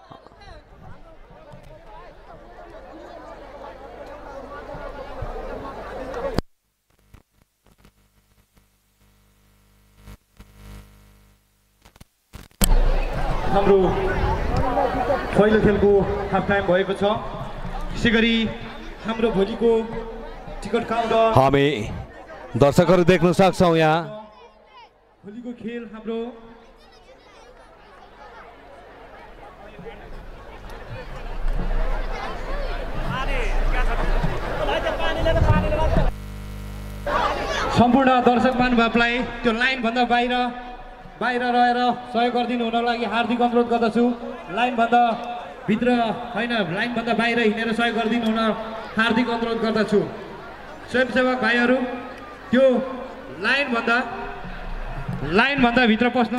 हाम्रो पहिलो खेलको हाफ टाइम भएको छ। त्यसै गरी हाम्रो भोलिको टिकट काउन्टर हामी दर्शकहरू देख्न सक्छौँ। यहाँ भोलिको खेल हाम्रो सम्पूर्ण दर्शक महानुभावलाई त्यो लाइनभन्दा बाहिर बाहिर रहेर सहयोग गरिदिनु हुनको लागि हार्दिक अनुरोध गर्दछु। लाइनभन्दा भित्र होइन, लाइनभन्दा बाहिर हिँडेर सहयोग गरिदिनु हुन हार्दिक अनुरोध गर्दछु। स्वयंसेवक भाइहरू त्यो लाइनभन्दा लाइनभन्दा भित्र पस्नु।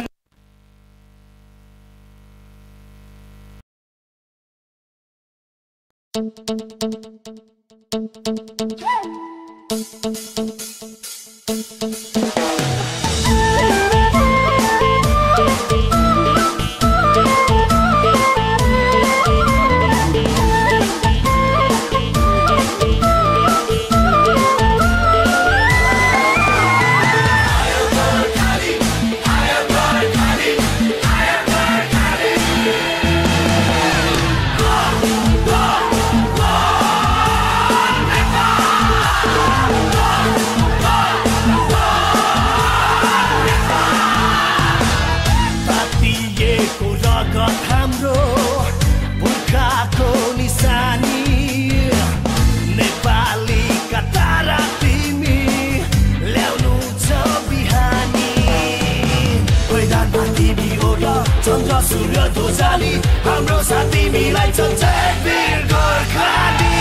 हाम्रो साथ तिमीलाई छ जय वीर गोर्खाली।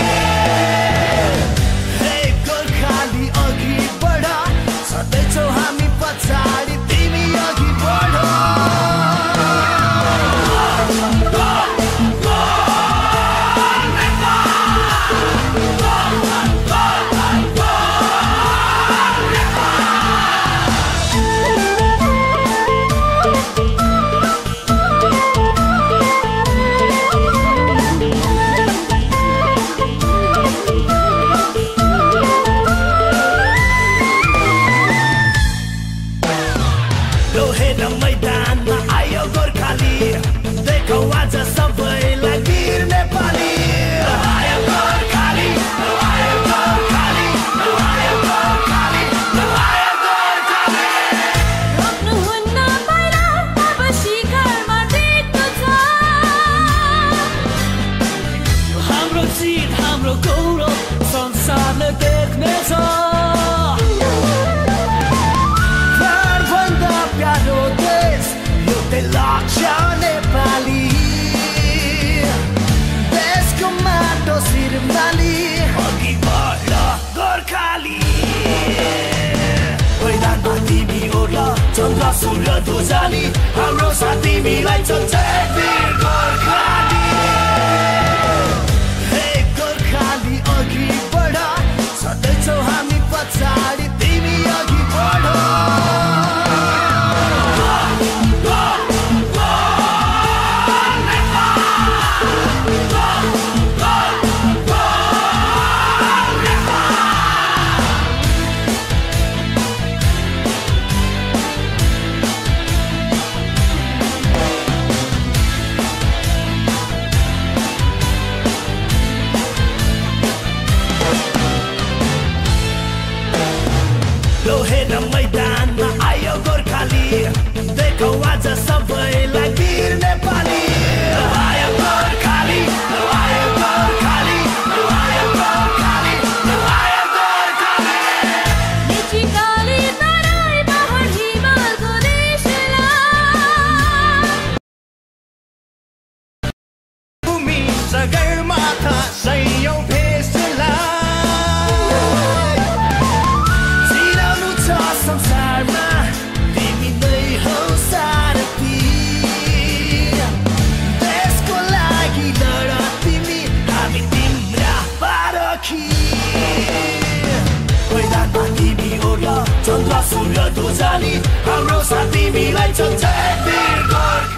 हे गोर्खाली अघि बढ, सधैँछौ हामी पछाडि, तिमी अघि बढ। चन्द्र सूर्य ध्वजाली हाम्रो साथ तिमीलाई छ जय वीर गोर्खाली। हे गोर्खाली अघि बढ, सधैँछौ हामी पछाडि, तिमी अघि बढ। Go! जानी हाम्रो साथ तिमीलाई चल्छ वीर गोर्खा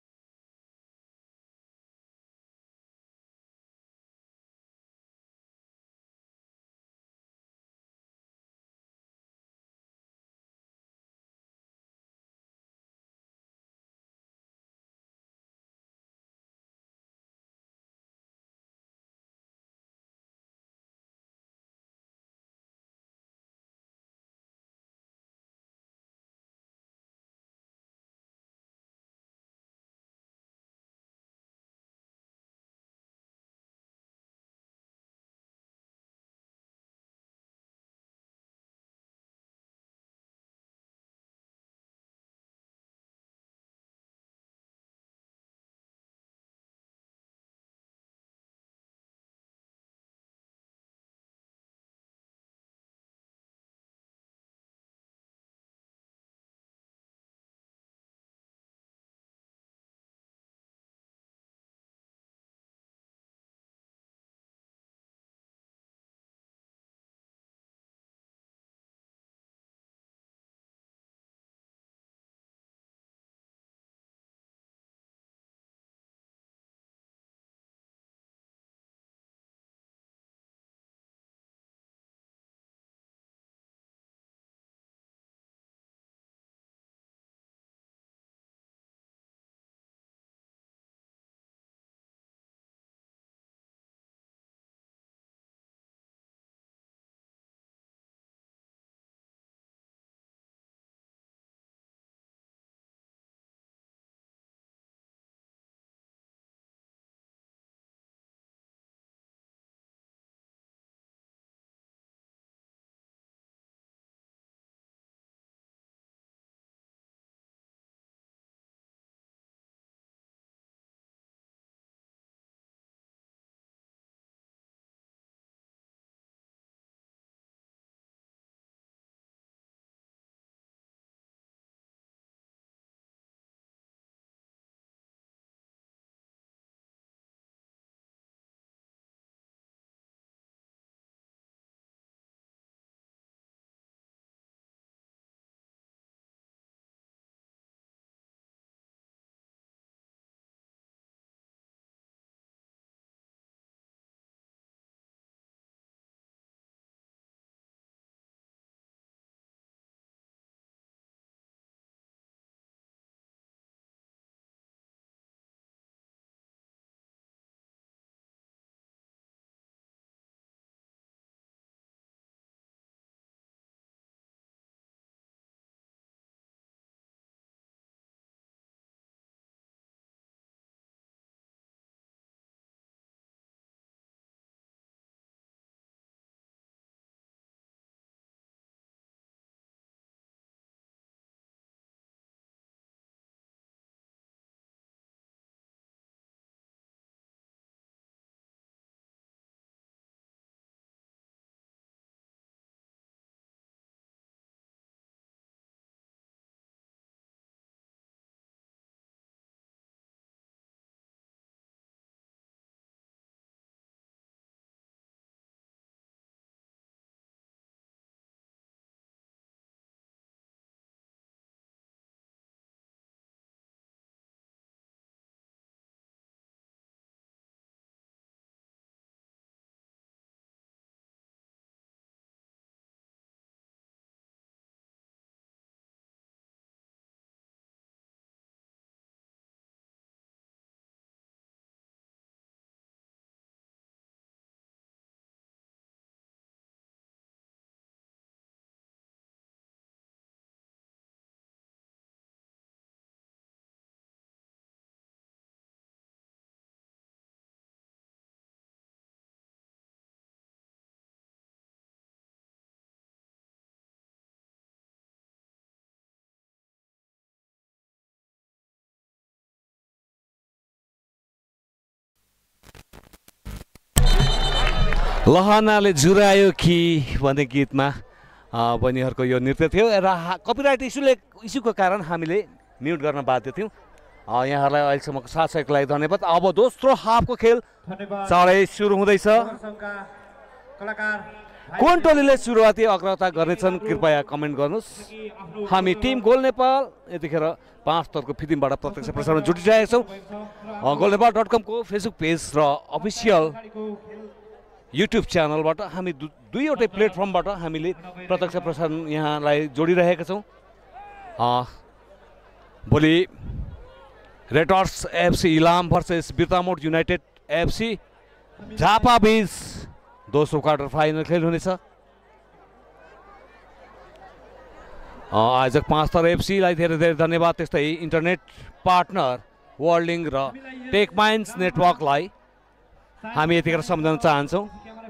लहनाले जुरायो कि भन्ने गीतमा बहिनीहरूको यो नृत्य थियो र कपिराइट इस्युले इस्युको कारण हामीले म्युट गर्न बाध्य थियौँ। यहाँहरूलाई अहिलेसम्मको साथ सहयोगको लागि धन्यवाद। अब दोस्रो हाफको खेल चाँडै सुरु हुँदैछ। कलाकार कुन टोलीले सुरुवाती अग्रता गर्नेछन् कृपया कमेन्ट गर्नुहोस्। हामी टिम गोल नेपाल यतिखेर पाँच स्तरको फिल्मबाट प्रत्यक्ष प्रसारण जुटिरहेका छौँ। गोल नेपाल डट कमको फेसबुक पेज र अफिसियल युट्युब च्यानलबाट हामी दु दुईवटै प्लेटफर्मबाट हामीले प्रत्यक्ष प्रसारण यहाँलाई जोडिरहेका छौँ। भोलि Raiders FC Ilam versus Birtamod United FC Jhapa बीच दोस्रो क्वार्टर फाइनल खेल हुनेछ। आयोजक पाँच स्टार एफसीलाई धेरै धेरै धन्यवाद। त्यस्तै इन्टरनेट पार्टनर वर्ल्डिङ र टेक माइन्स नेटवर्कलाई हामी यतिखेर सम्झाउन चाहन्छौँ।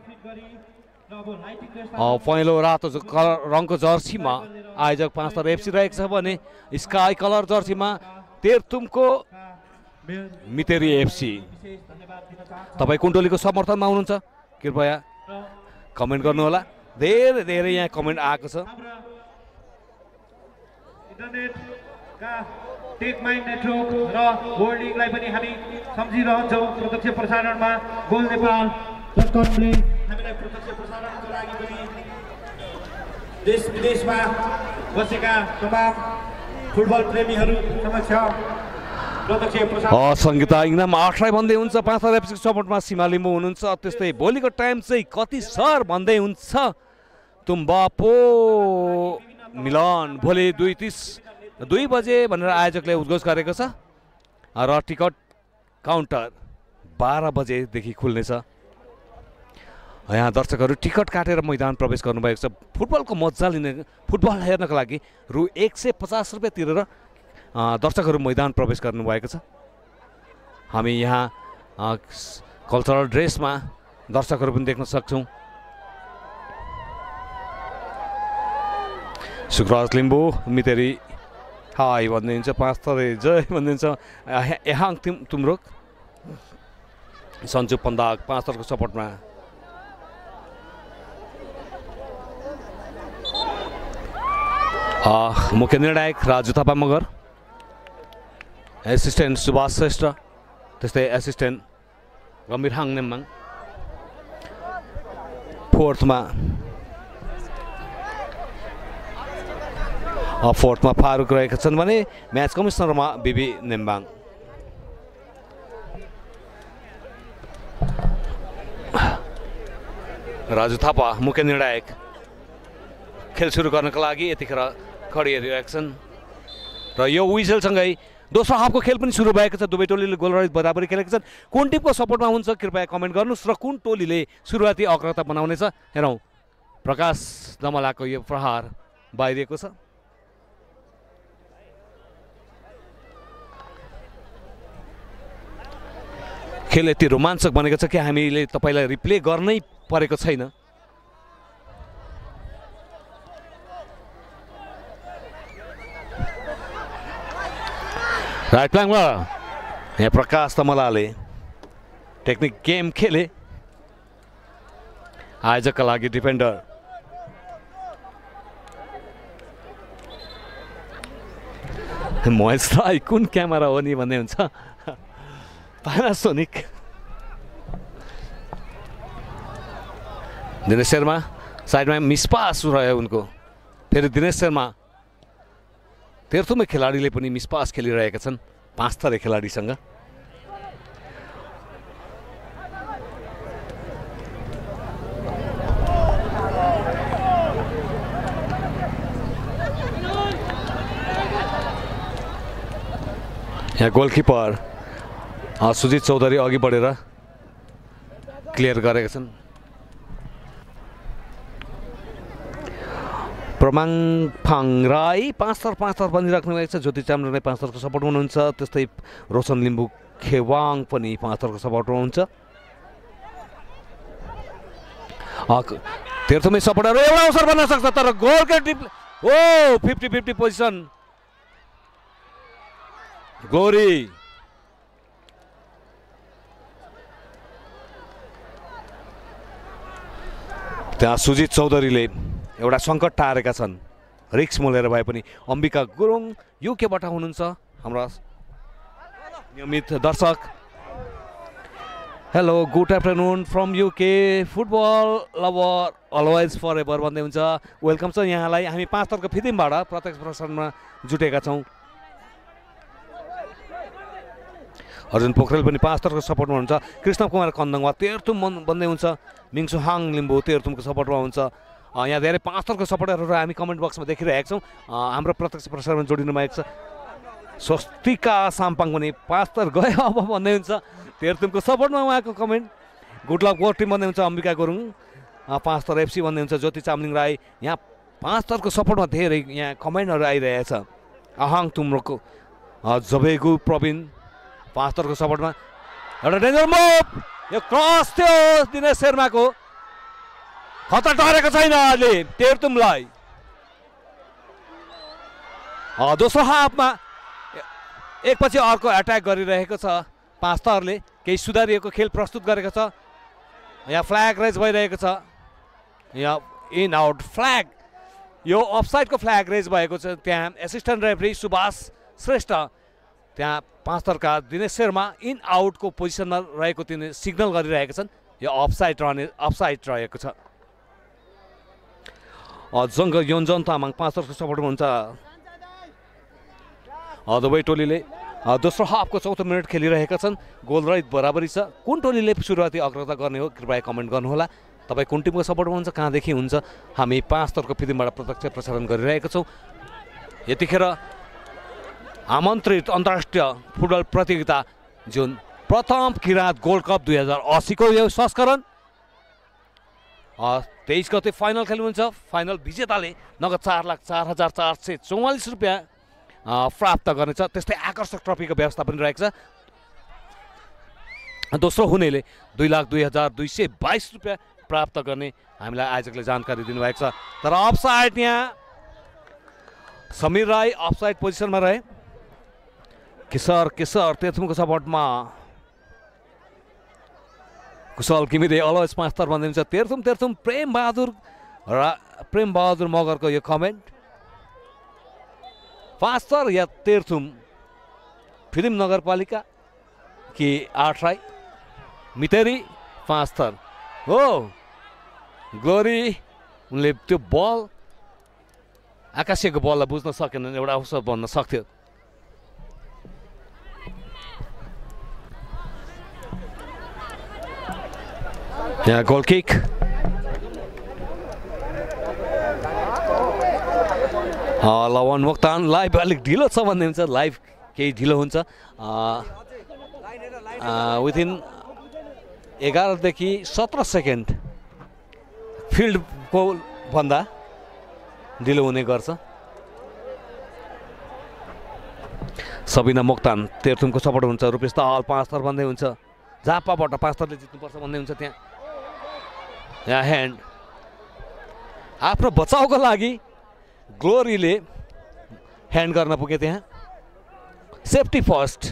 पहेँलो रातो रङको जर्सीमा आयोजक पाँच स्टार एफसी रहेको छ भने स्काई कलर जर्सीमा तेह्रथुमको मितेरी एफसी। तपाईँ कुन टोलीको समर्थनमा हुनुहुन्छ कृपया कमेन्ट गर्नुहोला। धेरै धेरै यहाँ कमेन्ट आएको छ। इन्टरनेटका टेक माइन्ड नेटवर्क र वर्ल्डिङलाई पनि हामी सम्झिरहन्छौँ। प्रत्यक्ष प्रसारणमा गोल नेपाल डट कमले हामीलाई प्रत्यक्ष प्रसारणको लागि पनि देश विदेशमा बसेका तमाम फुटबल प्रेमीहरू समक्ष सङ्गीता इङनाम आठलाई भन्दै हुन्छ। पाँच स्टार एफसीको सपोर्टमा सीमा लिम्बू हुनुहुन्छ। त्यस्तै भोलिको टाइम चाहिँ कति सर भन्दै हुन्छ तुम बापो मिलन भोलि दुई तिस दुई बजे भनेर आयोजकले उद्घोष गरेको छ र टिकट काउन्टर बाह्र बजेदेखि खुल्नेछ। यहाँ दर्शकहरू टिकट काटेर मैदान प्रवेश गर्नुभएको छ। फुटबलको मजा लिने फुटबल हेर्नको लागि रु एक सय पचास रुपियाँ तिरेर दर्शकहरू मैदान प्रवेश गर्नुभएको छ। हामी यहाँ कल्चरल ड्रेसमा दर्शकहरू पनि देख्न सक्छौँ। सुखराज लिम्बू मितेरी हाई भनिदिन्छ। पाँच थरे जय भनिदिन्छ। एहाङ तिम तुमरुक सन्जु पन्दाक पाँच थरको सपोर्टमा। मुख्य निर्णायक राजु थापा मगर, एसिस्टेन्ट सुभाष श्रेष्ठ, त्यस्तै एसिस्टेन्ट गम्भीर हाङ नेम्बाङ। फोर्थमा फोर्थमा फारुक रहेका छन् भने म्याच कमिसनरमा बिबी नेम्बाङ। राजु थापा मुख्य निर्णायक खेल सुरु गर्नको लागि यतिखेर खडी हेरिरहेका छन् र यो विजलसँगै दोस्रो हाफको खेल पनि सुरु भएको छ। दुवै टोलीले गोलरहित बराबरी खेलेका छन्। कुन टिमको सपोर्टमा हुन्छ कृपया कमेन्ट गर्नुहोस् र कुन टोलीले सुरुवाती अग्रता बनाउनेछ हेरौँ। प्रकाश दमलाको यो प्रहार बाहिरिएको छ। खेल यति रोमाञ्चक बनेको छ कि हामीले तपाईँलाई रिप्ले गर्नै परेको छैन। राइट फ्ल्याङ्कमा यहाँ प्रकाश तमलाले टेक्निक गेम खेले। आयोजकका लागि डिफेन्डर महेश राई कुन क्यामेरा हो नि भन्ने हुन्छ। पानासोनिक दिनेश शर्मा साइडमा मिसपास रह्यो उनको। फेरि दिनेश शर्मा तेह्रथुमै खेलाडीले पनि मिसपास खेलिरहेका छन् पाँच थरे खेलाडीसँग। यहाँ गोलकिपर सुजित चौधरी अघि बढेर क्लियर गरेका छन्। प्रमाङ फाङ राई पाँच थर पाँच थर बनिराख्नु भएको छ। ज्योति चामलिङ राई पाँच थरको सपोर्ट हुनुहुन्छ। त्यस्तै रोशन लिम्बू खेवाङ पनि पाँच थरको सपोर्ट हुनुहुन्छ। तेह्रथुमै सपोर्टहरू एउटा अवसर बन्न सक्छ तर गोलको टिप ओ फिफ्टी फिफ्टी पोजिसन गोरी। त्यहाँ सुजित चौधरीले एउटा सङ्कट टारेका छन्। रिक्स मोलेर भए पनि अम्बिका गुरुङ युकेबाट हुनुहुन्छ हाम्रा नियमित दर्शक। Hello good afternoon from UK football lover always for ever भन्दै हुन्छ वेलकम छ यहाँलाई। हामी पाँच थरको फिल्मबाट प्रत्यक्ष प्रसारणमा जुटेका छौँ। अर्जुन पोखरेल पनि पाँच थरको सपोर्टमा हुन्छ। कृष्ण कुमार कन्दङवा तेह्रथुम भन्दै हुन्छ। मिङसु हाङ लिम्बू तेह्रथुमको सपोर्टमा हुन्छ। यहाँ धेरै पाँच थरको सपोर्टरहरू हामी कमेन्ट बक्समा देखिरहेका छौँ। हाम्रो प्रत्यक्ष प्रसारणमा जोडिनु भएको छ। स्वस्तिका साम्पाङ पनि पाँच थर गयो अब भन्दै हुन्छ। तेह्रथुमको सपोर्टमा उहाँको comment. Good luck work team भन्दै हुन्छ। अम्बिका गुरुङ पाँच थर एफसी भन्दै हुन्छ। ज्योति चामलिङ राई यहाँ पाँच थरको सपोर्टमा धेरै यहाँ कमेन्टहरू आइरहेछ। अहाङ तुम्रोको जबेगु प्रवीण पाँच थरको सपोर्टमा। एउटा डेन्जर मुभ यो क्रस थियो दिनेश शर्माको। खतरा टरेको छैन अहिले तेह्रथुमलाई। दोस्रो हाफमा एकपछि अर्को एट्याक गरिरहेको छ पाँच थरले। केही सुधारिएको खेल प्रस्तुत गरेको छ। यहाँ फ्ल्याग रेज भइरहेको छ। यहाँ इन आउट फ्ल्याग यो अफसाइडको फ्ल्याग रेज भएको छ। त्यहाँ एसिस्टेन्ट रेफरी सुभाष श्रेष्ठ त्यहाँ पाँच थरका दिनेश शर्मा इन आउटको पोजिसनमा रहेको तिनी सिग्नल गरिरहेका छन्। यो अफसाइड रहने अफसाइड रहेको छ। जङ्ग योन्जन तामाङ पाँच थरको सपोर्टमा हुन्छ। दुवै टोलीले दोस्रो हाफको चौथो मिनट खेलिरहेका छन्। गोल रहित बराबरी छ। कुन टोलीले सुरुवाती अग्रता गर्ने हो कृपया कमेन्ट गर्नुहोला। तपाईँ कुन टिमको सपोर्टमा हुन्छ कहाँदेखि हुन्छ। हामी पाँच थरको फिल्मबाट प्रत्यक्ष प्रसारण गरिरहेका छौँ। यतिखेर आमन्त्रित अन्तर्राष्ट्रिय फुटबल प्रतियोगिता जुन प्रथम किराँत गोल्ड कप दुई हजार असीको यो संस्करण तेइस गते फाइनल खेल हुन्छ। फाइनल विजेताले नगद चार लाख चार हजार चार सय चौवालिस रुपियाँ प्राप्त गर्नेछ। त्यस्तै आकर्षक ट्रफीको व्यवस्था पनि रहेको छ। दोस्रो हुनेले दुई लाख दुई हजार दुई सय बाइस रुपियाँ प्राप्त गर्ने हामीलाई आयोजकले जानकारी दिनुभएको छ। तर अफसाइड यहाँ समीर राई अफसाइड पोजिसनमा रहे। किशोर किशोर तेह्रथुमको सपोर्टमा कुशल घिमिरे अलवेज पाँच थर भन्दै हुन्छ। तेह्रथुम तेह्रथुम प्रेम बहादुर र प्रेम बहादुर मगरको यो कमेन्ट। पाँच थर या तेह्रथुम फिल्म नगरपालिका कि आठ राई मितेरी पाँच थर हो। ग्लोरी उनले त्यो बल आकाशीयको बललाई बुझ्न सकेन। एउटा अवसर बन्न सक्थ्यो। यहाँ goal kick Lawan Moktan live अलिक ढिलो छ भन्ने हुन्छ। लाइभ केही ढिलो हुन्छ। विथिन एघारदेखि सत्र सेकेन्ड फिल्डको भन्दा ढिलो हुने गर्छ। सबिना मोक्तान तेह्रथुमको सपोर्ट हुन्छ। रुपेश दाहाल पाँच थर भन्दै हुन्छ। झापाबाट पाँच थरले जित्नुपर्छ भन्दै हुन्छ। त्यहाँ यहाँ ह्यान्ड आफ्नो बचाउको लागि ग्लोरीले ह्यान्ड गर्न पुगे। त्यहाँ सेफ्टी फर्स्ट।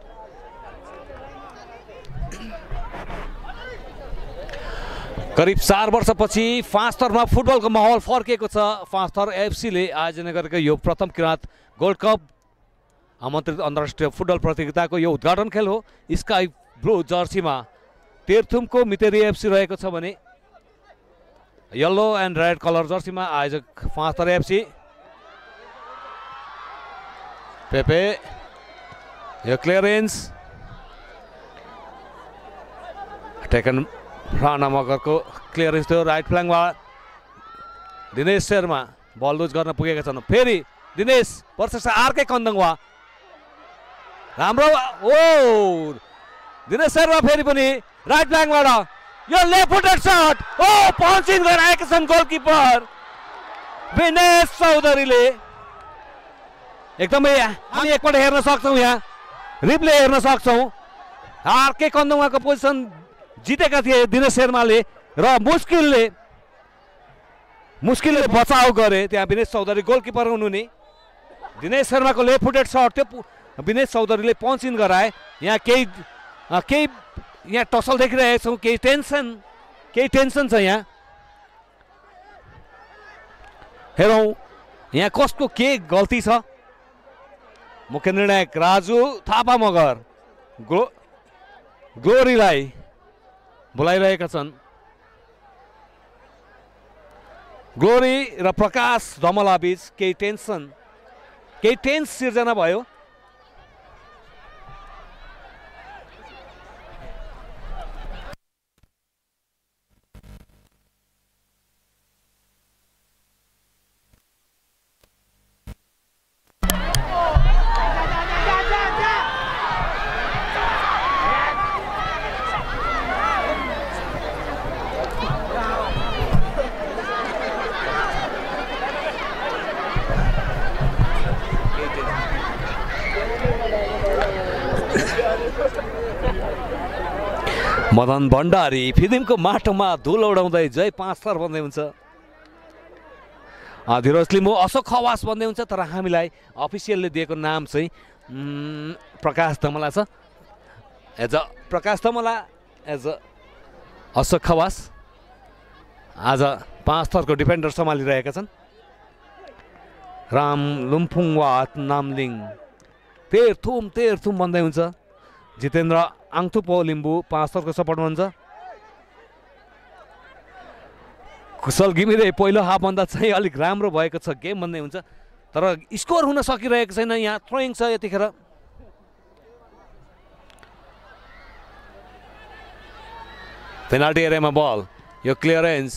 करिब चार वर्षपछि पाँच थरमा फुटबलको माहौल फर्किएको छ। पाँच थर एफसीले आयोजना गरेको यो प्रथम किराँत गोल्ड कप आमन्त्रित अन्तर्राष्ट्रिय फुटबल प्रतियोगिताको यो उद्घाटन खेल हो। स्काई ब्लू जर्सीमा तेह्रथुमको मितेरी एफसी रहेको छ भने येलो एन्ड रेड कलर जर्सीमा आयोजक पाँच थर एफसी। पेपे यो क्लियरेन्स टेकन राणा मगरको क्लियरेन्स थियो। राइट फ्ल्याङ्कबाट दिनेश शर्मा बल लुज गर्न पुगेका छन्। फेरि दिनेश वर्ष आर्कै कन्दङवा राम्रो ओ दिनेश शर्मा फेरि पनि राइट फ्ल्याङ्कबाट यो लेफ्ट फुटेड सट ओ पञ्चिङ गरेर आएका छन् गोलकिपर विनेश चौधरीले। एकदमै हामी एकपल्ट हेर्न सक्छौँ। यहाँ रिप्ले हेर्न सक्छौँ। आर्कै कन्दङवाको पोजिसन जितेका थिए दिनेश शर्माले र मुस्किलले मुस्किलले बचाउ गरे। त्यहाँ विनेश चौधरी गोलकिपर हुनुहुने। दिनेश शर्माको लेफ्ट फुटेड सट थियो। विनेश चौधरीले पञ्च इन गराए। यहाँ केही केही यहाँ टसल देखिरहेका छौँ। केही टेन्सन केही टेन्सन छ। यहाँ हेरौँ यहाँ कसको के गल्ती छ। मुख्य निर्णायक राजु थापा मगर ग्लो ग्लोरीलाई बोलाइरहेका छन्। ग्लोरी र प्रकाश धमला बीच केही टेन्सन केही टेन्स सिर्जना भयो। मदन भण्डारी फिल्मको माटोमा धुल उडाउँदै जय पाँच थर भन्दै हुन्छ। धीरज लिम्बू अशोक खवास भन्दै हुन्छ, तर हामीलाई अफिसियलले दिएको नाम चाहिँ प्रकाश धमला छ। As a Prakash Dhamala as a Ashok Khawas आज पाँच थरको डिफेन्डर सम्हालिरहेका छन्। राम लुम्फुङवात नामलिङ तेर्थुम तेर्थुम भन्दै हुन्छ। जितेन्द्र आङथुपो लिम्बू पाँच थरको सपोर्टमा हुन्छ। कुशल घिमिरे पहिलो हाफभन्दा चाहिँ अलिक राम्रो भएको छ गेम भन्दै हुन्छ, तर स्कोर हुन सकिरहेको छैन। यहाँ थ्रोइङ छ यतिखेर। पेनाल्टी एरियामा बल, यो क्लियरेन्स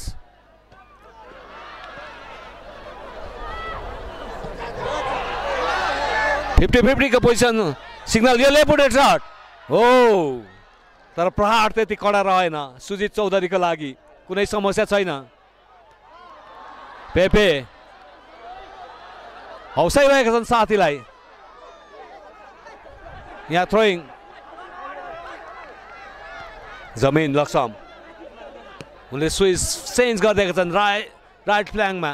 फिफ्टी फिफ्टीको पोजिसन सिग्नल, यो लेफ्ट शट हो, तर प्रहार त्यति कडा रहेन। सुजित चौधरीको लागि कुनै समस्या छैन। पेपे हौसाइरहेका छन् साथीलाई। यहाँ थ्रोइङ जमिन लक्ष्म, उनले स्विच चेन्ज गरिदिएका छन् राइट राइट फ्ल्याङ्कमा।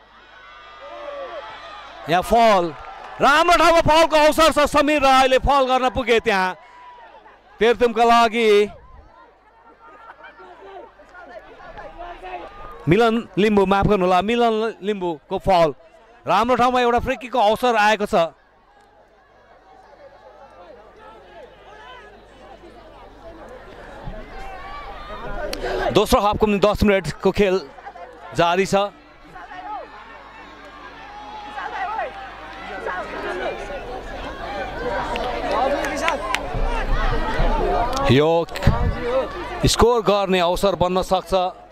यहाँ फल, राम्रो ठाउँमा फलको अवसर छ। समीर राईले फल गर्न पुगे त्यहाँ तेर्थुमका लागि। मिलन लिम्बू, माफ गर्नुहोला, मिलन लिम्बूको फल, राम्रो ठाउँमा एउटा फ्री किकको अवसर आएको छ। दोस्रो हाफको दस मिनटको खेल जारी छ। यो स्कोर गर्ने अवसर बन्न सक्छ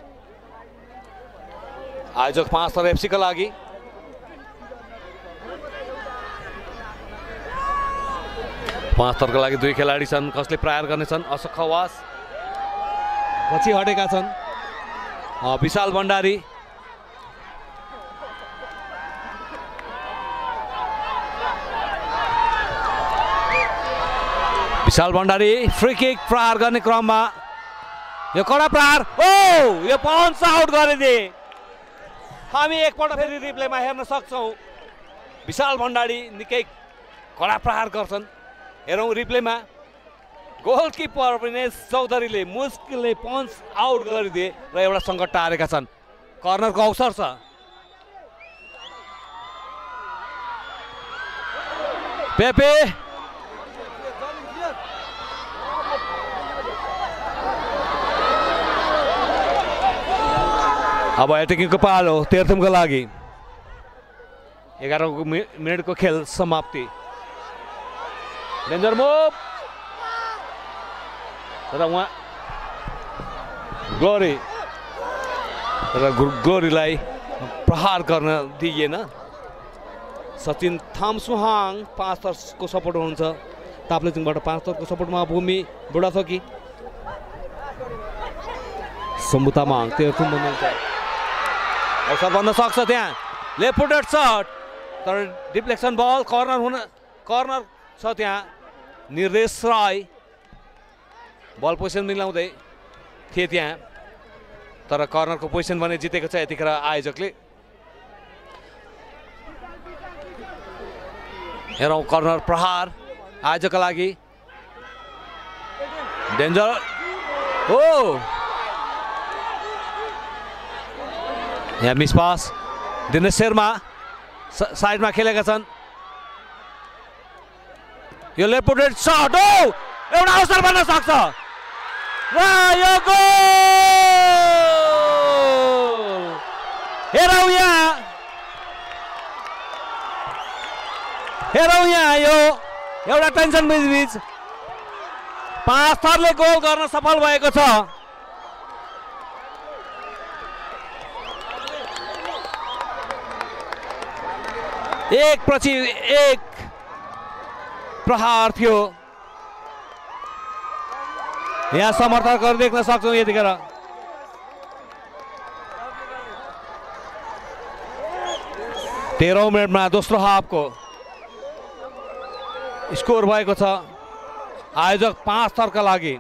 आयोजक पाँच थर एफसीका लागि। पाँच थरका लागि दुई खेलाडी छन्, कसले प्रहार गर्नेछन्? अशोक खवास पछि हटेका छन्, विशाल भण्डारी। विशाल भण्डारी फ्री किक प्रहार गर्ने क्रममा यो कडा प्रहार, ओ यो पन्च आउट गरिदिए। हामी एकपल्ट फेरि रिप्लेमा हेर्न सक्छौँ। विशाल भण्डारी निकै कडा प्रहार गर्छन्। हेरौँ रिप्लेमा। गोलकिपर विनेश चौधरीले मुस्किलले पन्च आउट गरिदिए र एउटा सङ्कट टारेका छन्। कर्नरको अवसर छ। पेपे अब एटेकिङको पालो तेर्थुमको लागि। एघार मिनटको खेल समाप्ति। डेन्जर मुभ, तर उहाँ ग्लोरी र ग्लोरीलाई प्रहार गर्न दिइएन। सचिन थामसुहाङ पाँच थरको सपोर्ट हुनुहुन्छ। ताप्लेजुङबाट पाँच थरको सपोर्टमा भूमि बुढाथोकी। शम्भु तामाङ तेर्थुम भन्नुहुन्छ। अवसर बन्न सक्छ त्यहाँ। लेफ्ट फुटेड शट, तर डिफ्लेक्सन बल, कर्नर हुन कर्नर छ त्यहाँ। निर्देश राई बल पोजिसन मिलाउँदै थिए त्यहाँ, तर कर्नरको पोजिसन भने जितेको छ यतिखेर आयोजकले। हेरौँ कर्नर प्रहार आयोजकका लागि। डेन्जर हो, यहाँ मिस पास। दिनेश शर्मा साइडमा खेलेका छन्। यो लेफ्ट फुटेड शट, हो एउटा अवसर बन्न सक्छ। र यो गोल हेरौँ यहाँ हेरौँ यहाँ यो एउटा टेन्सन बीचबीच पाँच थरले गोल गर्न सफल भएको छ। एक पछि एक प्रहार थियो। यहाँ समर्थकहरू देख्न सक्छौँ यतिखेर। तेह्रौँ मिनटमा दोस्रो हाफको स्कोर भएको छ आयोजक पाँच थरका लागि।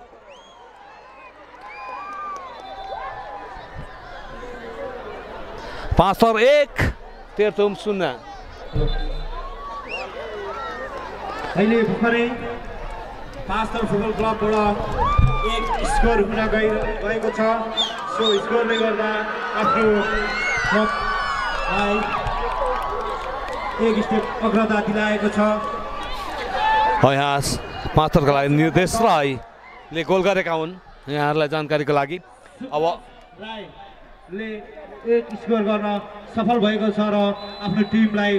पाँच थर एक तेह्रथुम शून्य। अहिले भर्खरै पाँच थर फुटबल क्लबबाट एक स्कोर हुन गइ गएको छ। सो स्कोरले गर्दा आफ्नो क्लबलाई एक स्टेप अग्रता दिलाएको छ। यहाँ पाँच थरका लागि निर्देश राईले गोल गरेका हुन्। यहाँहरूलाई जानकारीको लागि अब राईले एक स्कोर गर्न सफल भएको छ र आफ्नो टिमलाई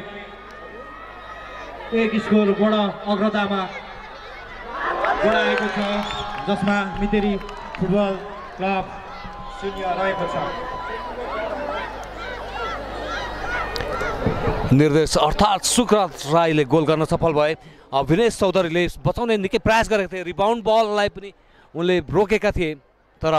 एक स्कोरबाट अग्रतामा बढाएको छ, जसमा मितेरी फुटबल क्लब शून्य रहेको छ। निर्देश अर्थात् सुकरात राईले गोल गर्न सफल भए। विनेश चौधरीले बचाउने निकै प्रयास गरेका थिए। रिबाउन्ड बललाई पनि उनले रोकेका थिए तर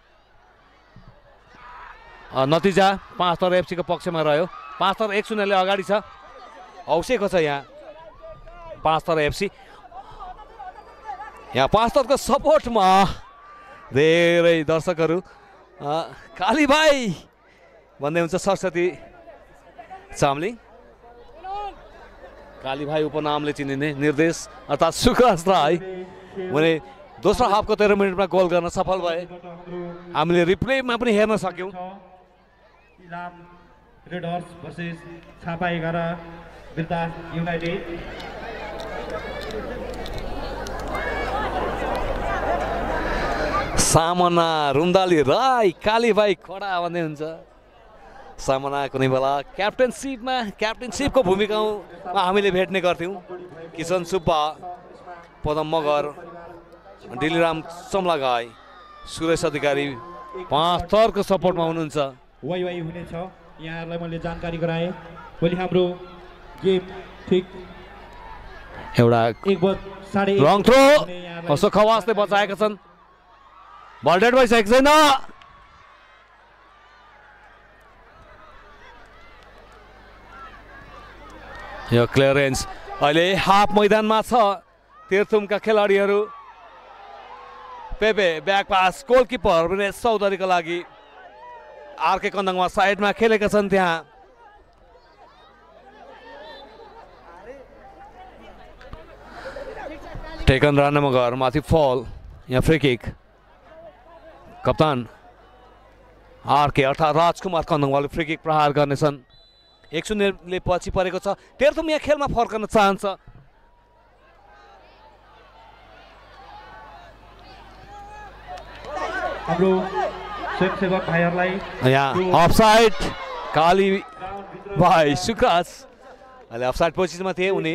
नतिजा पाँच थर एफसीको पक्षमा रह्यो। पाँच थर एक शून्यले अगाडि छ। औसेको छ यहाँ पाँच थर एफसी। यहाँ पाँच थरको सपोर्टमा धेरै दर्शकहरू काली भाइ भन्दै हुन्छ सरस्वती चामलिङ। काली भाइ उपनामले चिनिने निर्देश अर्थात् सुकराज राई उनी दोस्रो हाफको तेह्र मिनटमा गोल गर्न सफल भए। हामीले रिप्लेमा पनि हेर्न सक्यौँ। इलाम रेड हर्स भर्सेस छापा एघार बिर्ता युनाइटेड। सामना रुन्दाली राई काली भाइ खडा भन्दै हुन्छ। सामना कुनै बेला क्याप्टेनसिपमा क्याप्टेनसिपको भूमिकामा हामीले भेट्ने गर्थ्यौँ। किसन सुब्बा, पदम मगर, डिलिराम चम्लागाई, सुरेश अधिकारी पाँच थरको सपोर्टमा हुनुहुन्छ। वाइ वाइ हुनेछ यहाँहरूलाई मैले जानकारी गराएँ। भोलि हाम्रो गेम ठिक एउटा एक बज साढे रङ थ्रो कसो खवासले बचाएका छन्। बल डेड भइसकेको छैन। यो क्लियरेन्स अहिले हाफ मैदानमा छ। तेह्रथुमका खेलाडीहरू Pepe back pass goalkeeper Binesh चौधरीको लागि आरके कन्दङमा साइडमा खेलेका छन्। त्यहाँ टेकन रन मगर माथि फल। यहाँ फ्री किक कप्तान आरके अर्थात् राजकुमार कन्दङवालले फ्री किक प्रहार गर्नेछन्। एक शून्यले पछि परेको छ। तेह्रथुम यहाँ खेलमा फर्कन चाहन्छ। हाम्रो स्वयंसेवक भाइहरूलाई यहाँ अफसाइड काली भाइ सुकास अहिले अफसाइड पोजिसनमा थिए। उनी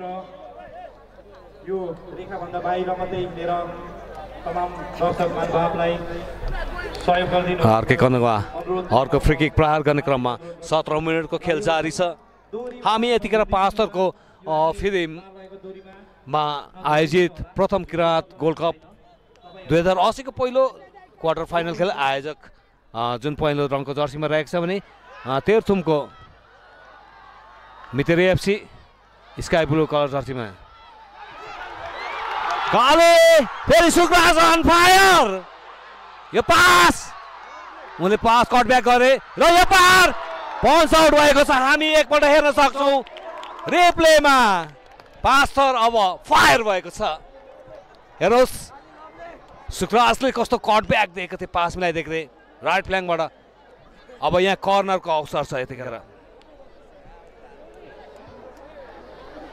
यो रेखाभन्दा बाहिर मात्रै हिँडेर तमाम दर्शक महानुभावलाई सहयोग गरिदिनु। आरके कन्दङवा अर्को फ्री किक प्रहार गर्ने क्रममा सत्र मिनटको खेल जारी छ। हामी यतिखेर पाँच थरको फिल्ममा आयोजित प्रथम किराँत गोल्ड कप दुई हजार असीको पहिलो क्वार्टर फाइनल खेल आयोजक जुन पहिलो रङको जर्सीमा रहेको छ भने तेह्रथुमको Miteri FC sky blue colour जर्सीमा। काले फेरि सुकराज अन फायर। यो पास उनले पास कट ब्याक गरे र यो पार पन्च आउट भएको छ। हामी एकपल्ट हेर्न सक्छौँ रिप्लेमा। पाँच थर अब फायर भएको छ। हेर्नुहोस् सुकराजले कस्तो कट ब्याक दिएको थिए, पास मिलाइदिएको थिए राइट फ्ल्याङ्कबाट। अब यहाँ कर्नरको अवसर छ यतिखेर।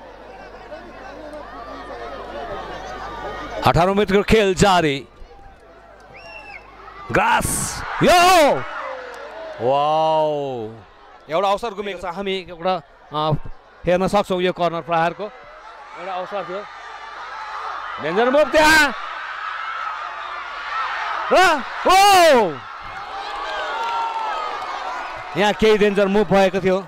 अठारह मिनटको खेल जारी। ग्रास यो वाउ एउटा अवसर गुमेको छ हामी एउटा हेर्न सक्छौँ यो कर्नर प्रहारको एउटा अवसर थियो डेन्जर मुभ त्यहाँ र ओ यहाँ केही डेन्जर मुभ भएको थियो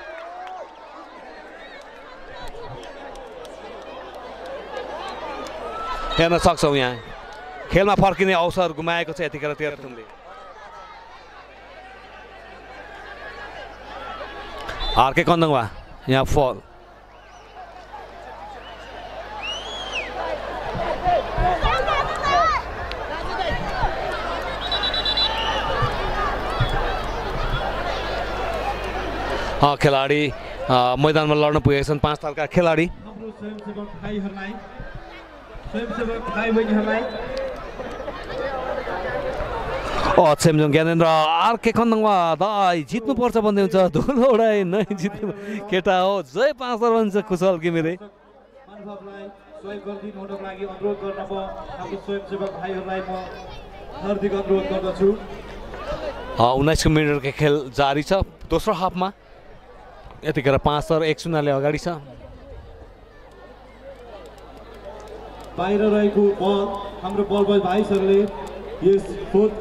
हेर्न सक्छौँ यहाँ खेलमा फर्किने अवसर गुमाएको छ यतिखेर तेह्रथुमले आरके कन्दङवा यहाँ फल खेलाडी मैदानमा लड्न पुगेका छन् पाँच तालका खेलाडी सेमजोङ ज्ञानेन्द्र आरके खन्दङवा दाई जित्नुपर्छ भन्दै हुन्छ धुलो उडाइ नै जित्नु केटा हो जय पाँच ताल भन्छ कुशल घिमिरे उन्नाइसको मिनटको खेल जारी छ दोस्रो हाफमा यतिखेर पाँच तर एक शून्यले अगाडि छ बाहिर रहेको बल हाम्रो बल बोय भाइसहरूले यस फोर्थ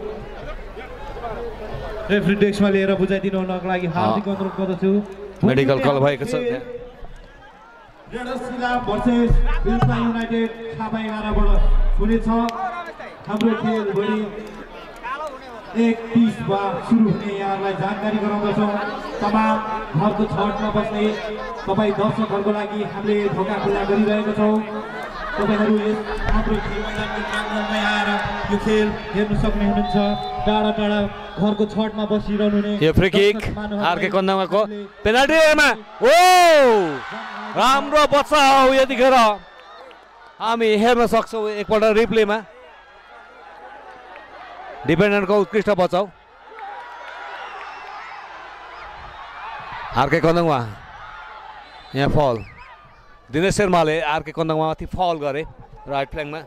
रेफ्री डेस्कमा लिएर बुझाइदिनु हुनको लागि हार्दिक अनुरोध गर्दछु मेडिकल कल भएको छ रेडर्सला भर्सेस बिल्सा युनाइटेड छापा एघारबाट हुनेछ हाम्रो खेल भोलि एक तीसमा सुरु हुने यहाँलाई जानकारी गराउँदछौँ तमाम घरको छठमा बस्ने तपाईँ दर्शकहरूको लागि हामीले ढोका खुल्ला गरिरहेका छौँ तपाईहरु यस हाम्रो खेल मैदानको प्राङ्गणमै आएर यो खेल हेर्न सक्ने हुनुहुन्छ टाढा टाढा घरको छठमा बसिरहनु हुने यो फ्री किक आरके कन्दङको पेनल्टी एरियामा ओ राम्रो बच्चा हो यतिखेर हामी हेर्न सक्छौँ एकपल्ट रिप्लेमा डिफेन्डरको उत्कृष्ट बचाउ आरके कन्दङवा यहाँ फल दिनेश शर्माले आरके कन्दङमा माथि फल गरे राइट फ्ल्याङ्कमा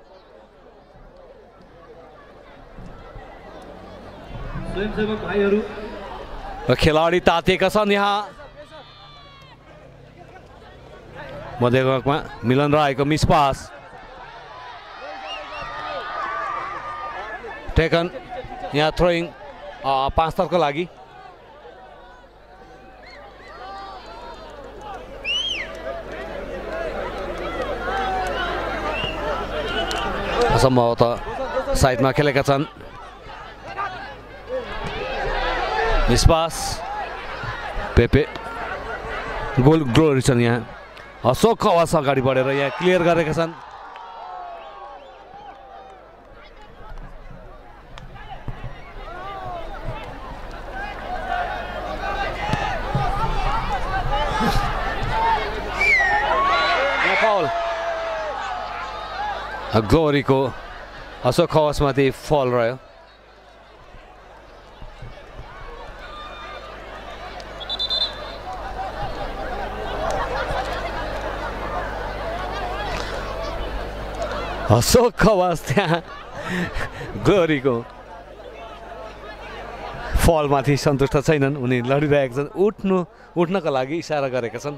स्वयंसेवक भाइहरू खेलाडी तातिएका छन् यहाँ मध्यभागमा मिलन राईको मिस पास टेकन यहाँ थ्रोइङ पाँच तर्फको लागि सम्भवतः साइडमा खेलेका छन् मिसपास पेपे गोल ग्लोरी छन् यहाँ अशोक खवास अगाडि बढेर यहाँ क्लियर गरेका छन् ग्लोरीको अशोक खवासमाथि फल रह्यो अशोक खवास त्यहाँ ग्लोरीको फलमाथि सन्तुष्ट छैनन् उनी लडिरहेका छन् उठ्नु उठ्नका लागि इसारा गरेका छन्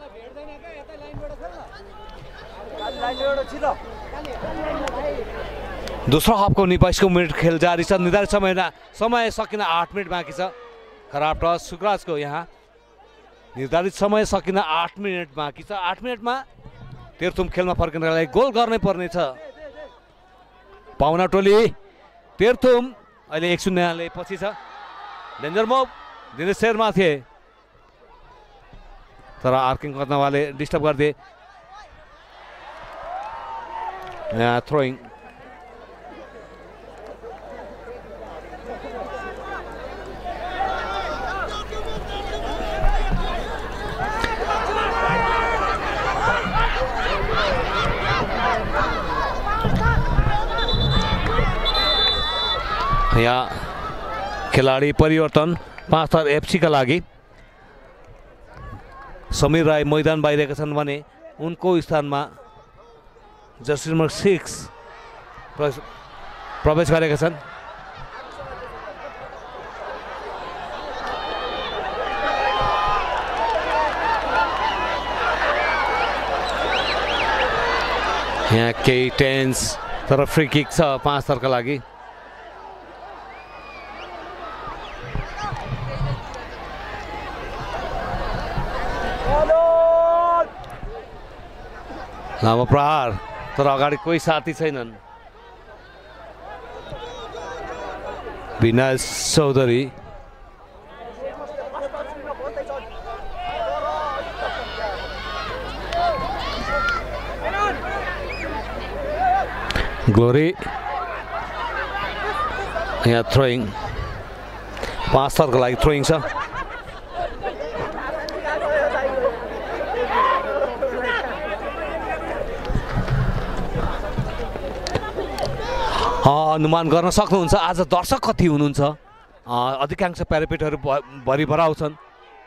दोस्रो हाफको उनी बाइसको मिनट खेल जारी छ निर्धारित समयमा समय सकिन आठ मिनट बाँकी छ खराब टस सुकराजको यहाँ निर्धारित समय सकिन आठ मिनट बाँकी छ आठ मिनटमा तेह्रथुम खेलमा फर्किनका लागि गोल गर्नै पर्नेछ पाहुना टोली तेह्रथुम अहिले एक शून्यले पछि छ डेन्जर मुभ दिनेश शेर्मा थिए तर आर्किङ कर्नवाले डिस्टर्ब गरिदिए यहाँ थ्रोइङ यहाँ खेलाडी परिवर्तन पाँच थर एफसी का लागि समीर राई मैदान बाहिरेका छन् भने उनको स्थानमा जर्सी नम्बर सिक्स प्रवेश गरेका छन् यहाँ केही टेन्स तर फ्री किक छ पाँच थरका लागि। लामो प्रहार तर अगाडि कोही साथी छैनन्। विनाश चौधरी ग्लोरी यहाँ थ्रोइङ पाँच थरको लागि थ्रोइङ छ। अनुमान गर्न सक्नुहुन्छ आज दर्शक कति हुनुहुन्छ। अधिकांश प्यारापेटहरू भरिभर आउँछन्।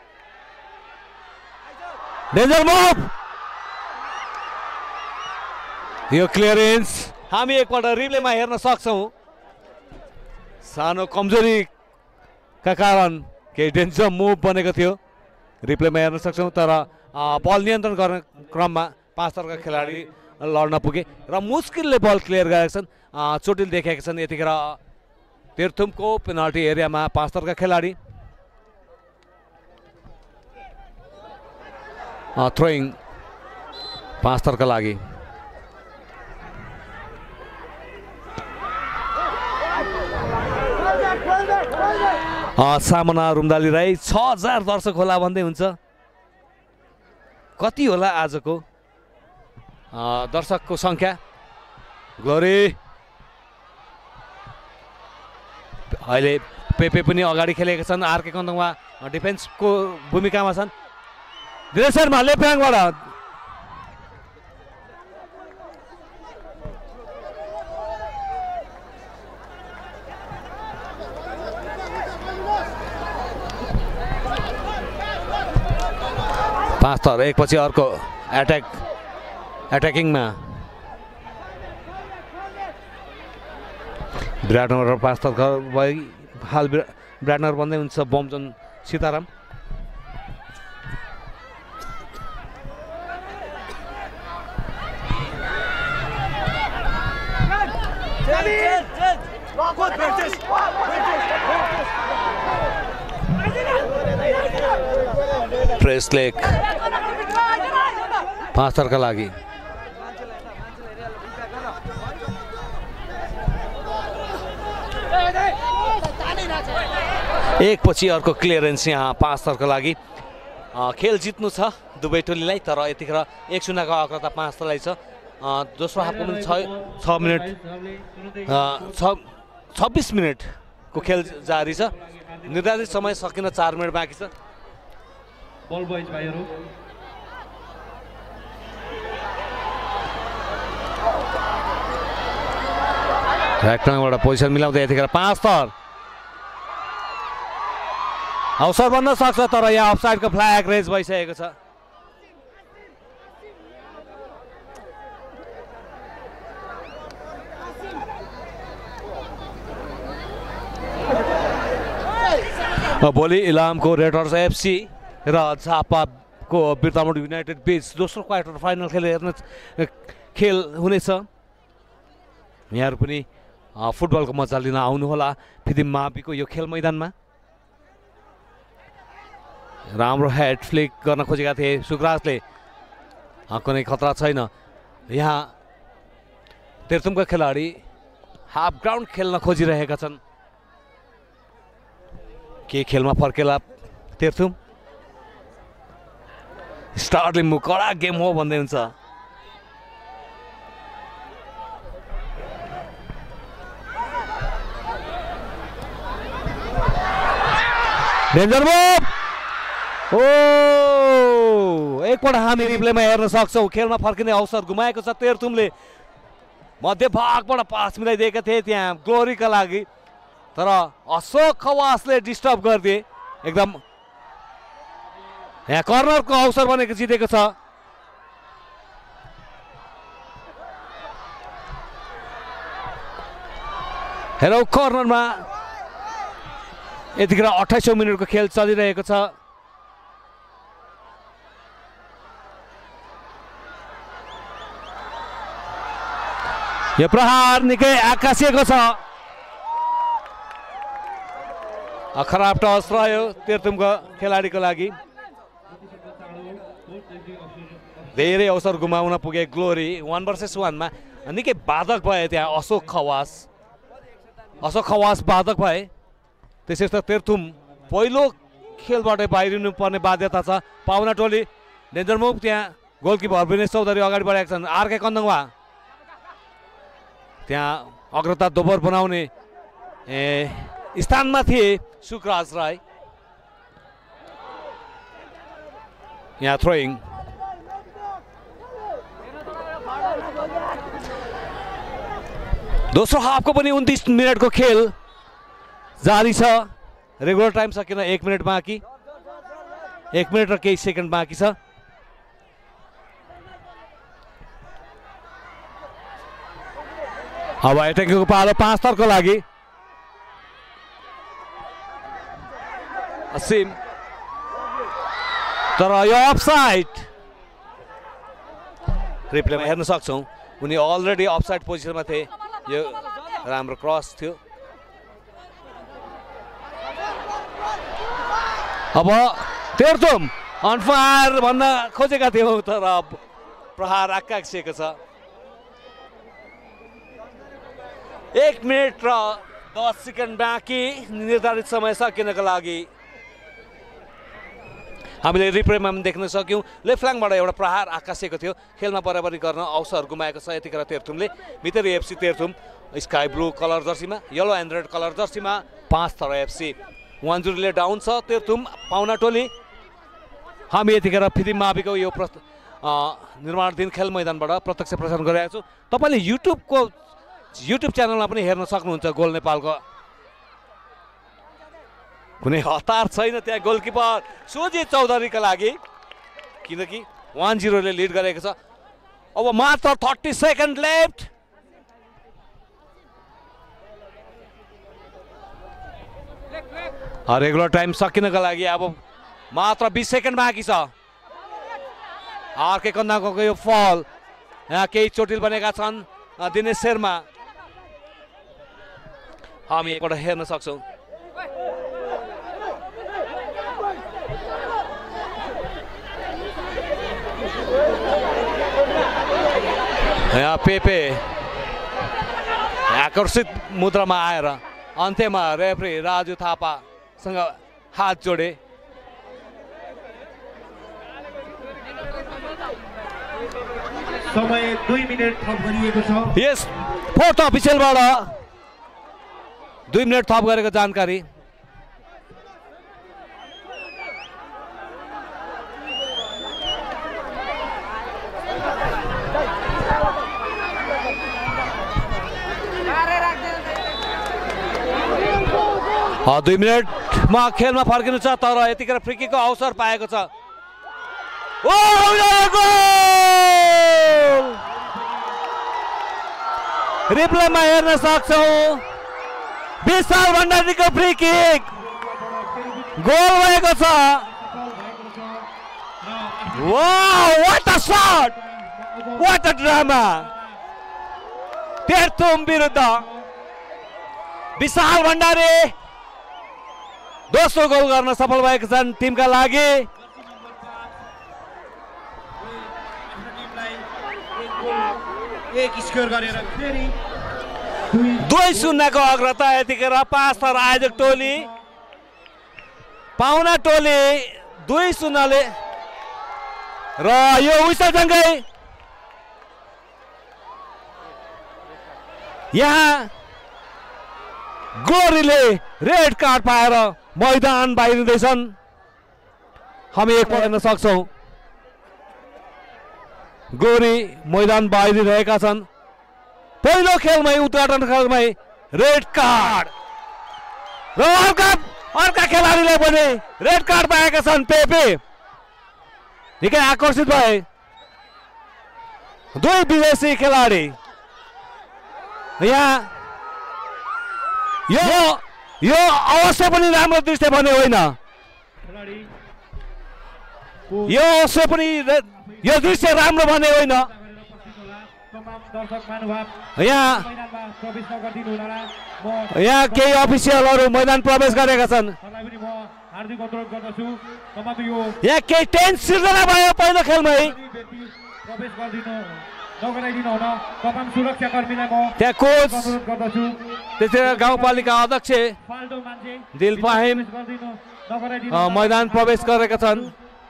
डेन्जर मुभ यो क्लियरेन्स हामी एकपल्ट रिप्लेमा हेर्न सक्छौँ। सानो कमजोरीका कारण केही डेन्जर मुभ बनेको थियो रिप्लेमा हेर्न सक्छौँ। तर बल नियन्त्रण गर्ने क्रममा पाँच थरका खेलाडी लड्न पुगे र मुस्किलले बल क्लियर गरेका छन्। चोटिल देखेका छन् यतिखेर तेर्थुमको पेनाल्टी एरियामा पाँच थरका खेलाडी। थ्रोइङ पाँच थरका लागि। सामना रुम्दाली राई छ हजार दर्शक होला भन्दै हुन्छ। कति होला आजको दर्शकको सङ्ख्या। ग्लोरी अहिले पेपे पनि अगाडि खेलेका छन्। आरके कन्दङमा डिफेन्सको भूमिकामा छन्। दिनेश शर्मा लेफ्ट ह्यान्डबाट पाँच थर एकपछि अर्को एट्याक एट्याकिङमा विराटनगर पाँच थर भई हाल विराटनगर भन्दै हुन्छ बमजन सीताराम। प्रेसलेक पाँच थरका लागि। एक पछि अर्को क्लियरेन्स यहाँ पाँच थरका लागि। खेल जित्नु छ दुवै टोलीलाई तर यतिखेर एक शून्यको अग्रता पाँच थरलाई छ। दोस्रो हाफको पनि छ छ मिनट छब्बिस मिनटको खेल जारी छ। निर्धारित समय सकिन चार मिनट बाँकी छ। बल बोइज भाइहरू राइटबाट पोजिसन मिलाउँदै यतिखेर पाँच थर अवसर बन्न सक्छ तर यहाँ अफसाइडको फ्ल्याग रेज भइसकेको छ। भोलि इलामको रेडर्स एफसी र झापाको बिर्तामोड युनाइटेड बीच दोस्रो क्वार्टर फाइनल खेल हेर्न खेल हुनेछ। यहाँहरू पनि फुटबलको मजा लिन आउनुहोला फिदिम माविको यो खेल मैदानमा। राम्रो हेड फ्लिक गर्न खोजेका थिए सुकराजले कुनै खतरा छैन। यहाँ तेर्थुमका खेलाडी हाफ ग्राउन्ड खेल्न खोजिरहेका छन्। के खेलमा फर्केला तेर्थुम। स्टार्लिङ कडा गेम हो भन्दै हुन्छ। डेन्जर मुभ ओ एकपल्ट हामी रिप्लेमा हेर्न सक्छौँ। खेलमा फर्किने अवसर गुमाएको छ तेर्थुमले। मध्यभागबाट पास मिलाइदिएका थिए त्यहाँ ग्लोरीका लागि तर अशोक खवासले डिस्टर्ब गरिदिए एकदम। यहाँ कर्नरको अवसर बनेको जितेको छ। हेरौ कर्नरमा यतिखेर अट्ठाइसौँ मिनटको खेल चलिरहेको छ। यो प्रहार निकै आकाशिएको छ। खराब टस रह्यो तेर्तुमको खेलाडीको लागि। धेरै अवसर गुमाउन पुगे ग्लोरी वान वर्सेस वानमा। निकै बाधक भए त्यहाँ अशोक खवास अशोक खवास बाधक भए। त्यसै त तेर्तुम पहिलो खेलबाटै बाहिरिनु पर्ने बाध्यता छ। पाहुना टोली डेन्जर मुभ। त्यहाँ गोलकिपर विनेश चौधरी अगाडि बढेका छन्। आरके कन्दङवा त्यहाँ अग्रता दोब्बर बनाउने ए स्थानमा थिए सुकराज राई। यहाँ थ्रोइङ दोस्रो हाफको पनि उन्तिस मिनटको खेल जारी छ। रेगुलर टाइम सकिन, एक मिनट बाँकी, एक मिनट र केही सेकेन्ड बाँकी छ। अब एटेकिङको पालो पाँच तर्को लागि। असिम तर यो अफसाइड रिप्लेमा हेर्न सक्छौँ। उनी अलरेडी अफसाइड पोजिसनमा थिए। यो राम्रो क्रस थियो। अब तेर्तुम अनफायर भन्न खोजेका थियौँ तर प्रहार आकाशिएको छ। एक मिनट र दस सेकेन्ड बाँकी निर्धारित समय सकिनको लागि। हामीले रिप्लेमा पनि देख्न सक्यौँ लेफ्ट फ्ल्याङ्कबाट एउटा प्रहार आकाशिएको थियो। खेलमा बराबरी गर्न अवसर गुमाएको छ यतिखेर तेर्तुमले। Miteri FC Terhathum sky blue colour जर्सीमा, येलो एन्ड रेड कलर जर्सीमा Panchthar FC one जिरोले down छ तेर्तुम पाहुना टोली। हामी यतिखेर फिल्म माविको यो प्र निर्माणाधीन खेल मैदानबाट प्रत्यक्ष प्रसारण गरिरहेको छु। तपाईँले युट्युबको युट्युब च्यानलमा पनि हेर्न सक्नुहुन्छ गोल नेपालको। कुनै हतार छैन त्यहाँ गोलकिपर सुजित चौधरीका लागि, किनकि वान जिरोले लिड गरेको छ। अब मात्र thirty second left. Regular time सकिनको लागि अब मात्र बिस सेकेन्ड बाँकी छ। आरके कन्दाको यो फल यहाँ केही चोटिल बनेका छन् दिनेश शर्मा। हामी एकपल्ट हेर्न सक्छौँ। यहाँ पेपे आकर्षित मुद्रामा आएर अन्त्यमा रेफ्री राजु थापासँग हात जोडे। समय दुई मिनट थप गरिएको छ। यस फोर्थ अफिसियलबाट दुई मिनट थप गरेको जानकारी। दुई मिनटमा खेलमा फर्किनु छ तर यतिखेर फ्री किकको अवसर पाएको छ। ओ रिप्लेमा हेर्न सक्छौँ विशाल भण्डारीको फ्री किक गोल भएको छ। Wow what a shot, what a drama. Terhathum विरुद्ध विशाल भण्डारी दोस्रो गोल गर्न सफल भएका छन् टिमका लागि। दुई शून्यको अग्रता यतिखेर पाँच तर आयोजक टोली पाहुना टोली दुई शून्यले र यो विश्वसँगै यहाँ गोरीले रेड कार्ड पाएर मैदान बाहिरिँदैछन्। हामी एकपल्ट हेर्न सक्छौँ गोरी मैदान बाहिरिरहेका छन्। पहिलो खेलमै उद्घाटन खेलमै रेड कार्ड र अर्का अर्का खेलाडीले पनि रेड कार्ड पाएका छन्। पेपे निकै आकर्षित भए दुई विदेशी खेलाडी। यहाँ यो यो अवश्य पनि राम्रो दृश्य भने होइन, यो अवश्य पनि यो दृश्य राम्रो भने होइन। यहाँ यहाँ केही अफिसियलहरू मैदान प्रवेश गरेका छन्। यहाँ केही टेन्स सिर्जना भयो पहिलो खेलमै। त्यहाँ कोच त्यसै गाउँपालिका अध्यक्ष दिल पाहिम मैदान प्रवेश गरेका छन्।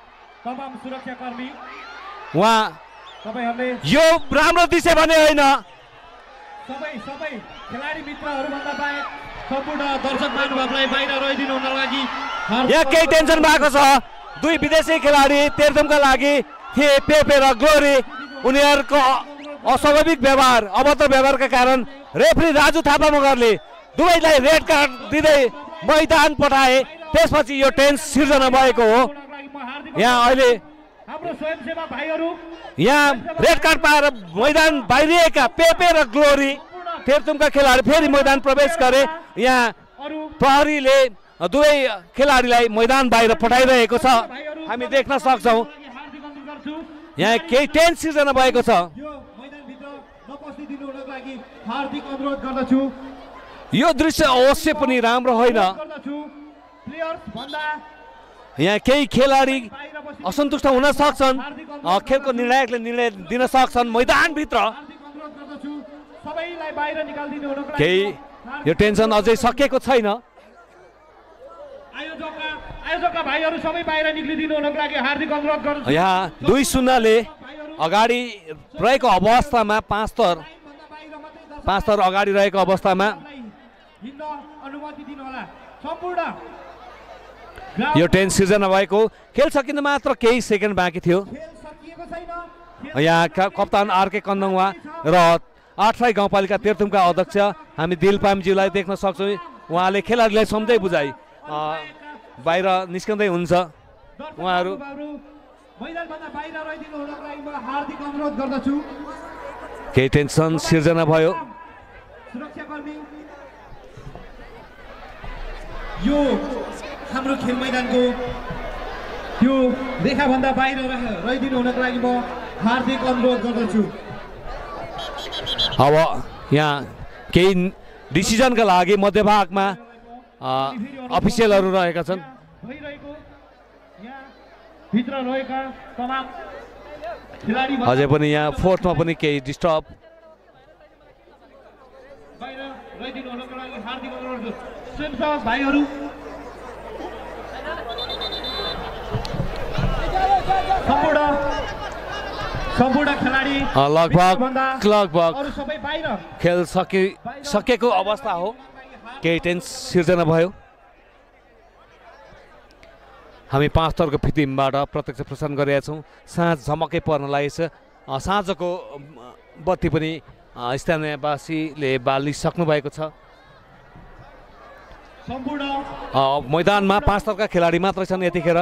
उहाँ यो राम्रो दिशा भने होइन। सबै सबै खेलाडी मित्रहरूभन्दा बाहेक सम्पूर्ण दर्शक महानुभावलाई बाहिर रहिदिनु हुनको लागि यहाँ केही टेन्सन भएको छ। दुई विदेशी खेलाडी तेर्दुमका लागि थिए पेपे र ग्लोरी। उनीहरूको अस्वाभाविक व्यवहार अभद्र व्यवहारका कारण रेफ्री राजु थापा मगरले दुवैलाई रेड कार्ड दिँदै मैदान पठाए। त्यसपछि यो टेन्स सिर्जना भएको हो। यहाँ अहिले हाम्रो स्वयंसेवा भाइहरू यहाँ रेड कार्ड पाएर मैदान बाहिरिएका पेपे र ग्लोरी तेर्तुमका खेलाडी फेरि मैदान प्रवेश गरे। यहाँ प्रहरीले दुवै खेलाडीलाई मैदान बाहिर पठाइरहेको छ, हामी देख्न सक्छौँ। यहाँ केही टेन्स सिर्जना भएको छ। यो दृश्य अवश्य पनि राम्रो होइन। यहाँ केही खेलाडी असन्तुष्ट हुन सक्छन्, खेलको निर्णायकले निर्णय दिन सक्छन् मैदानभित्र। केही यो टेन्सन अझै सकिएको छैन। यहाँ दुई शून्यले अगाडि रहेको अवस्थामा पाँच थर पाँच थर अगाडि रहेको अवस्थामा यो टेन्स सिर्जना भएको। खेल सकिन मात्र केही सेकेन्ड बाँकी थियो। यहाँ कप्तान आरके कन्दङवा र आठराई गाउँपालिका तेर्तुमका अध्यक्ष हामी दिलपामज्यूलाई देख्न सक्छौँ। उहाँले खेलाडीलाई सम्झै बुझाइ बाहिर निस्कँदै हुन्छ। उहाँहरू केही टेन्सन सिर्जना भयो। यो हाम्रो खेल मैदानको त्यो रेखाभन्दा बाहिर रहिदिनु हुनको लागि म हार्दिक अनुरोध गर्दछु। अब यहाँ केही डिसिजनका लागि मध्यभागमा अफिसियलहरू रहेका छन्। अझै पनि यहाँ फोर्थमा पनि केही डिस्टर्ब। भाइहरू सम्पूर्ण सम्पूर्ण खेलाडी लगभग लगभग खेल सकि सकेको अवस्था हो। केही टेन्स सिर्जना भयो। हामी पाँच थरको फिल्मबाट प्रत्यक्ष प्रसारण गरेका छौँ। साँझ झमक्कै पर्न लागेछ। साँझको बत्ती पनि स्थानीयवासीले बालिसक्नु भएको छ। मैदानमा पाँच थरका खेलाडी मात्रै छन् यतिखेर।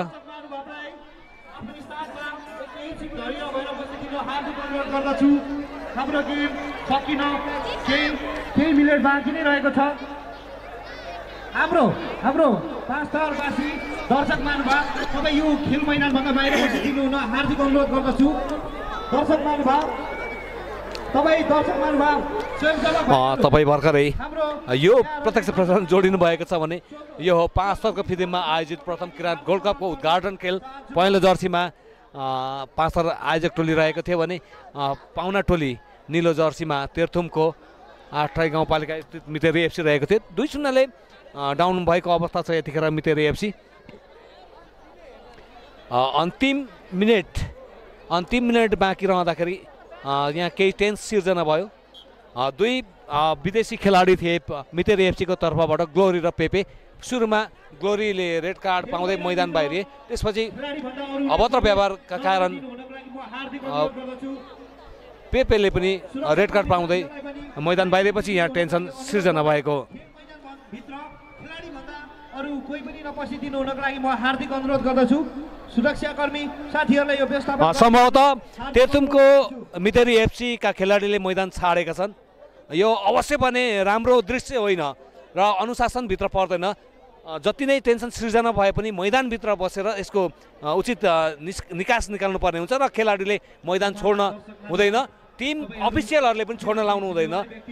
हाम्रो गेम सकिन केही केही मिनट बाँकी नै रहेको छ। हाम्रो हाम्रो पाँच थरवासी दर्शक महानुभाव तपाईँ यो खेल मैदानभन्दा बाहिर बसिदिनु हुन हार्दिक अनुरोध गर्दछु। दर्शक महानुभाव तपाईँ दर्शक महानुभाव तपाईँ भर्खरै यो प्रत्यक्ष प्रसारण जोडिनु भएको छ भने यो हो पाँच थरको फिल्ममा आयोजित प्रथम किराँत गोल्ड कपको उद्घाटन खेल। पहिलो जर्सीमा पाँच थर आयोजक टोली रहेको थियो भने पाहुना टोली निलो जर्सीमा तेर्थुमको आठराई गाउँपालिका स्थित मितेरी एफसी रहेको थियो। दुई शून्यले डाउन भएको अवस्था छ यतिखेर मितेरी एफसी। अन्तिम मिनट अन्तिम मिनट बाँकी रहँदाखेरि यहाँ केही टेन्स सिर्जना भयो। दुई विदेशी खेलाडी थिए मितेरी एफसीको तर्फबाट ग्लोरी र पेपे। सुरुमा ग्लोरीले रेड कार्ड पाउँदै मैदान बाहिरिए। त्यसपछि अभद्र व्यवहारका कारण पेपेले पनि रेड कार्ड पाउँदै मैदान बाहिरिएपछि यहाँ टेन्सन सिर्जना भएको। अरू कोही पनि नपसिदिनु हुनको लागि म हार्दिक अनुरोध गर्दछु। सुरक्षाकर्मी साथीहरूलाई यो व्यवस्था सम्भवतः तेर्तुमको मितेरी एफसीका खेलाडीले मैदान छाडेका छन्। यो अवश्य पनि राम्रो दृश्य होइन र अनुशासनभित्र पर्दैन। जति नै टेन्सन सृजना भए पनि मैदानभित्र बसेर यसको उचित निकास निकाल्नु पर्ने हुन्छ र खेलाडीले मैदान छोड्न हुँदैन। टिम अफिसियलहरूले पनि छोड्न लाउनु हुँदैन।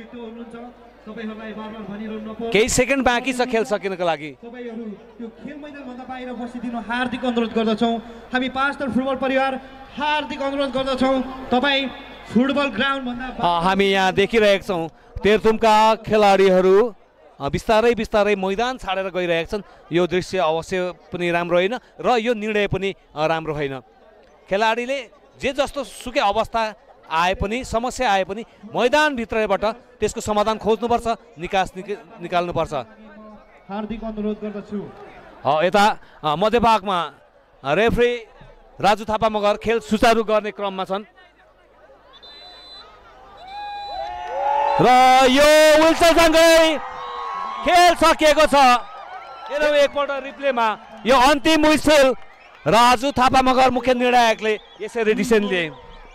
केही सेकेन्ड बाँकी छ खेल सकिनको लागि। तपाईहरु त्यो खेल मैदानभन्दा बाहिर बसिदिनु हार्दिक अनुरोध गर्दछौँ। हामी पाँच थर फुटबल परिवार हार्दिक अनुरोध गर्दछौँ तपाईँ फुटबल ग्राउन्डभन्दा हामी यहाँ देखिरहेका छौँ तेह्रथुमका खेलाडीहरू बिस्तारै बिस्तारै मैदान छाडेर गइरहेका छन्। यो दृश्य अवश्य पनि राम्रो होइन र यो निर्णय पनि राम्रो होइन। खेलाडीले जे जस्तो सुकै अवस्था आए पनि समस्या आए पनि मैदानभित्रबाट त्यसको समाधान खोज्नुपर्छ, निकास निकाल्नुपर्छ। हार्दिक अनुरोध गर्दछु। यता मध्यभागमा रेफ्री राजु थापा मगर खेल सुचारू गर्ने क्रममा छन् र यो विल्सनसँगै खेल सकिएको छ। हेरौँ एकपल्ट रिप्लेमा यो अन्तिम विसल राजु थापा मगर मुख्य निर्णायकले यसरी डिसिसन लिए।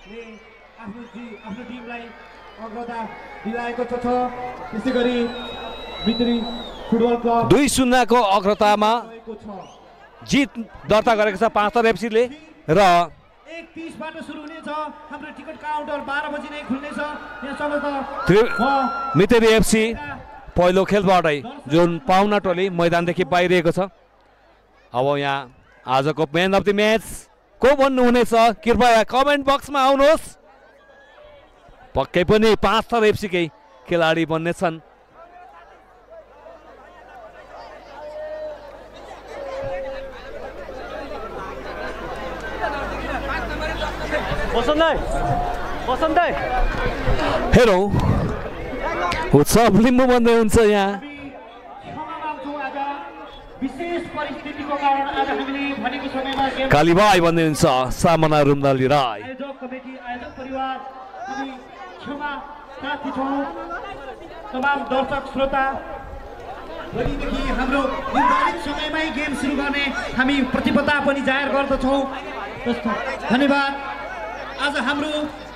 आफ्नो टिमलाई अग्रता दिलाएको छ। त्यसै गरी भित्री फुटबल क्लब दुई शून्यको अग्रतामा जित दर्ता गरेको छ पाँचथर एफसीले र एक तीसबाट सुरु हुनेछ हाम्रो टिकट काउन्टर बाह्र बजी नै खुल्नेछ। यहाँसम्म त मितेरी एफसी पहिलो खेलबाटै जुन पाहुना टोली मैदानदेखि बाहिरिएको छ। अब यहाँ आजको म्यान अफ द म्याच को भन्नुहुनेछ कृपया कमेन्ट बक्समा आउनुहोस्। पक्कै पनि पाँच थर एफसीकै खेलाडी बन्नेछन्। हेरौँ उत्सव लिम्बू भन्दै हुन्छ यहाँ। कालीबाई भन्दै हुन्छ सामना रुम्दाली राई। तमाम दर्शक श्रोता भोलिदेखि हाम्रो निर्धारित समयमै गेम सुरु गर्ने हामी प्रतिबद्धता पनि जाहेर गर्दछौँ। धन्यवाद। आज हाम्रो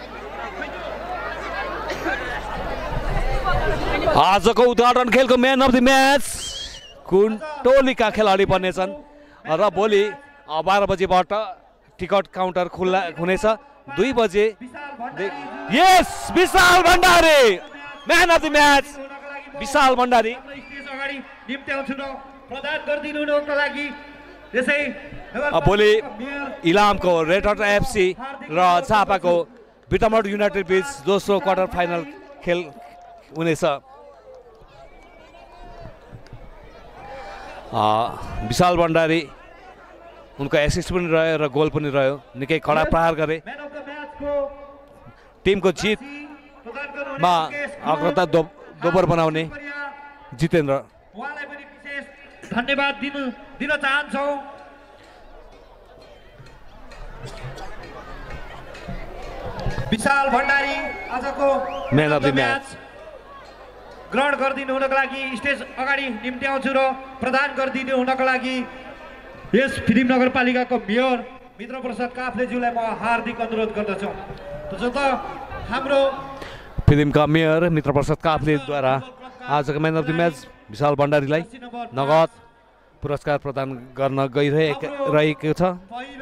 आजको उद्घाटन खेलको म्यान अफ द म्याच कुन टोलीका खेलाडी बन्नेछन् र भोलि बाह्र बजीबाट टिकट काउन्टर खुल्ला हुनेछ। दुई बजे यस Bishal Bhandari man of the match Bishal Bhandari अगाडि निम्त्याउँछु र प्रदान गरिदिनुको लागि यसै भोलि इलामको रेड हट एफसी र झापाको बिटामोड युनाइटेड बीच दोस्रो क्वार्टर फाइनल खेल हुनेछ। विशाल भण्डारी उनको एसिस्ट पनि रह्यो र गोल पनि रह्यो। निकै कडा प्रहार गरे। टिमको जितमा अग्रता दो दोबर बनाउने जितेन्द्र उहाँलाई पनि विशेष धन्यवाद दिन दिन चाहन्छौँ। विशाल भण्डारी आजको म्यान अफ द म्याच ग्रहण गरिदिनु हुनको लागि स्टेज अगाडि निम्त्याउँछु र प्रदान गरिदिनु हुनको लागि यस फिल्म नगरपालिकाको मेयर मित्र प्रसाद काफ्लेज्यूलाई म हार्दिक अनुरोध गर्दछु। जत हाम्रो फिल्मका मेयर मित्र प्रसाद काफ्लेद्वारा आजको म्यान अफ द म्याच विशाल भण्डारीलाई नगद पुरस्कार प्रदान गर्न गइरहेको छ।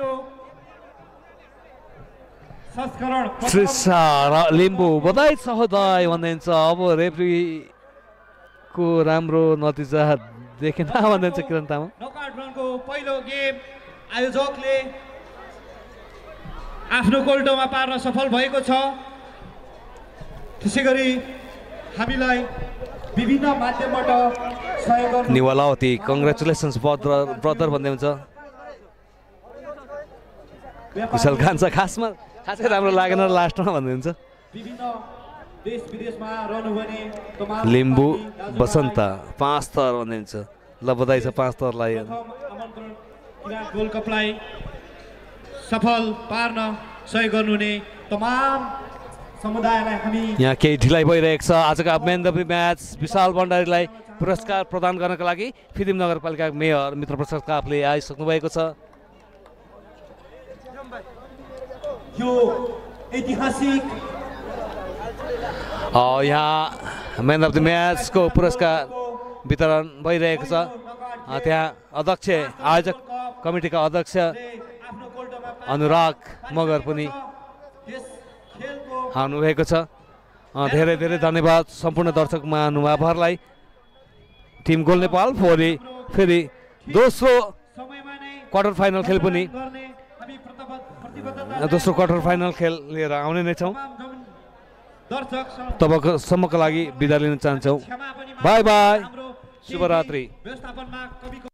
लिम्बू बधाई छ बधाई भन्दैछ। अब रेफ्रीको राम्रो नतिजा देखेन भन्दैछ किरण तामाङ। नकआउटको पहिलो गेम आयोजकले आफ्नो कोल्टोमा पार्न सफल भएको छ। त्यसै गरी हामीलाई विभिन्न माध्यमबाट सहयोग निवालावती कङ्ग्रेचुलेसन्स ब्रदर ब्रदर भन्दै हुन्छ। कुशल खान्छ खासमा खासै राम्रो लागेन लास्टमा भन्दै हुन्छ। देश विदेशमा रहनुभने लिम्बू बसन्त पाँच थर भन्दै हुन्छ। ल बधाई छ पाँच थरलाई। गोल्ड कपलाई सफल पार्न सहयोग गर्नुहुने तमाम समुदायलाई हामी यहाँ केही ढिलाइ भइरहेको छ। आजका म्यान अफ द म्याच विशाल भण्डारीलाई पुरस्कार प्रदान गर्नका लागि फिल्म नगरपालिकाका मेयर मित्र प्रसाद काफले आइसक्नु भएको छ। यो ऐतिहासिक यहाँ म्यान अफ द म्याचको पुरस्कार वितरण भइरहेको छ। त्यहाँ अध्यक्ष आयोजक कमिटीका अध्यक्ष अनुराग मगर पनि हार्नुभएको छ। धेरै धेरै धन्यवाद सम्पूर्ण दर्शक महानुभावहरूलाई। टिम गोल नेपाल फेरि फेरि दोस्रो क्वार्टर फाइनल खेल पनि दोस्रो क्वार्टर फाइनल खेल लिएर आउने नै छौँ। तबको सम्मको लागि बिदा लिन चाहन्छौँ। बाई बाई, शुभरात्रि।